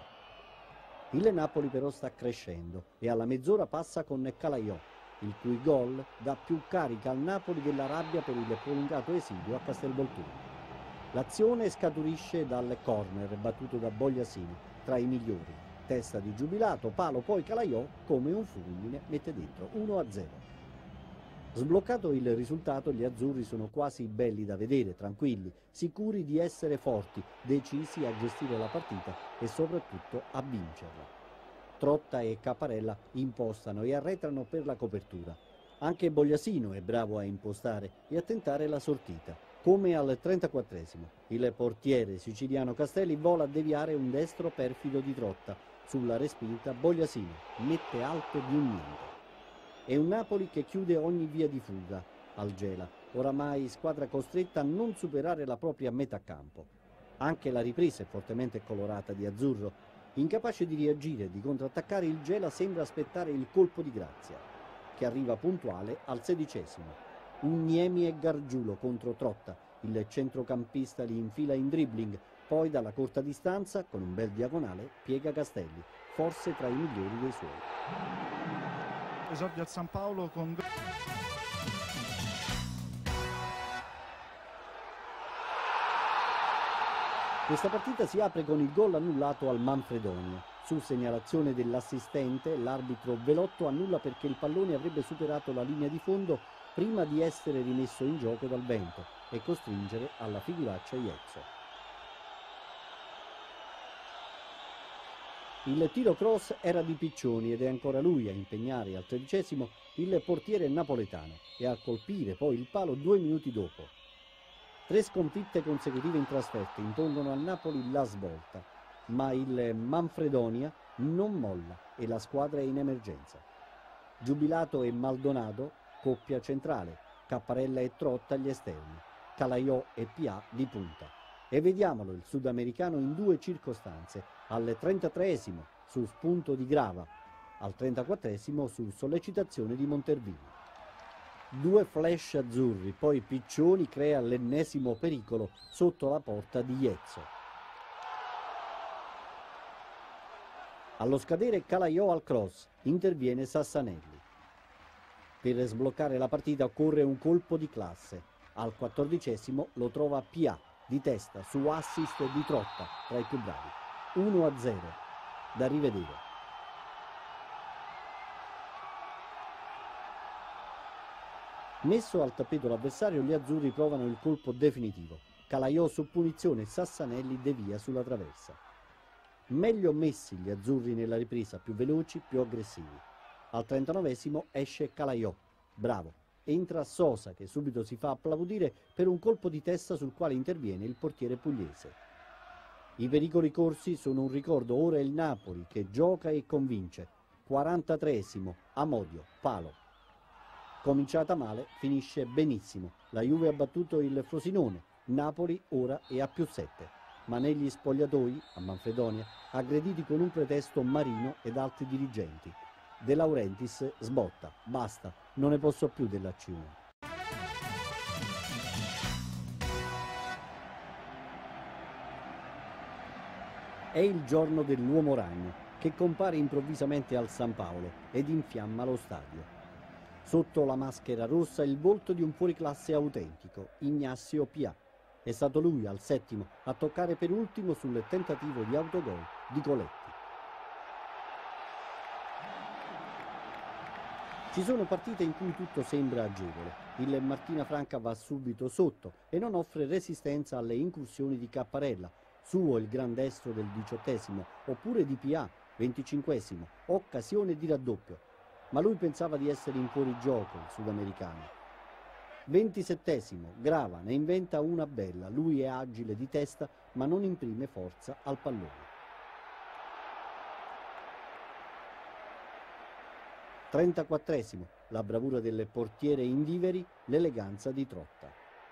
Il Napoli però sta crescendo e alla mezz'ora passa con Calaiò, il cui gol dà più carica al Napoli della rabbia per il prolungato esilio a Castelvolturno. L'azione scaturisce dal corner battuto da Bogliasini, tra i migliori. Testa di Giubilato, palo, poi Calaiò, come un fulmine, mette dentro uno a zero. Sbloccato il risultato, gli azzurri sono quasi belli da vedere, tranquilli, sicuri di essere forti, decisi a gestire la partita e soprattutto a vincerla. Trotta e Capparella impostano e arretrano per la copertura. Anche Bogliasino è bravo a impostare e a tentare la sortita. Come al trentaquattresimo, il portiere siciliano Castelli vola a deviare un destro perfido di Trotta. Sulla respinta Bogliasino mette alto di un niente. È un Napoli che chiude ogni via di fuga al Gela, oramai squadra costretta a non superare la propria metà campo. Anche la ripresa è fortemente colorata di azzurro. Incapace di reagire e di contrattaccare, il Gela sembra aspettare il colpo di grazia, che arriva puntuale al sedicesimo. Un Niemi e Gargiulo contro Trotta, il centrocampista li infila in dribbling, poi dalla corta distanza, con un bel diagonale, piega Castelli, forse tra i migliori dei suoi. Esordio al San Paolo con... Questa partita si apre con il gol annullato al Manfredonia. Su segnalazione dell'assistente, l'arbitro Velotto annulla perché il pallone avrebbe superato la linea di fondo prima di essere rimesso in gioco dal vento e costringere alla figuraccia Iezzo. Il tiro cross era di Piccioni ed è ancora lui a impegnare al tredicesimo il portiere napoletano e a colpire poi il palo due minuti dopo. Tre sconfitte consecutive in trasferta impongono al Napoli la svolta, ma il Manfredonia non molla e la squadra è in emergenza. Giubilato e Maldonado, coppia centrale, Capparella e Trotta agli esterni, Calaiò e P A di punta. E vediamolo il sudamericano in due circostanze, al trentatreesimo su spunto di Grava, al trentaquattresimo su sollecitazione di Montervini. Due flash azzurri, poi Piccioni crea l'ennesimo pericolo sotto la porta di Iezzo. Allo scadere Calaiò al cross, interviene Sassanelli. Per sbloccare la partita occorre un colpo di classe. Al quattordicesimo lo trova Pià, di testa, su assist di Trotta, tra i più bravi. uno a zero, da rivedere. Messo al tappeto l'avversario, gli azzurri provano il colpo definitivo. Calaiò su punizione, Sassanelli devia sulla traversa. Meglio messi gli azzurri nella ripresa, più veloci, più aggressivi. Al trentanovesimo esce Calaiò, bravo. Entra Sosa, che subito si fa applaudire per un colpo di testa sul quale interviene il portiere pugliese. I pericoli corsi sono un ricordo, ora è il Napoli che gioca e convince. quarantatreesimo, Amodio, palo. Cominciata male, finisce benissimo. La Juve ha battuto il Frosinone, Napoli ora è a più sette. Ma negli spogliatoi, a Manfredonia, aggrediti con un pretesto Marino ed altri dirigenti. De Laurentiis sbotta, basta, non ne posso più della C uno. È il giorno dell'uomo ragno, che compare improvvisamente al San Paolo ed infiamma lo stadio. Sotto la maschera rossa il volto di un fuoriclasse autentico, Ignazio Pià. È stato lui al settimo a toccare per ultimo sul tentativo di autogol di Coletti. Ci sono partite in cui tutto sembra agevole. Il Martina Franca va subito sotto e non offre resistenza alle incursioni di Capparella, suo il gran destro del diciottesimo, oppure di Pià, venticinquesimo, occasione di raddoppio. Ma lui pensava di essere in fuorigioco, il sudamericano. ventisettesimo, Grava, ne inventa una bella, lui è agile di testa ma non imprime forza al pallone. trentaquattresimo, la bravura del portiere Indiveri, l'eleganza di Trotta.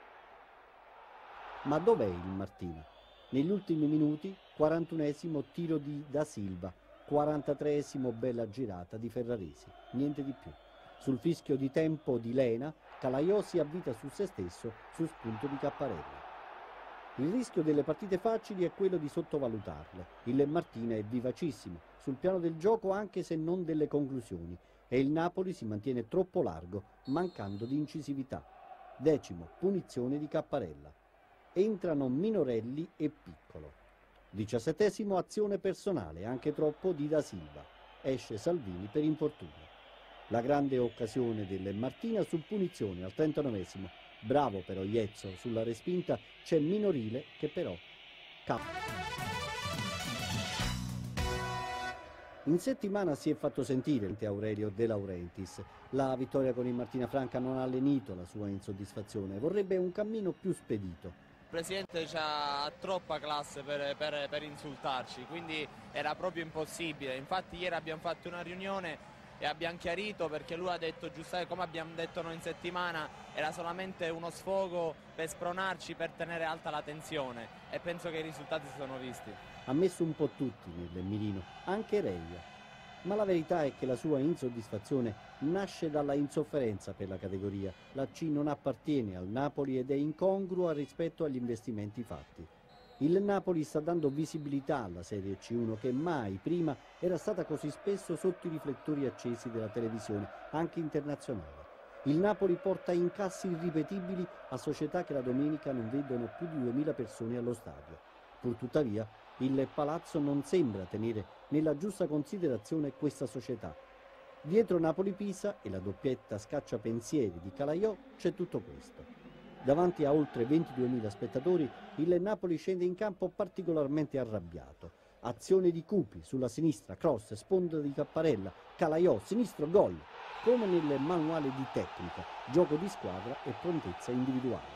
Ma dov'è il Martina? Negli ultimi minuti, quarantunesimo tiro di Da Silva, quarantatreesimo bella girata di Ferraresi, niente di più. Sul fischio di tempo di Lena, Calaiò si avvita su se stesso su spunto di Capparella. Il rischio delle partite facili è quello di sottovalutarle. Il Martina è vivacissimo, sul piano del gioco anche se non delle conclusioni, e il Napoli si mantiene troppo largo, mancando di incisività. Decimo, punizione di Capparella. Entrano Minorelli e Piccolo. Diciassettesimo, azione personale, anche troppo, di Da Silva. Esce Salvini per infortunio. La grande occasione del Martina su punizione al trentanovesimo. Bravo però Iezzo, sulla respinta c'è Minorile che però cappa. In settimana si è fatto sentire Aurelio De Laurentiis. La vittoria con il Martina Franca non ha lenito la sua insoddisfazione, vorrebbe un cammino più spedito. Il Presidente ha troppa classe per, per, per insultarci, quindi era proprio impossibile. Infatti ieri abbiamo fatto una riunione e abbiamo chiarito, perché lui ha detto, giustamente come abbiamo detto noi in settimana, era solamente uno sfogo per spronarci, per tenere alta la tensione, e penso che i risultati si sono visti. Ha messo un po' tutti nel mirino, anche Reia, ma la verità è che la sua insoddisfazione nasce dalla insofferenza per la categoria. La C non appartiene al Napoli ed è incongrua rispetto agli investimenti fatti. Il Napoli sta dando visibilità alla Serie C uno che mai prima era stata così spesso sotto i riflettori accesi della televisione, anche internazionale. Il Napoli porta incassi irripetibili a società che la domenica non vedono più di duemila persone allo stadio. Purtuttavia, il Palazzo non sembra tenere nella giusta considerazione questa società. Dietro Napoli-Pisa e la doppietta scacciapensieri di Calaiò c'è tutto questo. Davanti a oltre ventiduemila spettatori, il Napoli scende in campo particolarmente arrabbiato. Azione di Cupi sulla sinistra, cross, sponda di Capparella, Calaiò, sinistro, gol. Come nel manuale di tecnica, gioco di squadra e prontezza individuale.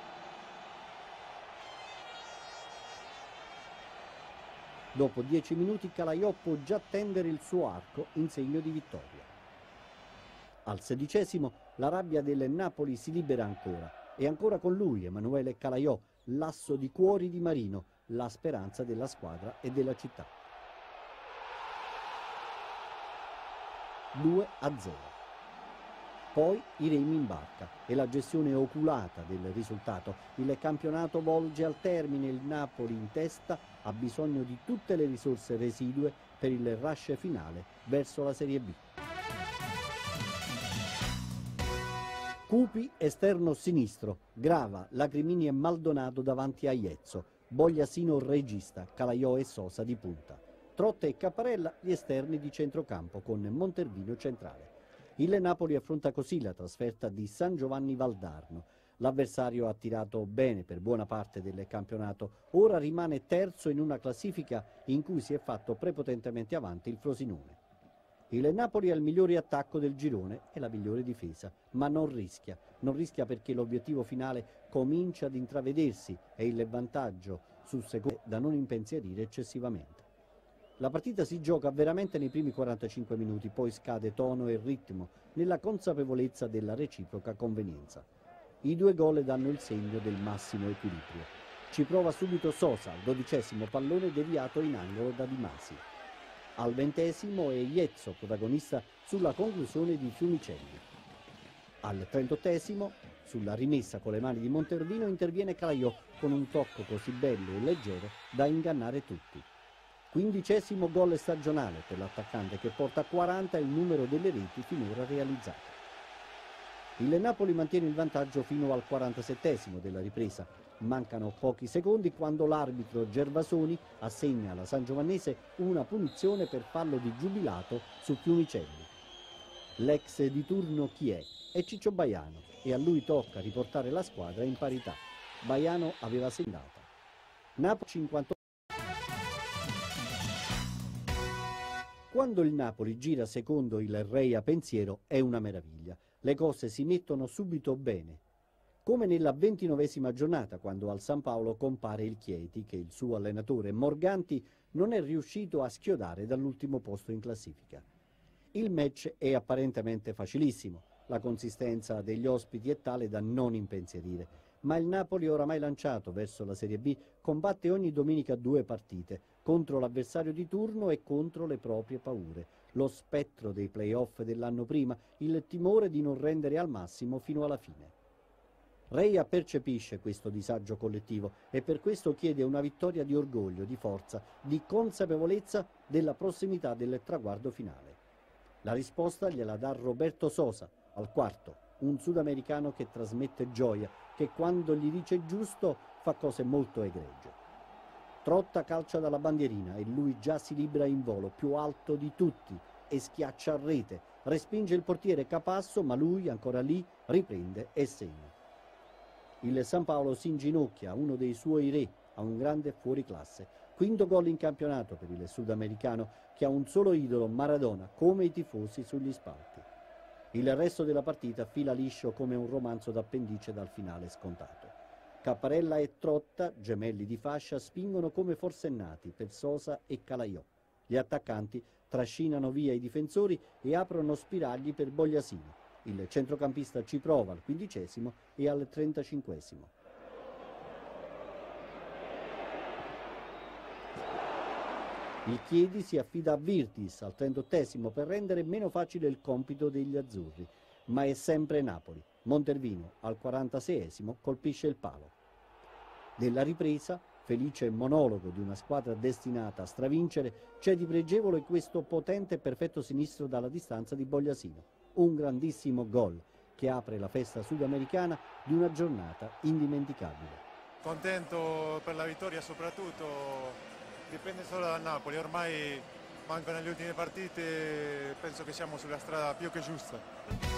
Dopo dieci minuti Calaiò può già tendere il suo arco in segno di vittoria. Al sedicesimo la rabbia del Napoli si libera ancora. E ancora con lui Emanuele Calaiò, l'asso di cuori di Marino, la speranza della squadra e della città. due a zero. Poi i remi in barca e la gestione oculata del risultato. Il campionato volge al termine, il Napoli in testa ha bisogno di tutte le risorse residue per il rush finale verso la Serie B. Cupi esterno sinistro, Grava, Lacrimini e Maldonado davanti a Iezzo, Bogliasino regista, Calaiò e Sosa di punta. Trotta e Capparella gli esterni di centrocampo con Montervino centrale. Il Napoli affronta così la trasferta di San Giovanni Valdarno. L'avversario ha tirato bene per buona parte del campionato, ora rimane terzo in una classifica in cui si è fatto prepotentemente avanti il Frosinone. Il Napoli ha il migliore attacco del girone e la migliore difesa, ma non rischia. Non rischia perché l'obiettivo finale comincia ad intravedersi e il vantaggio sul secondo da non impensierire eccessivamente. La partita si gioca veramente nei primi quarantacinque minuti, poi scade tono e ritmo nella consapevolezza della reciproca convenienza. I due gol danno il segno del massimo equilibrio. Ci prova subito Sosa, al dodicesimo pallone deviato in angolo da Di Masi. Al ventesimo è Iezzo, protagonista sulla conclusione di Fiumicelli. Al trentottesimo, sulla rimessa con le mani di Montervino, interviene Calaiò con un tocco così bello e leggero da ingannare tutti. Quindicesimo gol stagionale per l'attaccante che porta a quaranta il numero delle reti finora realizzate. Il Napoli mantiene il vantaggio fino al quarantasettesimo della ripresa. Mancano pochi secondi quando l'arbitro Gervasoni assegna alla Sangiovannese una punizione per fallo di giubilato su Fiumicelli. L'ex di turno chi è? È Ciccio Baiano e a lui tocca riportare la squadra in parità. Baiano aveva segnato. Napoli cinquantotto. Quando il Napoli gira secondo il Rei a pensiero è una meraviglia. Le cose si mettono subito bene. Come nella ventinovesima giornata, quando al San Paolo compare il Chieti, che il suo allenatore Morganti non è riuscito a schiodare dall'ultimo posto in classifica. Il match è apparentemente facilissimo, la consistenza degli ospiti è tale da non impensierire, ma il Napoli, oramai lanciato verso la Serie B, combatte ogni domenica due partite, contro l'avversario di turno e contro le proprie paure, lo spettro dei play-off dell'anno prima, il timore di non rendere al massimo fino alla fine. Reia percepisce questo disagio collettivo e per questo chiede una vittoria di orgoglio, di forza, di consapevolezza della prossimità del traguardo finale. La risposta gliela dà Roberto Sosa, al quarto, un sudamericano che trasmette gioia, che quando gli dice giusto fa cose molto egregie. Trotta calcia dalla bandierina e lui già si libera in volo, più alto di tutti, e schiaccia a rete, respinge il portiere Capasso, ma lui, ancora lì, riprende e segna. Il San Paolo si inginocchia, uno dei suoi re, a un grande fuoriclasse. Quinto gol in campionato per il sudamericano, che ha un solo idolo, Maradona, come i tifosi sugli spalti. Il resto della partita fila liscio come un romanzo d'appendice dal finale scontato. Capparella e Trotta, gemelli di fascia, spingono come forsennati per Sosa e Calaiò. Gli attaccanti trascinano via i difensori e aprono spiragli per Bogliasino. Il centrocampista ci prova al quindicesimo e al trentacinquesimo. Il Chiedi si affida a Virtis al trentottesimo per rendere meno facile il compito degli azzurri, ma è sempre Napoli. Montervino al quarantaseiesimo colpisce il palo. Nella ripresa, felice monologo di una squadra destinata a stravincere, c'è di pregevole questo potente e perfetto sinistro dalla distanza di Bogliasino. Un grandissimo gol che apre la festa sudamericana di una giornata indimenticabile. Contento per la vittoria, soprattutto dipende solo da Napoli, ormai mancano le ultime partite, penso che siamo sulla strada più che giusta.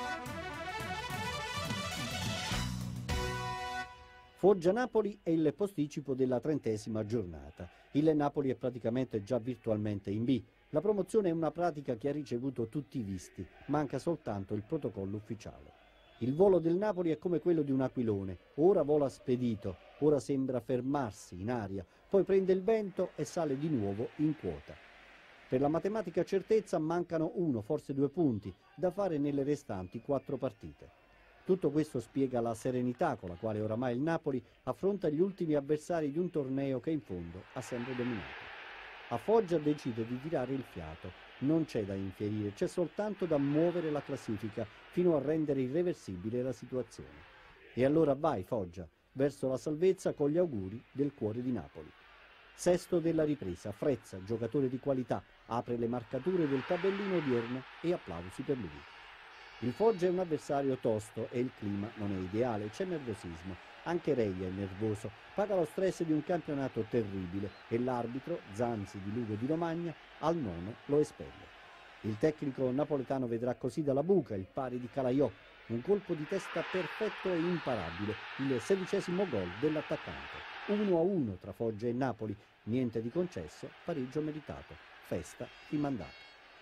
Foggia-Napoli è il posticipo della trentesima giornata. Il Napoli è praticamente già virtualmente in B. La promozione è una pratica che ha ricevuto tutti i visti, manca soltanto il protocollo ufficiale. Il volo del Napoli è come quello di un aquilone, ora vola spedito, ora sembra fermarsi in aria, poi prende il vento e sale di nuovo in quota. Per la matematica certezza mancano uno, forse due punti, da fare nelle restanti quattro partite. Tutto questo spiega la serenità con la quale oramai il Napoli affronta gli ultimi avversari di un torneo che in fondo ha sempre dominato. A Foggia decide di tirare il fiato. non c'è da infierire, c'è soltanto da muovere la classifica fino a rendere irreversibile la situazione. E allora vai Foggia, verso la salvezza con gli auguri del cuore di Napoli. Sesto della ripresa, Frezza, giocatore di qualità, apre le marcature del tabellino odierno e applausi per lui. Il Foggia è un avversario tosto e il clima non è ideale, c'è nervosismo. Anche Reia è nervoso, paga lo stress di un campionato terribile e l'arbitro, Zanzi di Lugo di Romagna, al nono lo espelle. Il tecnico napoletano vedrà così dalla buca il pari di Calaiò, un colpo di testa perfetto e imparabile, il sedicesimo gol dell'attaccante. uno a uno tra Foggia e Napoli, niente di concesso, pareggio meritato, festa rimandata.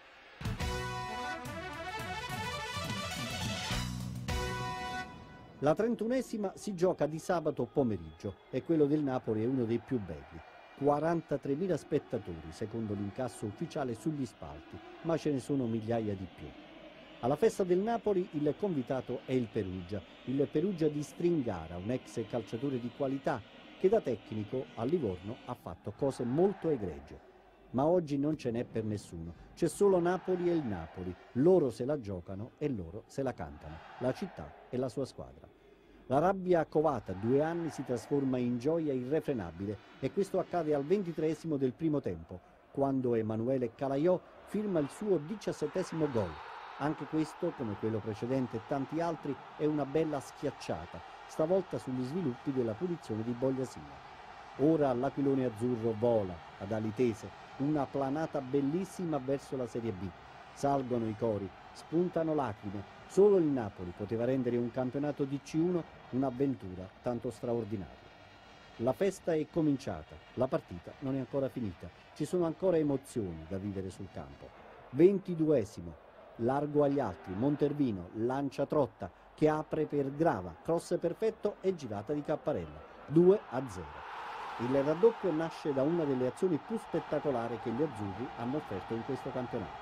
La trentunesima si gioca di sabato pomeriggio e quello del Napoli è uno dei più belli. quarantatremila spettatori secondo l'incasso ufficiale sugli spalti, ma ce ne sono migliaia di più. Alla festa del Napoli il convitato è il Perugia, il Perugia di Stringara, un ex calciatore di qualità che da tecnico a Livorno ha fatto cose molto egregie. Ma oggi non ce n'è per nessuno, c'è solo Napoli e il Napoli, loro se la giocano e loro se la cantano, la città e la sua squadra. La rabbia covata due anni si trasforma in gioia irrefrenabile e questo accade al ventitreesimo del primo tempo, quando Emanuele Calaiò firma il suo diciassettesimo gol. Anche questo, come quello precedente e tanti altri, è una bella schiacciata, stavolta sugli sviluppi della punizione di Bogliasina. Ora l'Aquilone Azzurro vola ad ali tese, una planata bellissima verso la Serie B. Salgono i cori, spuntano lacrime. Solo il Napoli poteva rendere un campionato di C uno un'avventura tanto straordinaria. La festa è cominciata, la partita non è ancora finita, ci sono ancora emozioni da vivere sul campo. ventiduesimo, largo agli altri, Montervino, lancia Trotta che apre per Grava, cross perfetto e girata di Capparella, due a zero. Il raddoppio nasce da una delle azioni più spettacolari che gli azzurri hanno offerto in questo campionato.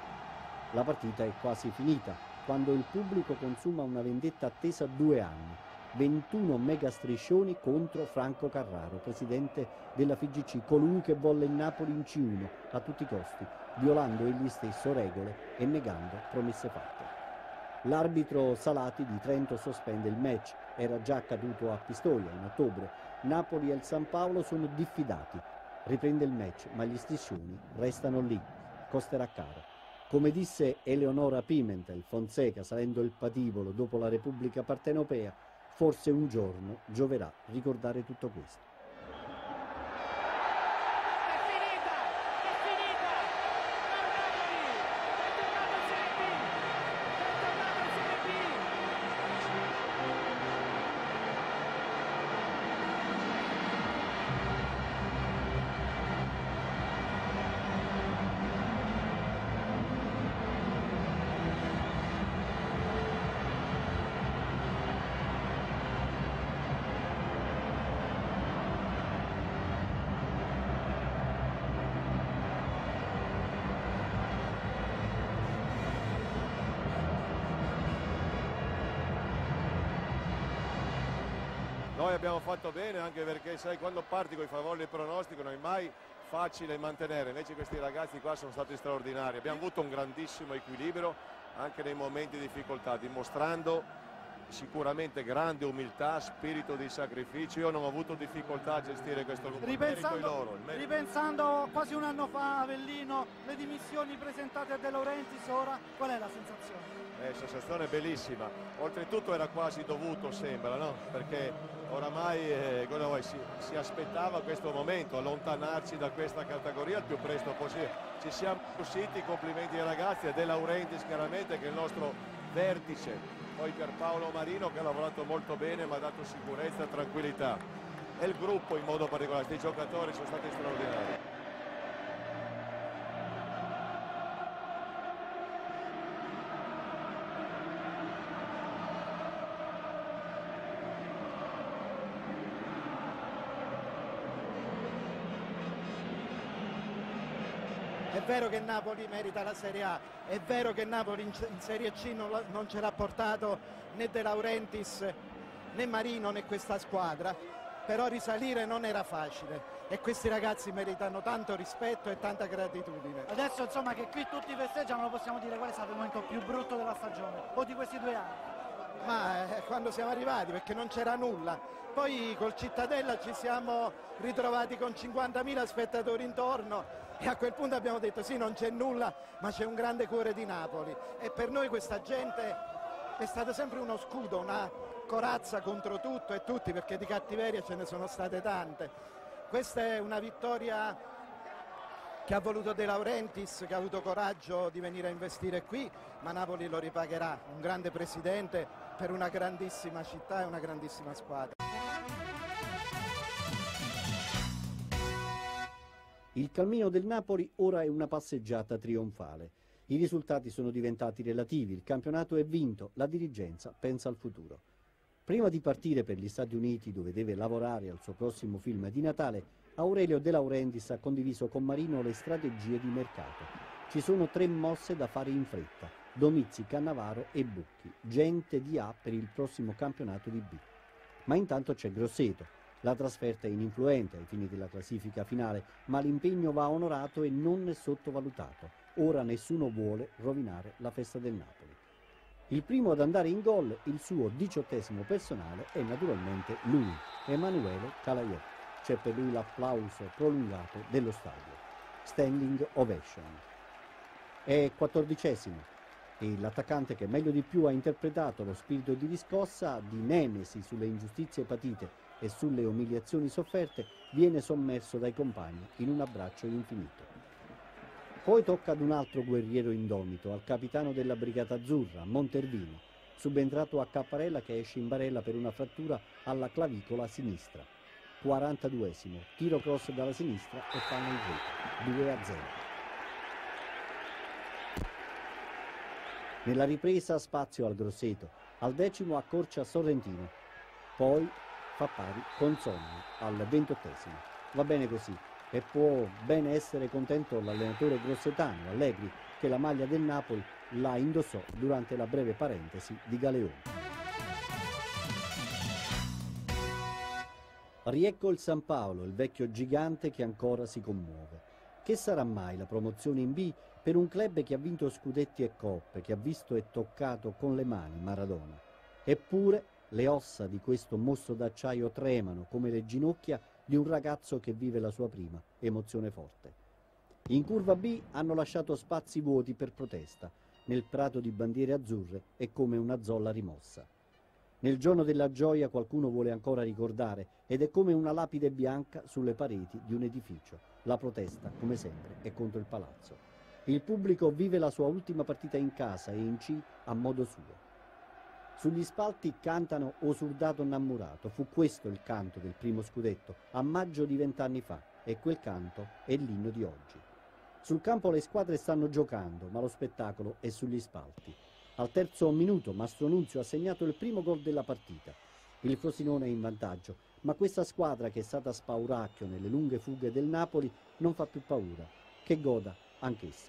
La partita è quasi finita quando il pubblico consuma una vendetta attesa due anni. ventuno mega striscioni contro Franco Carraro, presidente della F I G C, colui che volle il Napoli in C uno a tutti i costi, violando egli stesso regole e negando promesse fatte. L'arbitro Salati di Trento sospende il match, era già accaduto a Pistoia in ottobre. Napoli e il San Paolo sono diffidati. Riprende il match, ma gli striscioni restano lì. Costerà caro. Come disse Eleonora Pimentel, Fonseca salendo il patibolo dopo la Repubblica Partenopea, forse un giorno gioverà ricordare tutto questo. Noi abbiamo fatto bene anche perché sai quando parti con i favori del pronostico non è mai facile mantenere, invece questi ragazzi qua sono stati straordinari, abbiamo avuto un grandissimo equilibrio anche nei momenti di difficoltà, dimostrando sicuramente grande umiltà, spirito di sacrificio. Io non ho avuto difficoltà a gestire questo gruppo. Ripensando, loro, ripensando quasi un anno fa, Avellino, le dimissioni presentate a De Laurentiis, ora qual è la sensazione? Eh, sensazione bellissima, oltretutto era quasi dovuto, sembra, no? Perché oramai eh, si, si aspettava questo momento, allontanarci da questa categoria il più presto possibile. Ci siamo riusciti, complimenti ai ragazzi e De Laurentiis chiaramente che è il nostro vertice, poi Pierpaolo Marino che ha lavorato molto bene ma ha dato sicurezza e tranquillità, e il gruppo in modo particolare, questi giocatori sono stati straordinari. È vero che Napoli merita la Serie A, è vero che Napoli in, in Serie C non, non ce l'ha portato né De Laurentiis né Marino né questa squadra, però risalire non era facile e questi ragazzi meritano tanto rispetto e tanta gratitudine. Adesso insomma che qui tutti festeggiano, lo possiamo dire qual è stato il momento più brutto della stagione o di questi due anni? Ma eh, quando siamo arrivati, perché non c'era nulla, poi col Cittadella ci siamo ritrovati con cinquantamila spettatori intorno e a quel punto abbiamo detto sì, non c'è nulla, ma c'è un grande cuore di Napoli e per noi questa gente è stato sempre uno scudo, una corazza contro tutto e tutti, perché di cattiverie ce ne sono state tante. Questa è una vittoria che ha voluto De Laurentiis, che ha avuto coraggio di venire a investire qui, ma Napoli lo ripagherà, un grande presidente per una grandissima città e una grandissima squadra. Il cammino del Napoli ora è una passeggiata trionfale. I risultati sono diventati relativi, il campionato è vinto, la dirigenza pensa al futuro. Prima di partire per gli Stati Uniti, dove deve lavorare al suo prossimo film di Natale, Aurelio De Laurentiis ha condiviso con Marino le strategie di mercato. Ci sono tre mosse da fare in fretta: Domizzi, Cannavaro e Bucchi, gente di A per il prossimo campionato di B. Ma intanto c'è Grosseto. La trasferta è ininfluente ai fini della classifica finale, ma l'impegno va onorato e non sottovalutato. Ora nessuno vuole rovinare la festa del Napoli. Il primo ad andare in gol, il suo diciottesimo personale, è naturalmente lui, Emanuele Calaiò. C'è per lui l'applauso prolungato dello stadio. Standing ovation. È quattordicesimo e l'attaccante che meglio di più ha interpretato lo spirito di riscossa, di nemesi sulle ingiustizie patite e sulle umiliazioni sofferte, viene sommerso dai compagni in un abbraccio infinito. Poi tocca ad un altro guerriero indomito, al capitano della Brigata Azzurra, Montervino, subentrato a Capparella che esce in barella per una frattura alla clavicola sinistra. quarantaduesimo, tiro cross dalla sinistra e fanno in rete, due a zero. Nella ripresa spazio al Grosseto, al decimo accorcia Sorrentino, poi fa pari con Sonno al ventottesimo. Va bene così e può bene essere contento l'allenatore grossetano Allegri, che la maglia del Napoli la indossò durante la breve parentesi di Galeone. Riecco il San Paolo, il vecchio gigante che ancora si commuove. Che sarà mai la promozione in B per un club che ha vinto scudetti e coppe, che ha visto e toccato con le mani Maradona? Eppure le ossa di questo mostro d'acciaio tremano come le ginocchia di un ragazzo che vive la sua prima emozione forte. In curva B hanno lasciato spazi vuoti per protesta. Nel prato di bandiere azzurre è come una zolla rimossa. Nel giorno della gioia qualcuno vuole ancora ricordare ed è come una lapide bianca sulle pareti di un edificio. La protesta, come sempre, è contro il palazzo. Il pubblico vive la sua ultima partita in casa e in C a modo suo. Sugli spalti cantano O soldato innammorato. Fu questo il canto del primo scudetto, a maggio di vent'anni fa, e quel canto è l'inno di oggi. Sul campo le squadre stanno giocando, ma lo spettacolo è sugli spalti. Al terzo minuto Mastro Nunzio ha segnato il primo gol della partita. Il Frosinone è in vantaggio, ma questa squadra che è stata spauracchio nelle lunghe fughe del Napoli non fa più paura, che goda anch'essa.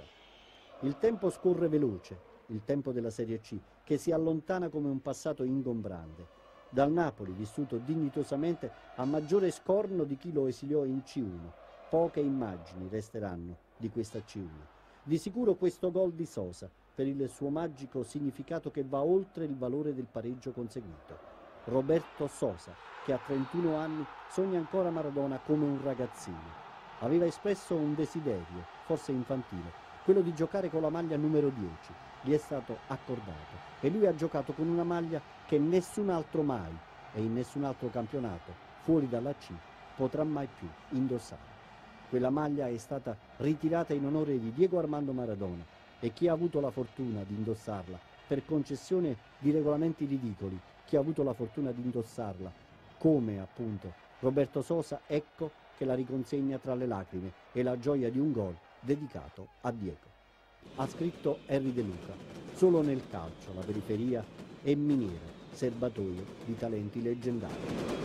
Il tempo scorre veloce, il tempo della Serie C, che si allontana come un passato ingombrante. Dal Napoli, vissuto dignitosamente, a maggiore scorno di chi lo esiliò in C uno. Poche immagini resteranno di questa C uno. Di sicuro questo gol di Sosa, per il suo magico significato che va oltre il valore del pareggio conseguito. Roberto Sosa, che a trentuno anni sogna ancora Maradona come un ragazzino. Aveva espresso un desiderio, forse infantile, quello di giocare con la maglia numero dieci. Gli è stato accordato e lui ha giocato con una maglia che nessun altro mai e in nessun altro campionato, fuori dalla C, potrà mai più indossare. Quella maglia è stata ritirata in onore di Diego Armando Maradona e chi ha avuto la fortuna di indossarla, per concessione di regolamenti ridicoli, chi ha avuto la fortuna di indossarla, come appunto Roberto Sosa, ecco che la riconsegna tra le lacrime e la gioia di un gol dedicato a Diego. Ha scritto Henry De Luca: solo nel calcio la periferia è miniera, serbatoio di talenti leggendari.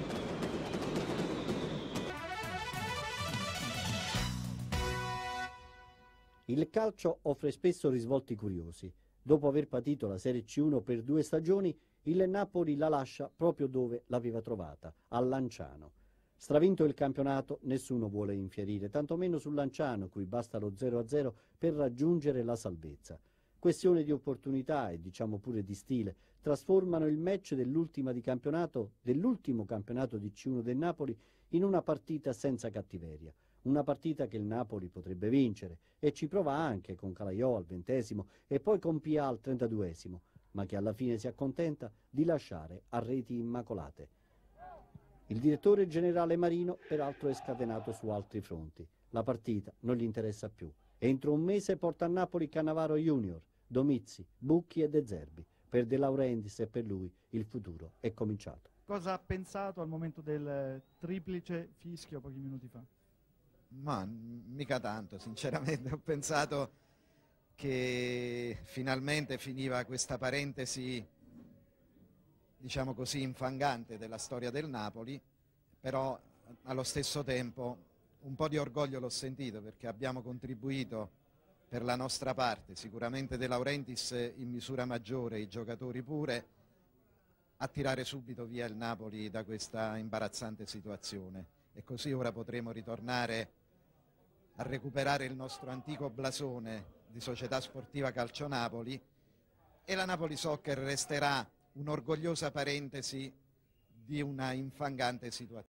Il calcio offre spesso risvolti curiosi. Dopo aver patito la Serie C uno per due stagioni, il Napoli la lascia proprio dove l'aveva trovata, a Lanciano. Stravinto il campionato, nessuno vuole infierire, tantomeno sul Lanciano, cui basta lo zero a zero per raggiungere la salvezza. Questione di opportunità e diciamo pure di stile trasformano il match dell'ultima di campionato, dell'ultimo campionato di C uno del Napoli in una partita senza cattiveria. Una partita che il Napoli potrebbe vincere e ci prova anche con Calaiò al ventesimo e poi con Pia al trentaduesimo, ma che alla fine si accontenta di lasciare a reti immacolate. Il direttore generale Marino peraltro è scatenato su altri fronti. La partita non gli interessa più. Entro un mese porta a Napoli Cannavaro Junior, Domizzi, Bucchi e De Zerbi. Per De Laurentiis e per lui il futuro è cominciato. Cosa ha pensato al momento del triplice fischio pochi minuti fa? Ma mica tanto, sinceramente. Ho pensato che finalmente finiva questa parentesi, diciamo così, infangante della storia del Napoli, però allo stesso tempo un po' di orgoglio l'ho sentito, perché abbiamo contribuito per la nostra parte, sicuramente De Laurentiis in misura maggiore, i giocatori pure, a tirare subito via il Napoli da questa imbarazzante situazione. E così ora potremo ritornare a recuperare il nostro antico blasone di Società Sportiva Calcio Napoli, e la Napoli Soccer resterà un'orgogliosa parentesi di una infangante situazione.